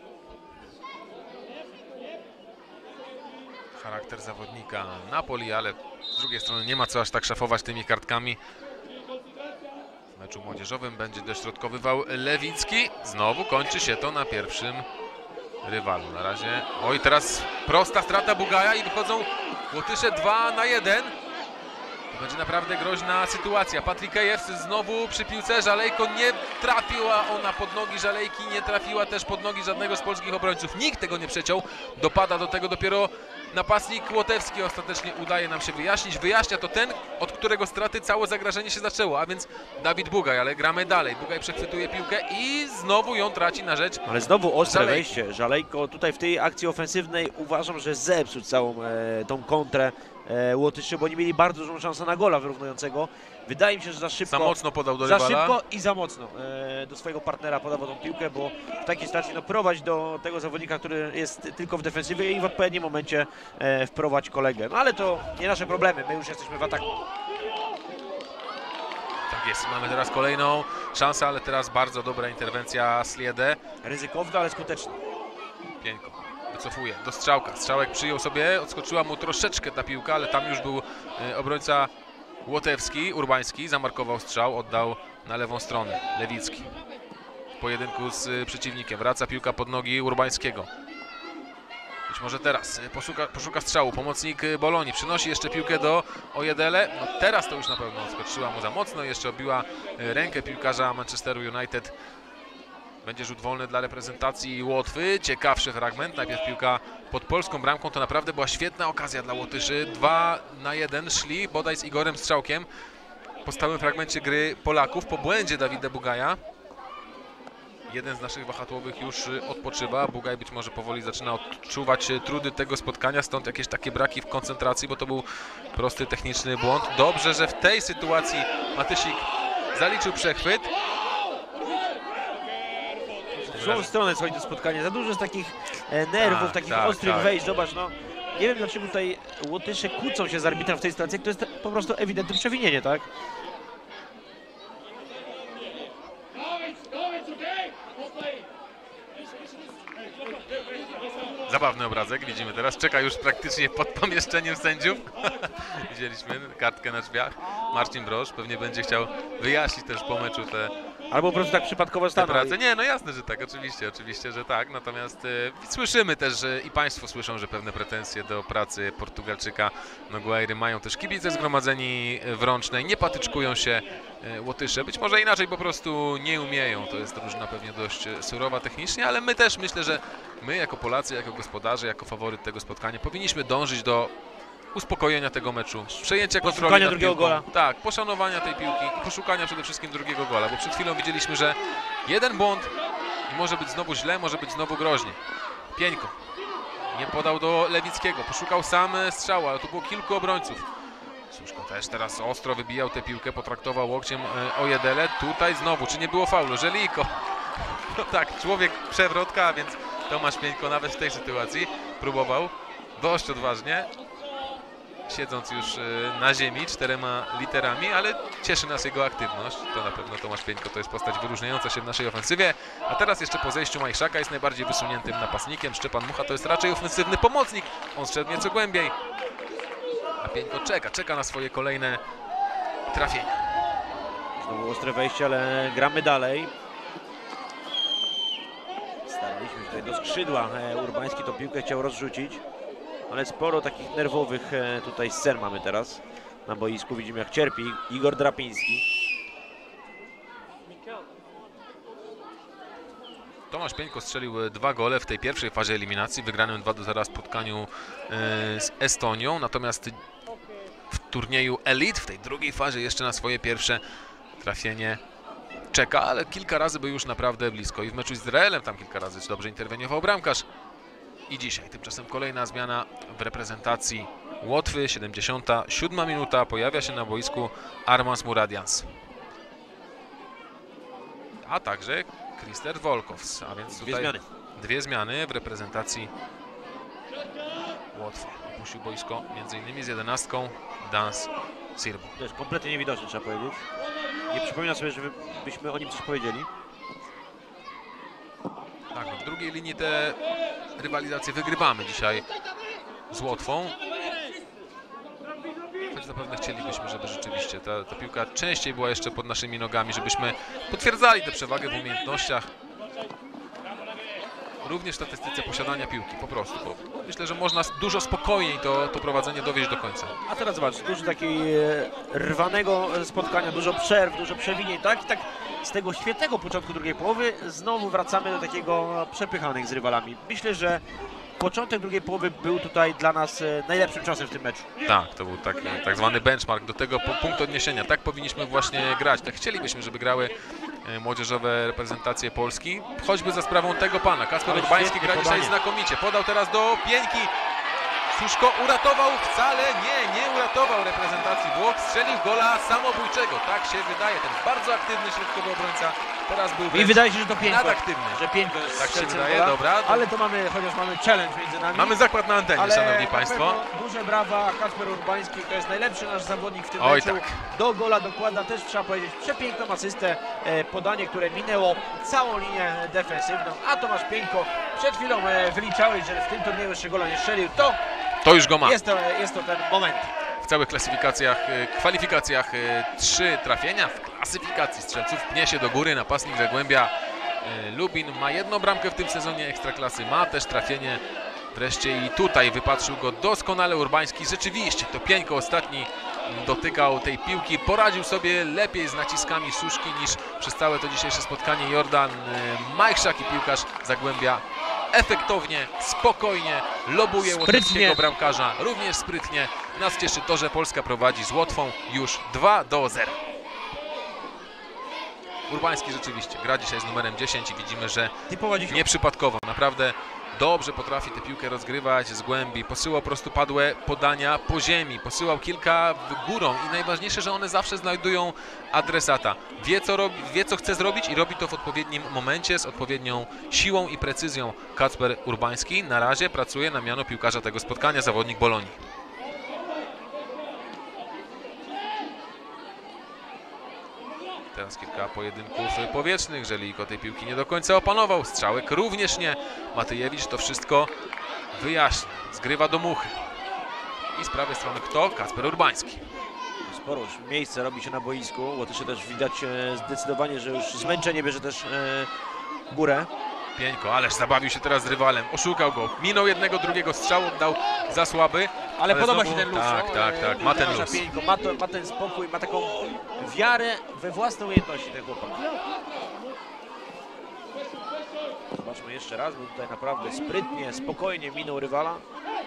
Charakter zawodnika Napoli, ale z drugiej strony nie ma co aż tak szafować tymi kartkami. W meczu młodzieżowym będzie dośrodkowywał Lewicki. Znowu kończy się to na pierwszym rywalu. Na razie, oj, teraz prosta strata Bugaja i wychodzą Łotysze 2 na 1. To będzie naprawdę groźna sytuacja. Patrykejew znowu przy piłce, Żalejko nie trafiła ona pod nogi Żalejki, nie trafiła też pod nogi żadnego z polskich obrońców. Nikt tego nie przeciął, dopada do tego dopiero napastnik Łotewski. Ostatecznie udaje nam się wyjaśnić. Wyjaśnia to ten, od którego straty całe zagrożenie się zaczęło, a więc Dawid Bugaj, ale gramy dalej. Bugaj przechwytuje piłkę i znowu ją traci na rzecz Ale znowu ostre Żalejki. wejście. Żalejko tutaj w tej akcji ofensywnej uważam, że zepsuł całą tą kontrę Łotyszy, bo oni mieli bardzo dużą szansę na gola wyrównującego. Wydaje mi się, że za szybko. Za mocno podał do Za rywala. szybko i za mocno do swojego partnera podawał tą piłkę, bo w takiej sytuacji prowadź do tego zawodnika, który jest tylko w defensywie i w odpowiednim momencie wprowadź kolegę. No ale to nie nasze problemy, my już jesteśmy w ataku. Tak jest, mamy teraz kolejną szansę, ale teraz bardzo dobra interwencja Sliede. Ryzykowna, ale skuteczna. Pieńko wycofuje do strzałka. Strzałek przyjął sobie, odskoczyła mu troszeczkę ta piłka, ale tam już był obrońca Łotewski, Urbański, zamarkował strzał, oddał na lewą stronę. Lewicki w pojedynku z przeciwnikiem. Wraca piłka pod nogi Urbańskiego. Być może teraz poszuka strzału. Pomocnik Bolonii przynosi jeszcze piłkę do Ojedele. No teraz to już na pewno odskoczyła mu za mocno. Jeszcze obiła rękę piłkarza Manchesteru United. Będzie rzut wolny dla reprezentacji Łotwy. Ciekawszy fragment. Najpierw piłka pod polską bramką. To naprawdę była świetna okazja dla Łotyszy. 2 na 1 szli bodaj z Igorem Strzałkiem. Po stałym fragmencie gry Polaków. Po błędzie Dawida Bugaja. Jeden z naszych wahadłowych już odpoczywa. Bugaj być może powoli zaczyna odczuwać trudy tego spotkania. Stąd jakieś takie braki w koncentracji, bo to był prosty techniczny błąd. Dobrze, że w tej sytuacji Matysik zaliczył przechwyt. W złą stronę schodzi to spotkanie. Za dużo z takich nerwów, takich ostrych wejść. Zobacz, no nie wiem dlaczego tutaj Łotysze kłócą się z arbitrem w tej sytuacji. To jest po prostu ewidentne przewinienie, tak? Zabawny obrazek, widzimy teraz. Czeka już praktycznie pod pomieszczeniem sędziów. Widzieliśmy kartkę na drzwiach. Marcin Brosz pewnie będzie chciał wyjaśnić też po meczu te Albo po prostu tak przypadkowo stanął. Nie, no jasne, że tak, oczywiście, że tak. Natomiast słyszymy też, że i Państwo słyszą, że pewne pretensje do pracy Portugalczyka Nogueiry mają też kibice zgromadzeni w Rącznej. Nie patyczkują się Łotysze. Być może inaczej po prostu nie umieją. To jest drużyna pewnie dość surowa technicznie, ale my też myślę, że my jako Polacy, jako gospodarze, jako faworyt tego spotkania powinniśmy dążyć do uspokojenia tego meczu, przejęcia kontroli nad drugiego piłką. gola. Tak, poszanowania tej piłki i poszukania przede wszystkim drugiego gola, bo przed chwilą widzieliśmy, że jeden błąd i może być znowu źle, może być znowu groźnie. Pieńko nie podał do Lewickiego, poszukał sam strzału, ale tu było kilku obrońców. Suszko też teraz ostro wybijał tę piłkę, potraktował łokciem Ojedele. Tutaj znowu, czy nie było faulu? Żeliko. No tak, człowiek przewrotka, więc Tomasz Pieńko nawet w tej sytuacji próbował dość odważnie, siedząc już na ziemi 4 literami, ale cieszy nas jego aktywność. To na pewno Tomasz Pieńko to jest postać wyróżniająca się w naszej ofensywie. A teraz jeszcze po zejściu Majchrzaka jest najbardziej wysuniętym napastnikiem. Szczepan Mucha to jest raczej ofensywny pomocnik. On szedł nieco głębiej. A Pieńko czeka na swoje kolejne trafienia. Znowu ostre wejście, ale gramy dalej. Staraliśmy tutaj do skrzydła. Urbański tą piłkę chciał rozrzucić. Ale sporo takich nerwowych tutaj scen mamy teraz na boisku. Widzimy jak cierpi Igor Drapiński. Tomasz Pieńko strzelił 2 gole w tej pierwszej fazie eliminacji, wygranym 2-0 spotkaniu z Estonią. Natomiast w turnieju Elite, w tej drugiej fazie jeszcze na swoje pierwsze trafienie czeka, ale kilka razy był już naprawdę blisko. I w meczu z Izraelem tam kilka razy dobrze interweniował bramkarz. I dzisiaj tymczasem kolejna zmiana w reprezentacji Łotwy, 77 minuta, pojawia się na boisku Armans Muradians. A także Krister Volkovs, a więc tutaj dwie zmiany w reprezentacji Łotwy. Opuścił boisko m.in. z 11 Dans Sirbo. To jest kompletnie niewidoczne, trzeba powiedzieć. Nie przypominam sobie, żebyśmy o nim coś powiedzieli. Tak, no w drugiej linii te rywalizacje wygrywamy dzisiaj z Łotwą. Choć zapewne chcielibyśmy, żeby rzeczywiście ta piłka częściej była jeszcze pod naszymi nogami, żebyśmy potwierdzali tę przewagę w umiejętnościach. Również w statystyce posiadania piłki, po prostu. Bo myślę, że można dużo spokojniej to prowadzenie dowieść do końca. A teraz zobacz, dużo takiego rwanego spotkania, dużo przerw, dużo przewinień, tak? I tak z tego świetnego początku drugiej połowy znowu wracamy do takiego przepychanych z rywalami. Myślę, że początek drugiej połowy był tutaj dla nas najlepszym czasem w tym meczu. Tak, to był tak zwany benchmark, do tego punkt odniesienia. Tak powinniśmy właśnie grać, tak chcielibyśmy, żeby grały młodzieżowe reprezentacje Polski, choćby za sprawą tego pana. Kacper Urbański gra dzisiaj znakomicie. Podał teraz do Pieńki. Suszko uratował, wcale nie uratował reprezentacji Włoch, strzelił gola samobójczego, tak się wydaje, ten bardzo aktywny środkowy obrońca, teraz był I wydaje się, że to Pieńko. nadaktywny. Że Pieńko jest Tak się strzelcem wydaje, gola, dobra. ale to mamy, chociaż mamy challenge między nami. Mamy zakład na antenie, ale szanowni na państwo. pewno duże brawa, Kacper Urbański to jest najlepszy nasz zawodnik w tym Oj, meczu. tak. Do gola dokłada też, trzeba powiedzieć, przepiękną asystę, podanie, które minęło całą linię defensywną, a Tomasz Pieńko przed chwilą wyliczałeś, że w tym turnieju jeszcze gola nie strzelił, To już go ma. jest to ten moment. W całych kwalifikacjach 3 trafienia, w klasyfikacji strzelców pnie się do góry, napastnik Zagłębia Lubin ma 1 bramkę w tym sezonie Ekstraklasy, ma też trafienie wreszcie i tutaj wypatrzył go doskonale Urbański. Rzeczywiście to Pieńko ostatni dotykał tej piłki, poradził sobie lepiej z naciskami Suszki niż przez całe to dzisiejsze spotkanie Jordan Majchrzak i piłkarz Zagłębia efektownie, spokojnie lobuje łotewskiego bramkarza, również sprytnie. Nas cieszy to, że Polska prowadzi z Łotwą już 2-0. Urbański rzeczywiście gra dzisiaj z numerem 10 i widzimy, że nieprzypadkowo, naprawdę dobrze potrafi tę piłkę rozgrywać z głębi, posyłał prostopadłe podania po ziemi, posyłał kilka górą i najważniejsze, że one zawsze znajdują adresata. Wie co chce zrobić i robi to w odpowiednim momencie, z odpowiednią siłą i precyzją. Kacper Urbański na razie pracuje na miano piłkarza tego spotkania, zawodnik Bolonii. Teraz kilka pojedynków powietrznych, Żeliko tej piłki nie do końca opanował, Strzałek również nie. Matyjewicz to wszystko wyjaśnia, zgrywa do muchy. I z prawej strony kto? Kacper Urbański. Sporo już miejsca robi się na boisku, Łotysze też widać zdecydowanie, że już zmęczenie bierze też górę. Pieńko, ależ zabawił się teraz z rywalem, oszukał go, minął jednego, drugiego strzału, dał za słaby. Ale podoba znowu... się ten luz. Tak, ma ten luz. Pieńko, ma ten spokój, ma taką wiarę we własne umiejętności ten chłopak. Zobaczmy jeszcze raz, bo tutaj naprawdę sprytnie, spokojnie minął rywala.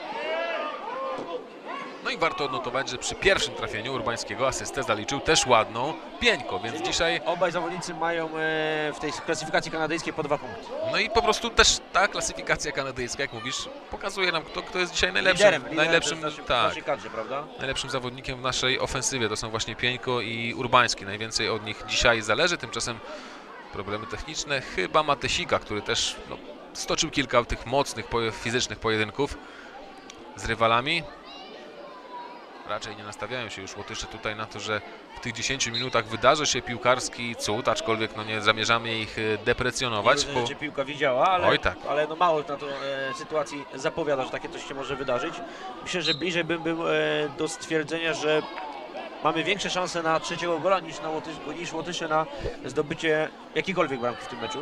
No i warto odnotować, że przy pierwszym trafieniu Urbańskiego asystę zaliczył też ładną Pieńko, więc dzisiaj... Obaj zawodnicy mają w tej klasyfikacji kanadyjskiej po 2 punkty. No i po prostu też ta klasyfikacja kanadyjska, jak mówisz, pokazuje nam, kto jest dzisiaj najlepszym, naszej kadrze, prawda? Najlepszym zawodnikiem w naszej ofensywie. To są właśnie Pieńko i Urbański. Najwięcej od nich dzisiaj zależy, tymczasem problemy techniczne chyba Matysika, który też stoczył kilka tych mocnych, fizycznych pojedynków z rywalami. Raczej nie nastawiają się już Łotysze tutaj na to, że w tych 10 minutach wydarzy się piłkarski cud, aczkolwiek nie zamierzamy ich deprecjonować. Bo... piłka widziała, ale, Oj, tak. ale mało na to sytuacji zapowiada, że takie coś się może wydarzyć. Myślę, że bliżej bym był do stwierdzenia, że mamy większe szanse na 3. gola niż Łotysze na zdobycie jakiejkolwiek bramki w tym meczu.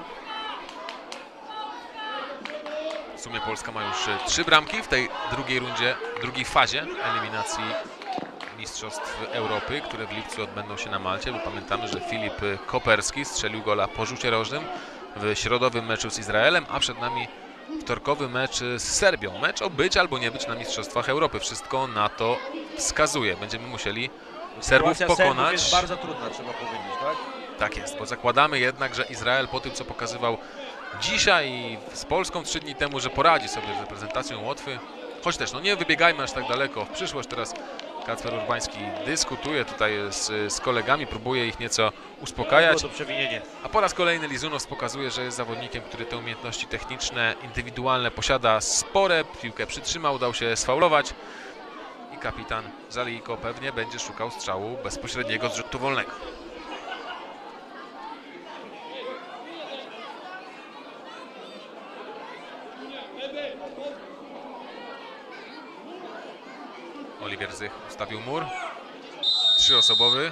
W sumie Polska ma już 3 bramki w tej drugiej fazie eliminacji Mistrzostw Europy, które w lipcu odbędą się na Malcie, bo pamiętamy, że Filip Koperski strzelił gola po rzucie rożnym w środowym meczu z Izraelem, a przed nami wtorkowy mecz z Serbią. Mecz o być albo nie być na Mistrzostwach Europy. Wszystko na to wskazuje. Będziemy musieli Serbów pokonać. Serbów jest bardzo trudna, trzeba powiedzieć, tak? Tak jest, bo zakładamy jednak, że Izrael po tym, co pokazywał dzisiaj z Polską 3 dni temu, że poradzi sobie z reprezentacją Łotwy. Choć też nie wybiegajmy aż tak daleko w przyszłość. Teraz Kacper Urbański dyskutuje tutaj z kolegami, próbuje ich nieco uspokajać. A po raz kolejny Lizunow pokazuje, że jest zawodnikiem, który te umiejętności techniczne, indywidualne posiada spore. Piłkę przytrzymał, dał się sfaulować. I kapitan Żalijko pewnie będzie szukał strzału bezpośredniego z rzutu wolnego. Oliwier Zych ustawił mur. 3-osobowy.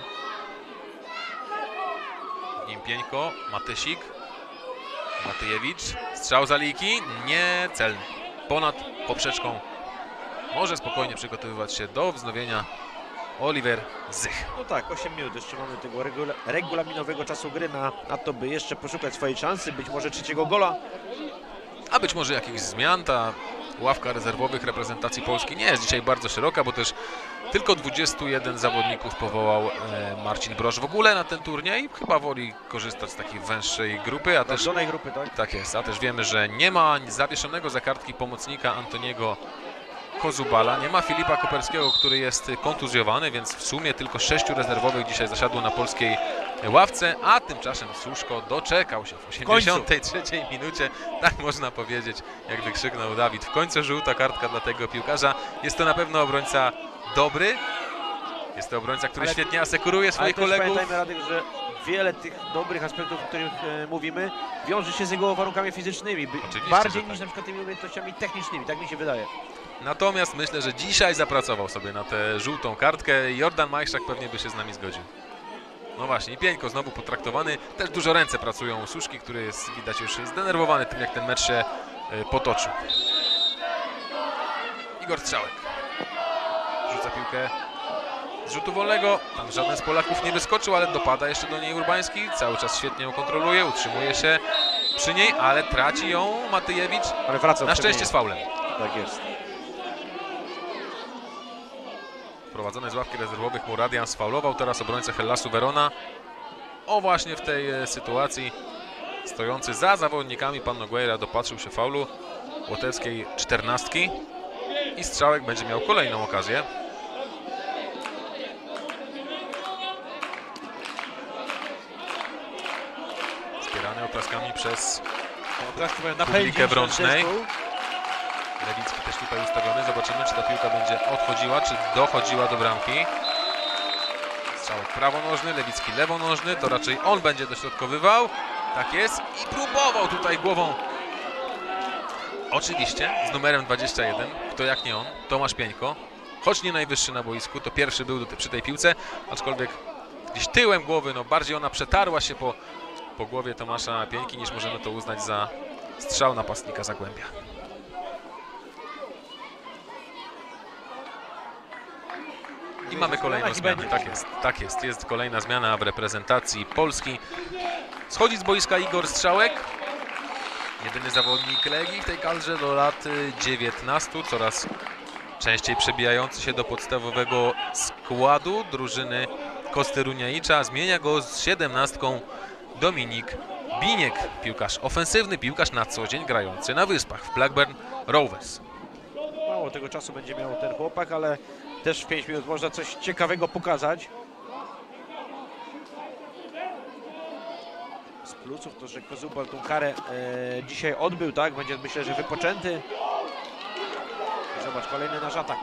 W nim Pieńko, Matysik, Matyjewicz. Strzał Żalijki, niecelny. Ponad poprzeczką. Może spokojnie przygotowywać się do wznowienia Oliwier Zych. No tak, 8 minut jeszcze mamy tego regulaminowego czasu gry na to, by jeszcze poszukać swojej szansy, być może 3. gola. A być może jakichś zmian. Ta ławka rezerwowych reprezentacji Polski nie jest dzisiaj bardzo szeroka, bo też tylko 21 zawodników powołał Marcin Broż w ogóle na ten turniej. Chyba woli korzystać z takiej węższej grupy. A też grupy, tak? Tak jest, a też wiemy, że nie ma zawieszonego za kartki pomocnika Antoniego Kozubala, nie ma Filipa Koperskiego, który jest kontuzjowany, więc w sumie tylko 6 rezerwowych dzisiaj zasiadło na polskiej ławce, a tymczasem Suszko doczekał się w 83 minucie, tak można powiedzieć, jak wykrzyknął Dawid. W końcu żółta kartka dla tego piłkarza. Jest to na pewno obrońca dobry, jest to obrońca, który świetnie asekuruje swoich kolegów. Pamiętajmy, Radek, że wiele tych dobrych aspektów, o których mówimy, wiąże się z jego warunkami fizycznymi, bardziej niż na przykład tymi umiejętnościami technicznymi, tak mi się wydaje. Natomiast myślę, że dzisiaj zapracował sobie na tę żółtą kartkę i Jordan Majszak pewnie by się z nami zgodził. No właśnie, i Pieńko znowu potraktowany. Też dużo ręce pracują u Suszki, który jest, widać, już zdenerwowany tym, jak ten mecz się potoczył. Igor Strzałek rzuca piłkę z rzutu wolnego. Tam żaden z Polaków nie wyskoczył, ale dopada jeszcze do niej Urbański. Cały czas świetnie ją kontroluje, utrzymuje się przy niej, ale traci ją Matyjewicz. Ale wraca na szczęście z faulem. Tak jest. Wprowadzony z ławki rezerwowych Muradian sfaulował teraz obrońcę Hellasu Verona. O, właśnie w tej sytuacji stojący za zawodnikami pan Nogueira dopatrzył się faulu łotewskiej 14 i Strzałek będzie miał kolejną okazję. Wspierany oklaskami przez publikę w Rącznej. Lewicki też tutaj ustawiony. Zobaczymy, czy ta piłka będzie odchodziła, czy dochodziła do bramki. Strzałek prawonożny, Lewicki lewonożny. To raczej on będzie dośrodkowywał. Tak jest. I próbował tutaj głową. Oczywiście z numerem 21. Kto jak nie on. Tomasz Pieńko. Choć nie najwyższy na boisku, to pierwszy był przy tej piłce. Aczkolwiek gdzieś tyłem głowy, no bardziej ona przetarła się po głowie Tomasza Pieńki, niż możemy to uznać za strzał napastnika Zagłębia. I mamy kolejną zmianę, tak jest, jest kolejna zmiana w reprezentacji Polski. Schodzi z boiska Igor Strzałek, jedyny zawodnik Legii w tej kadrze do lat 19, coraz częściej przebijający się do podstawowego składu drużyny Kosty Runiaicza. Zmienia go z 17 Dominik Biniek, piłkarz ofensywny, piłkarz na co dzień grający na Wyspach w Blackburn Rovers. Mało tego czasu będzie miał ten chłopak, ale też w 5 minut można coś ciekawego pokazać. Z plusów to, że Kozubal tą karę dzisiaj odbył, tak? Będzie, myślę, że wypoczęty. Zobacz, kolejny nasz atak.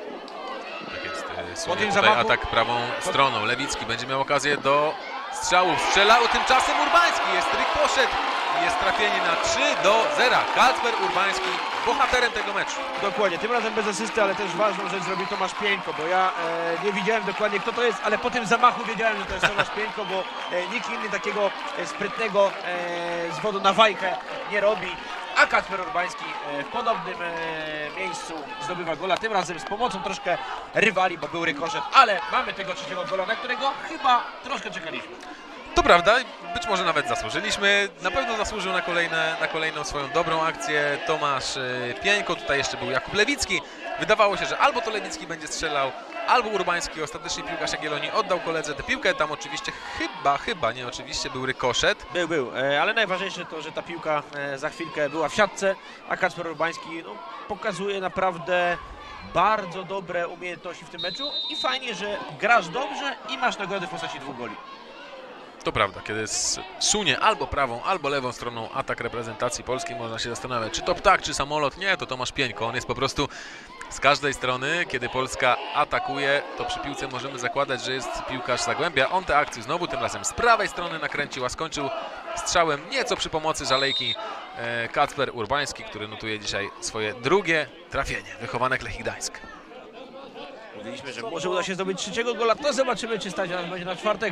Tak jest, słynie tutaj atak prawą stroną. Lewicki będzie miał okazję do strzału. Strzelał tymczasem Urbański. Jest rykoszet. Jest trafienie na 3-0. Kacper Urbański bohaterem tego meczu. Dokładnie, tym razem bez asysty, ale też ważną rzecz zrobił Tomasz Pieńko, bo ja nie widziałem dokładnie, kto to jest, ale po tym zamachu wiedziałem, że to jest Tomasz Pieńko, bo nikt inny takiego sprytnego zwodu na wajkę nie robi. A Kacper Urbański w podobnym miejscu zdobywa gola, tym razem z pomocą troszkę rywali, bo był rykoszet, ale mamy tego trzeciego gola, na którego chyba troszkę czekaliśmy. To prawda, być może nawet zasłużyliśmy. Na pewno zasłużył na kolejną swoją dobrą akcję Tomasz Pieńko. Tutaj jeszcze był Jakub Lewicki. Wydawało się, że albo to Lewicki będzie strzelał, albo Urbański. Ostatecznie piłkarz Jagiellonii oddał koledze tę piłkę. Tam oczywiście nie oczywiście, był rykoszet. Był, ale najważniejsze to, że ta piłka za chwilkę była w siatce, a Kacper Urbański pokazuje naprawdę bardzo dobre umiejętności w tym meczu i fajnie, że grasz dobrze i masz nagrody w postaci 2 goli. To prawda, kiedy sunie albo prawą, albo lewą stroną atak reprezentacji polskiej, można się zastanawiać, czy to ptak, czy samolot. Nie, to Tomasz Pieńko. On jest po prostu z każdej strony. Kiedy Polska atakuje, to przy piłce możemy zakładać, że jest piłkarz Zagłębia. On tę akcję znowu, tym razem z prawej strony nakręcił, a skończył strzałem nieco przy pomocy żalejki Kacper Urbański, który notuje dzisiaj swoje drugie trafienie. Wychowanek Lechii Gdańsk. Mówiliśmy, że może uda się zdobyć trzeciego gola, to zobaczymy, czy stać nas będzie na 4.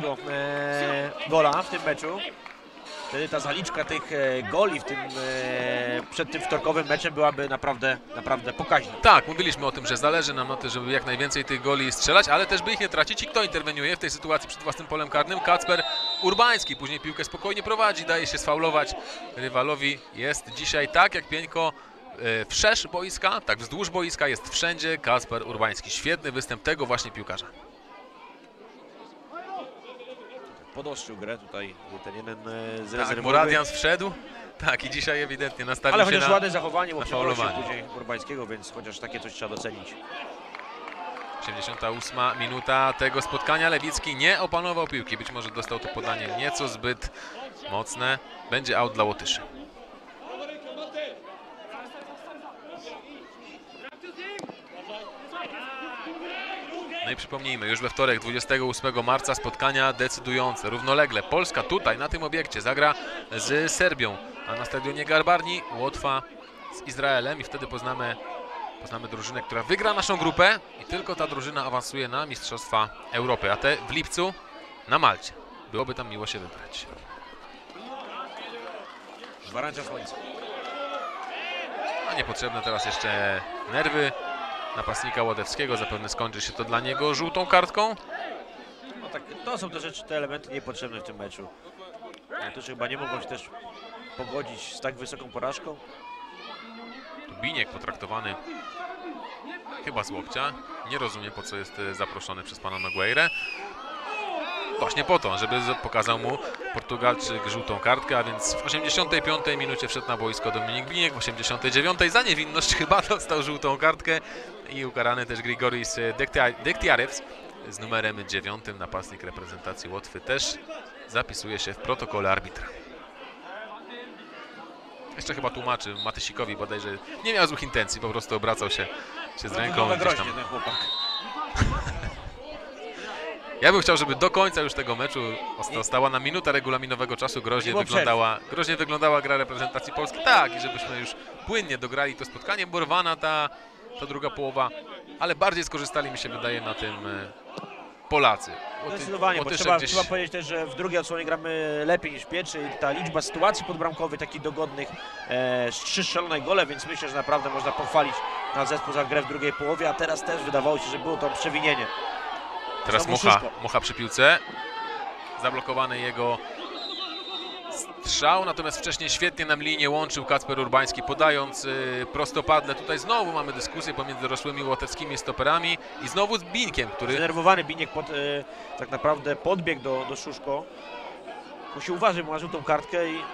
gola w tym meczu. Wtedy ta zaliczka tych goli przed tym wtorkowym meczem byłaby naprawdę pokaźna. Tak, mówiliśmy o tym, że zależy nam na tym, żeby jak najwięcej tych goli strzelać, ale też by ich nie tracić. I kto interweniuje w tej sytuacji przed własnym polem karnym? Kacper Urbański. Później piłkę spokojnie prowadzi, daje się sfaulować rywalowi. Jest dzisiaj tak jak Pieńko wszerz boiska, tak wzdłuż boiska, jest wszędzie Kacper Urbański. Świetny występ tego właśnie piłkarza. Podostrzył grę tutaj ten jeden z rezerwowych. Muradian wszedł. Tak, i dzisiaj ewidentnie nastawił Ale się chociaż na... ładne zachowanie, bo na przeprosił faulowanie. później Urbańskiego, więc chociaż takie coś trzeba docenić. 88 minuta tego spotkania. Lewicki nie opanował piłki. Być może dostał to podanie nieco zbyt mocne. Będzie out dla Łotyszy. No i przypomnijmy, już we wtorek 28 marca spotkania decydujące. Równolegle Polska tutaj na tym obiekcie zagra z Serbią, a na stadionie Garbarni Łotwa z Izraelem i wtedy poznamy drużynę, która wygra naszą grupę i tylko ta drużyna awansuje na Mistrzostwa Europy, a te w lipcu na Malcie. Byłoby tam miło się wybrać. Gwarancja słońca. A niepotrzebne teraz jeszcze nerwy napastnika Ładewskiego. Zapewne skończy się to dla niego żółtą kartką. No tak, to są te rzeczy, te elementy niepotrzebne w tym meczu. Niektórzy chyba nie mogą się też pogodzić z tak wysoką porażką. Tu Biniek potraktowany chyba z łokcia. Nie rozumiem, po co jest zaproszony przez pana Nogueirę. Właśnie po to, żeby pokazał mu Portugalczyk żółtą kartkę, a więc w 85 minucie wszedł na boisko Dominik Biniek, w 89 za niewinność chyba dostał żółtą kartkę i ukarany też Grigoris Dektiarevs z numerem 9, napastnik reprezentacji Łotwy, też zapisuje się w protokole arbitra. Jeszcze chyba tłumaczy Matysikowi bodajże, nie miał złych intencji, po prostu obracał się z ręką i gdzieś tam... ten chłopak. Ja bym chciał, żeby do końca już tego meczu została na minutę regulaminowego czasu. Groźnie wyglądała gra reprezentacji Polski. Tak, i żebyśmy już płynnie dograli to spotkanie. Bo rwana ta druga połowa, ale bardziej skorzystali, mi się wydaje, na tym Polacy. Zdecydowanie, bo trzeba powiedzieć też, że w drugiej odsłonie gramy lepiej niż w pierwszej. Ta liczba sytuacji podbramkowych, takich dogodnych, 3 strzelone gole, więc myślę, że naprawdę można pochwalić na zespół za grę w drugiej połowie, a teraz też wydawało się, że było to przewinienie. Teraz Mucha przy piłce. Zablokowany jego strzał, natomiast wcześniej świetnie nam linię łączył Kacper Urbański, podając prostopadle. Tutaj znowu mamy dyskusję pomiędzy dorosłymi łotewskimi stoperami i znowu z Binkiem, który... Zdenerwowany Biniek tak naprawdę podbiegł do Szuszko. Musi uważać, bo ma żółtą kartkę i...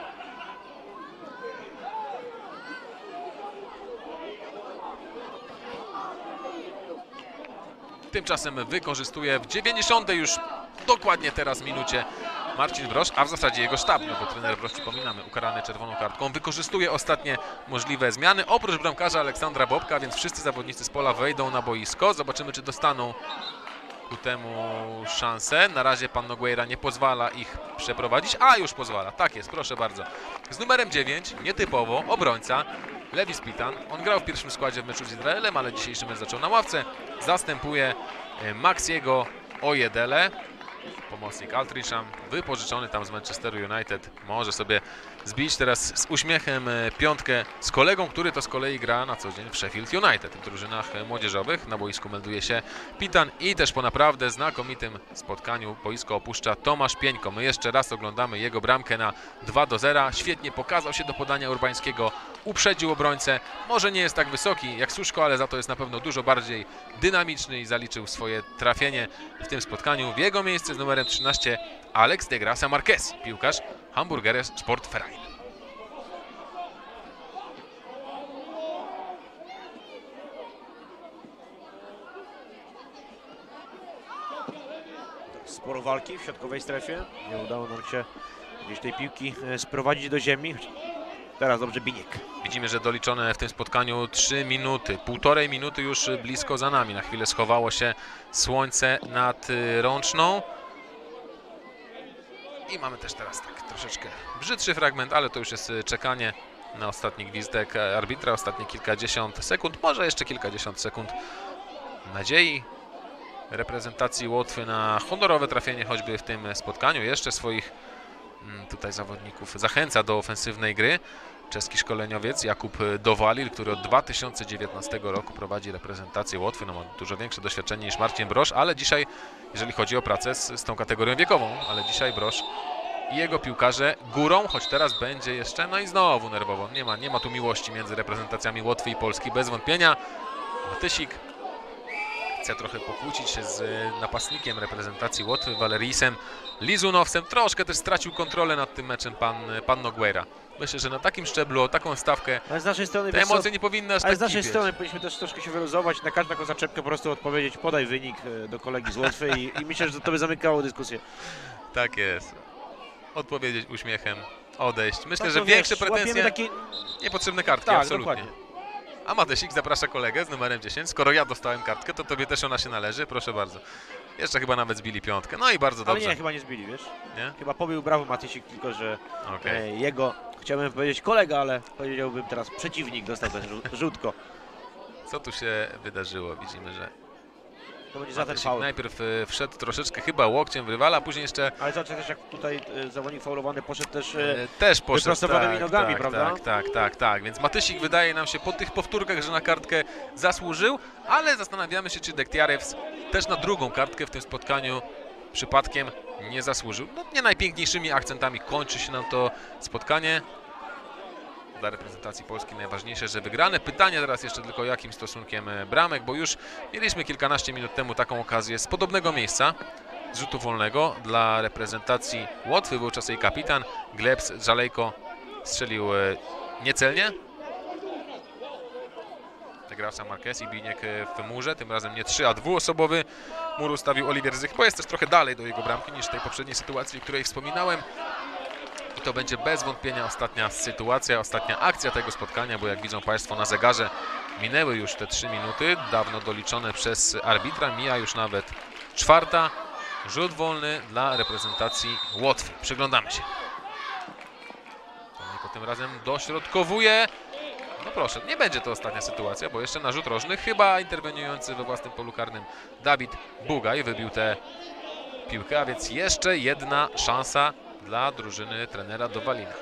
Tymczasem wykorzystuje w 90 już dokładnie teraz minucie Marcin Brosz, a w zasadzie jego sztab, no bo trener Brosz, przypominamy, ukarany czerwoną kartką, wykorzystuje ostatnie możliwe zmiany, oprócz bramkarza Aleksandra Bobka, więc wszyscy zawodnicy z pola wejdą na boisko. Zobaczymy, czy dostaną ku temu szansę. Na razie pan Nogueira nie pozwala ich przeprowadzić, a już pozwala. Tak jest, proszę bardzo. Z numerem 9, nietypowo, obrońca Lewis Pitan. On grał w pierwszym składzie w meczu z Izraelem, ale dzisiejszy mecz zaczął na ławce. Zastępuje Maxiego Ojedele. Pomocnik Altrisham, wypożyczony tam z Manchesteru United, może sobie zbić teraz z uśmiechem piątkę z kolegą, który to z kolei gra na co dzień w Sheffield United. W drużynach młodzieżowych na boisku melduje się Pitan i też po naprawdę znakomitym spotkaniu boisko opuszcza Tomasz Pieńko. My jeszcze raz oglądamy jego bramkę na 2-0. Świetnie pokazał się do podania Urbańskiego, uprzedził obrońcę. Może nie jest tak wysoki jak Suszko, ale za to jest na pewno dużo bardziej dynamiczny i zaliczył swoje trafienie w tym spotkaniu. W jego miejsce z numerem 13 Alex de Gracia Marquez, piłkarz Hamburgeres Sportverein. Sporo walki w środkowej strefie. Nie udało nam się gdzieś tej piłki sprowadzić do ziemi. Teraz dobrze Biniek. Widzimy, że doliczone w tym spotkaniu 3 minuty. 1,5 minuty już blisko za nami. Na chwilę schowało się słońce nad Rączną. I mamy też teraz tak troszeczkę brzydszy fragment, ale to już jest czekanie na ostatni gwizdek arbitra, ostatnie kilkadziesiąt sekund, może jeszcze kilkadziesiąt sekund nadziei reprezentacji Łotwy na honorowe trafienie choćby w tym spotkaniu. Jeszcze swoich tutaj zawodników zachęca do ofensywnej gry czeski szkoleniowiec Jakub Dowalil, który od 2019 roku prowadzi reprezentację Łotwy. No, ma dużo większe doświadczenie niż Marcin Brosz, ale dzisiaj, jeżeli chodzi o pracę z tą kategorią wiekową, ale dzisiaj Brosz i jego piłkarze górą, choć teraz będzie jeszcze, no i znowu nerwowo. Nie ma tu miłości między reprezentacjami Łotwy i Polski, bez wątpienia. Matysik akcja trochę pokłócić się z napastnikiem reprezentacji Łotwy, Valerisem Lizunowsem. Troszkę też stracił kontrolę nad tym meczem pan Nogueira. Myślę, że na takim szczeblu, o taką stawkę, Ale z naszej strony, te emocje nie powinny aż ale tak z naszej kipieć. strony powinniśmy też troszkę się wyluzować, na każdą taką zaczepkę po prostu odpowiedzieć, podaj wynik do kolegi z Łotwy i myślę, że to by zamykało dyskusję. Tak jest. Odpowiedzieć uśmiechem, odejść. Myślę, Tak, że no większe wiesz, łapiemy pretensje, taki... niepotrzebne kartki, Tak, absolutnie. dokładnie. A Matesik zaprasza kolegę z numerem 10. Skoro ja dostałem kartkę, to tobie też ona się należy, proszę bardzo. Jeszcze chyba nawet zbili piątkę. No i bardzo Ale dobrze. nie, chyba nie zbili, wiesz? Nie? Chyba pobił brawo Matysik, tylko że Okej. jego, chciałbym powiedzieć kolega, ale powiedziałbym teraz przeciwnik dostał ten żółtko. Co tu się wydarzyło? Widzimy, że To będzie za ten Matesik faul. najpierw wszedł troszeczkę chyba łokciem w rywala, a później jeszcze Ale zobaczcie też, jak tutaj zawodnik faulowany poszedł też... też poszedł. wyprostowanymi nogami, prawda? Tak. Więc Matysik wydaje nam się po tych powtórkach, że na kartkę zasłużył, ale zastanawiamy się, czy Dektiarews też na drugą kartkę w tym spotkaniu przypadkiem nie zasłużył. No, nie najpiękniejszymi akcentami kończy się nam to spotkanie. Dla reprezentacji Polski najważniejsze, że wygrane. Pytanie teraz jeszcze tylko, jakim stosunkiem bramek, bo już mieliśmy kilkanaście minut temu taką okazję z podobnego miejsca, z rzutu wolnego dla reprezentacji Łotwy. Wówczas jej kapitan Glebs Żalejko strzelił niecelnie. Gracza Marquez i Biniek w murze, tym razem nie 3, a dwuosobowy mur ustawił Oliwier Zych, bo jest też trochę dalej do jego bramki niż w tej poprzedniej sytuacji, o której wspominałem. I to będzie bez wątpienia ostatnia sytuacja, ostatnia akcja tego spotkania, bo jak widzą Państwo na zegarze, minęły już te 3 minuty, dawno doliczone przez arbitra, mija już nawet czwarta. Rzut wolny dla reprezentacji Łotwy. Przyglądamy się. Żalejko tym razem dośrodkowuje. No proszę, nie będzie to ostatnia sytuacja, bo jeszcze na rzut rożny chyba interweniujący we własnym polu karnym Dawid Bugaj wybił tę piłkę, a więc jeszcze jedna szansa dla drużyny trenera Dowalina.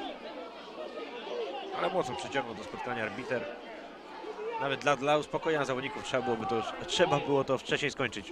Ale mocno przyciągnął do spotkania arbiter. Nawet dla uspokojenia zawodników trzeba było to wcześniej skończyć.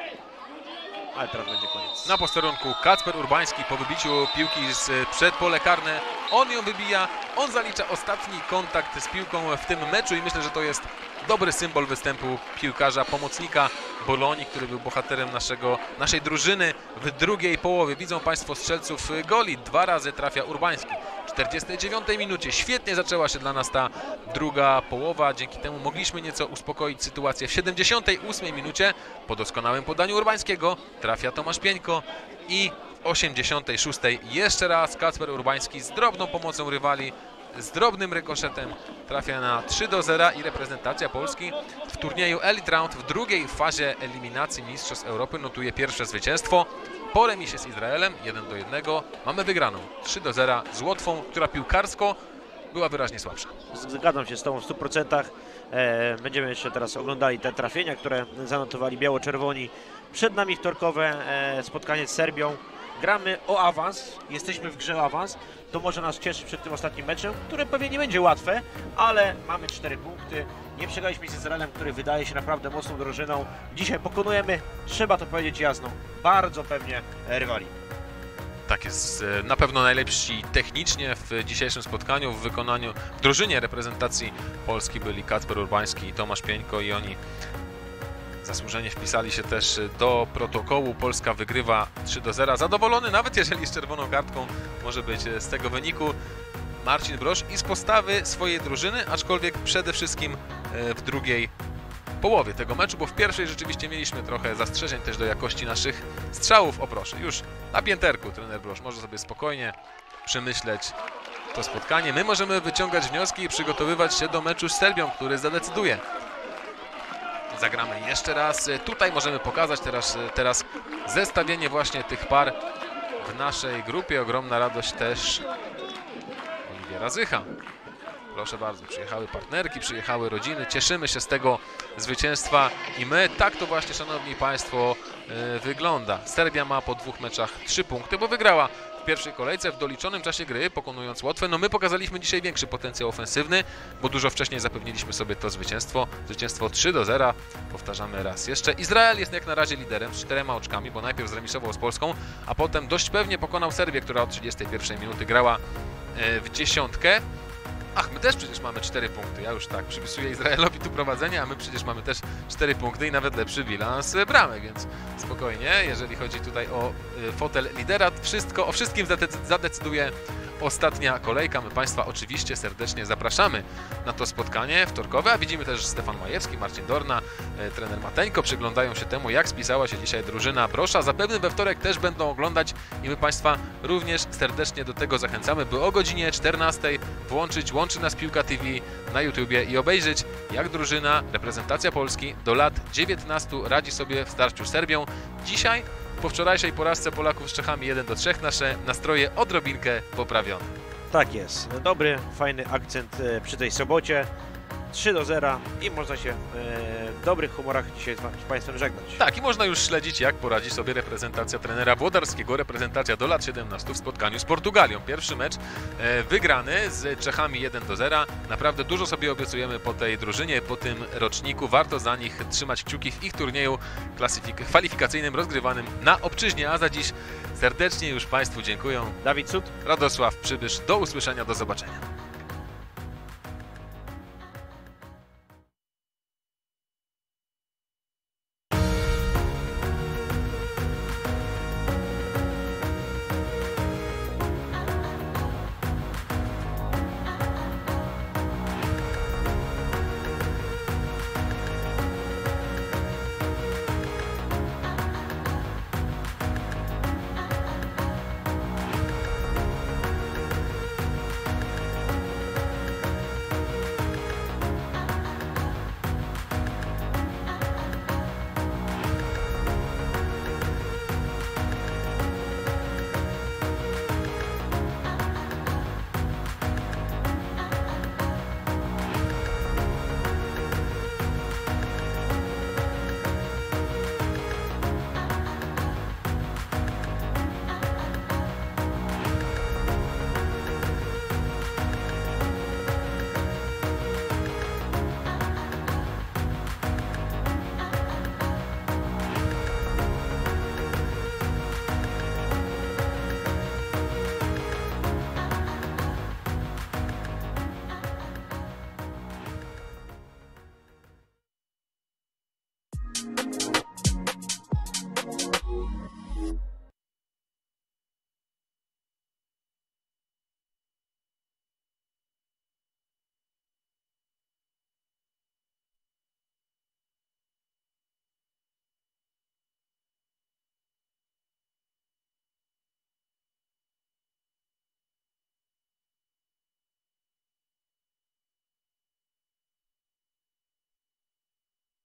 Ale teraz będzie koniec. Na posterunku Kacper Urbański po wybiciu piłki z przed pole karne. On ją wybija, on zalicza ostatni kontakt z piłką w tym meczu i myślę, że to jest dobry symbol występu piłkarza, pomocnika Bolonii, który był bohaterem naszej drużyny w drugiej połowie. Widzą Państwo strzelców goli. 2 razy trafia Urbański. W 49 minucie świetnie zaczęła się dla nas ta druga połowa. Dzięki temu mogliśmy nieco uspokoić sytuację. W 78 minucie po doskonałym podaniu Urbańskiego trafia Tomasz Pieńko i w 86 jeszcze raz Kacper Urbański z drobną pomocą rywali, z drobnym rykoszetem trafia na 3-0 i reprezentacja Polski w turnieju Elite Round w drugiej fazie eliminacji Mistrzostw Europy notuje pierwsze zwycięstwo. Po remisie z Izraelem 1-1 mamy wygraną 3-0 z Łotwą, która piłkarsko była wyraźnie słabsza. Zgadzam się z Tobą w 100%. Będziemy jeszcze teraz oglądali te trafienia, które zanotowali biało-czerwoni. Przed nami wtorkowe spotkanie z Serbią. Gramy o awans, jesteśmy w grze o awans. To może nas cieszyć przed tym ostatnim meczem, które pewnie nie będzie łatwe, ale mamy 4 punkty. Nie przegraliśmy z Izraelem, który wydaje się naprawdę mocną drużyną. Dzisiaj pokonujemy, trzeba to powiedzieć jasno, bardzo pewnie rywali. Tak jest, na pewno najlepsi technicznie w dzisiejszym spotkaniu, w drużynie reprezentacji Polski byli Kacper Urbański i Tomasz Pieńko i oni zasłużenie wpisali się też do protokołu. Polska wygrywa 3-0. Zadowolony, nawet jeżeli z czerwoną kartką, może być z tego wyniku Marcin Brosz i z postawy swojej drużyny, aczkolwiek przede wszystkim w drugiej połowie tego meczu, bo w pierwszej rzeczywiście mieliśmy trochę zastrzeżeń też do jakości naszych strzałów. O proszę, już na pięterku trener Brosz może sobie spokojnie przemyśleć to spotkanie. My możemy wyciągać wnioski i przygotowywać się do meczu z Serbią, który zadecyduje. Zagramy jeszcze raz. Tutaj możemy pokazać teraz zestawienie właśnie tych par w naszej grupie. Ogromna radość też Oliwiera Zycha. Proszę bardzo, przyjechały partnerki, przyjechały rodziny. Cieszymy się z tego zwycięstwa i my. Tak to właśnie, szanowni państwo, wygląda. Serbia ma po 2 meczach 3 punkty, bo wygrała w pierwszej kolejce w doliczonym czasie gry, pokonując Łotwę. No my pokazaliśmy dzisiaj większy potencjał ofensywny, bo dużo wcześniej zapewniliśmy sobie to zwycięstwo. Zwycięstwo 3-0. Powtarzamy raz jeszcze. Izrael jest jak na razie liderem z 4 oczkami, bo najpierw zremisował z Polską, a potem dość pewnie pokonał Serbię, która od 31 minuty grała w dziesiątkę. Ach, my też przecież mamy 4 punkty. Ja już tak przypisuję Izraelowi tu prowadzenie, a my przecież mamy też 4 punkty i nawet lepszy bilans bramek, więc spokojnie, jeżeli chodzi tutaj o fotel lidera, o wszystkim zadecyduje ostatnia kolejka. My Państwa oczywiście serdecznie zapraszamy na to spotkanie wtorkowe, a widzimy też, że Stefan Majewski, Marcin Dorna, trener Mateńko przyglądają się temu, jak spisała się dzisiaj drużyna Brosza. Zapewne we wtorek też będą oglądać i my Państwa również serdecznie do tego zachęcamy, by o godzinie 14 włączyć Łączy Nas Piłka TV na YouTubie i obejrzeć, jak drużyna, reprezentacja Polski do lat 19 radzi sobie w starciu z Serbią. Dzisiaj, po wczorajszej porażce Polaków z Czechami 1-3, nasze nastroje odrobinkę poprawione. Tak jest. Dobry, fajny akcent przy tej sobocie. 3-0 i można się w dobrych humorach dzisiaj z Państwem żegnać. Tak, i można już śledzić, jak poradzi sobie reprezentacja trenera Włodarskiego, reprezentacja do lat 17 w spotkaniu z Portugalią. Pierwszy mecz wygrany z Czechami 1-0. Naprawdę dużo sobie obiecujemy po tej drużynie, po tym roczniku. Warto za nich trzymać kciuki w ich turnieju kwalifikacyjnym rozgrywanym na obczyźnie. A za dziś serdecznie już Państwu dziękuję. Dawid Sud. Radosław Przybysz. Do usłyszenia, do zobaczenia.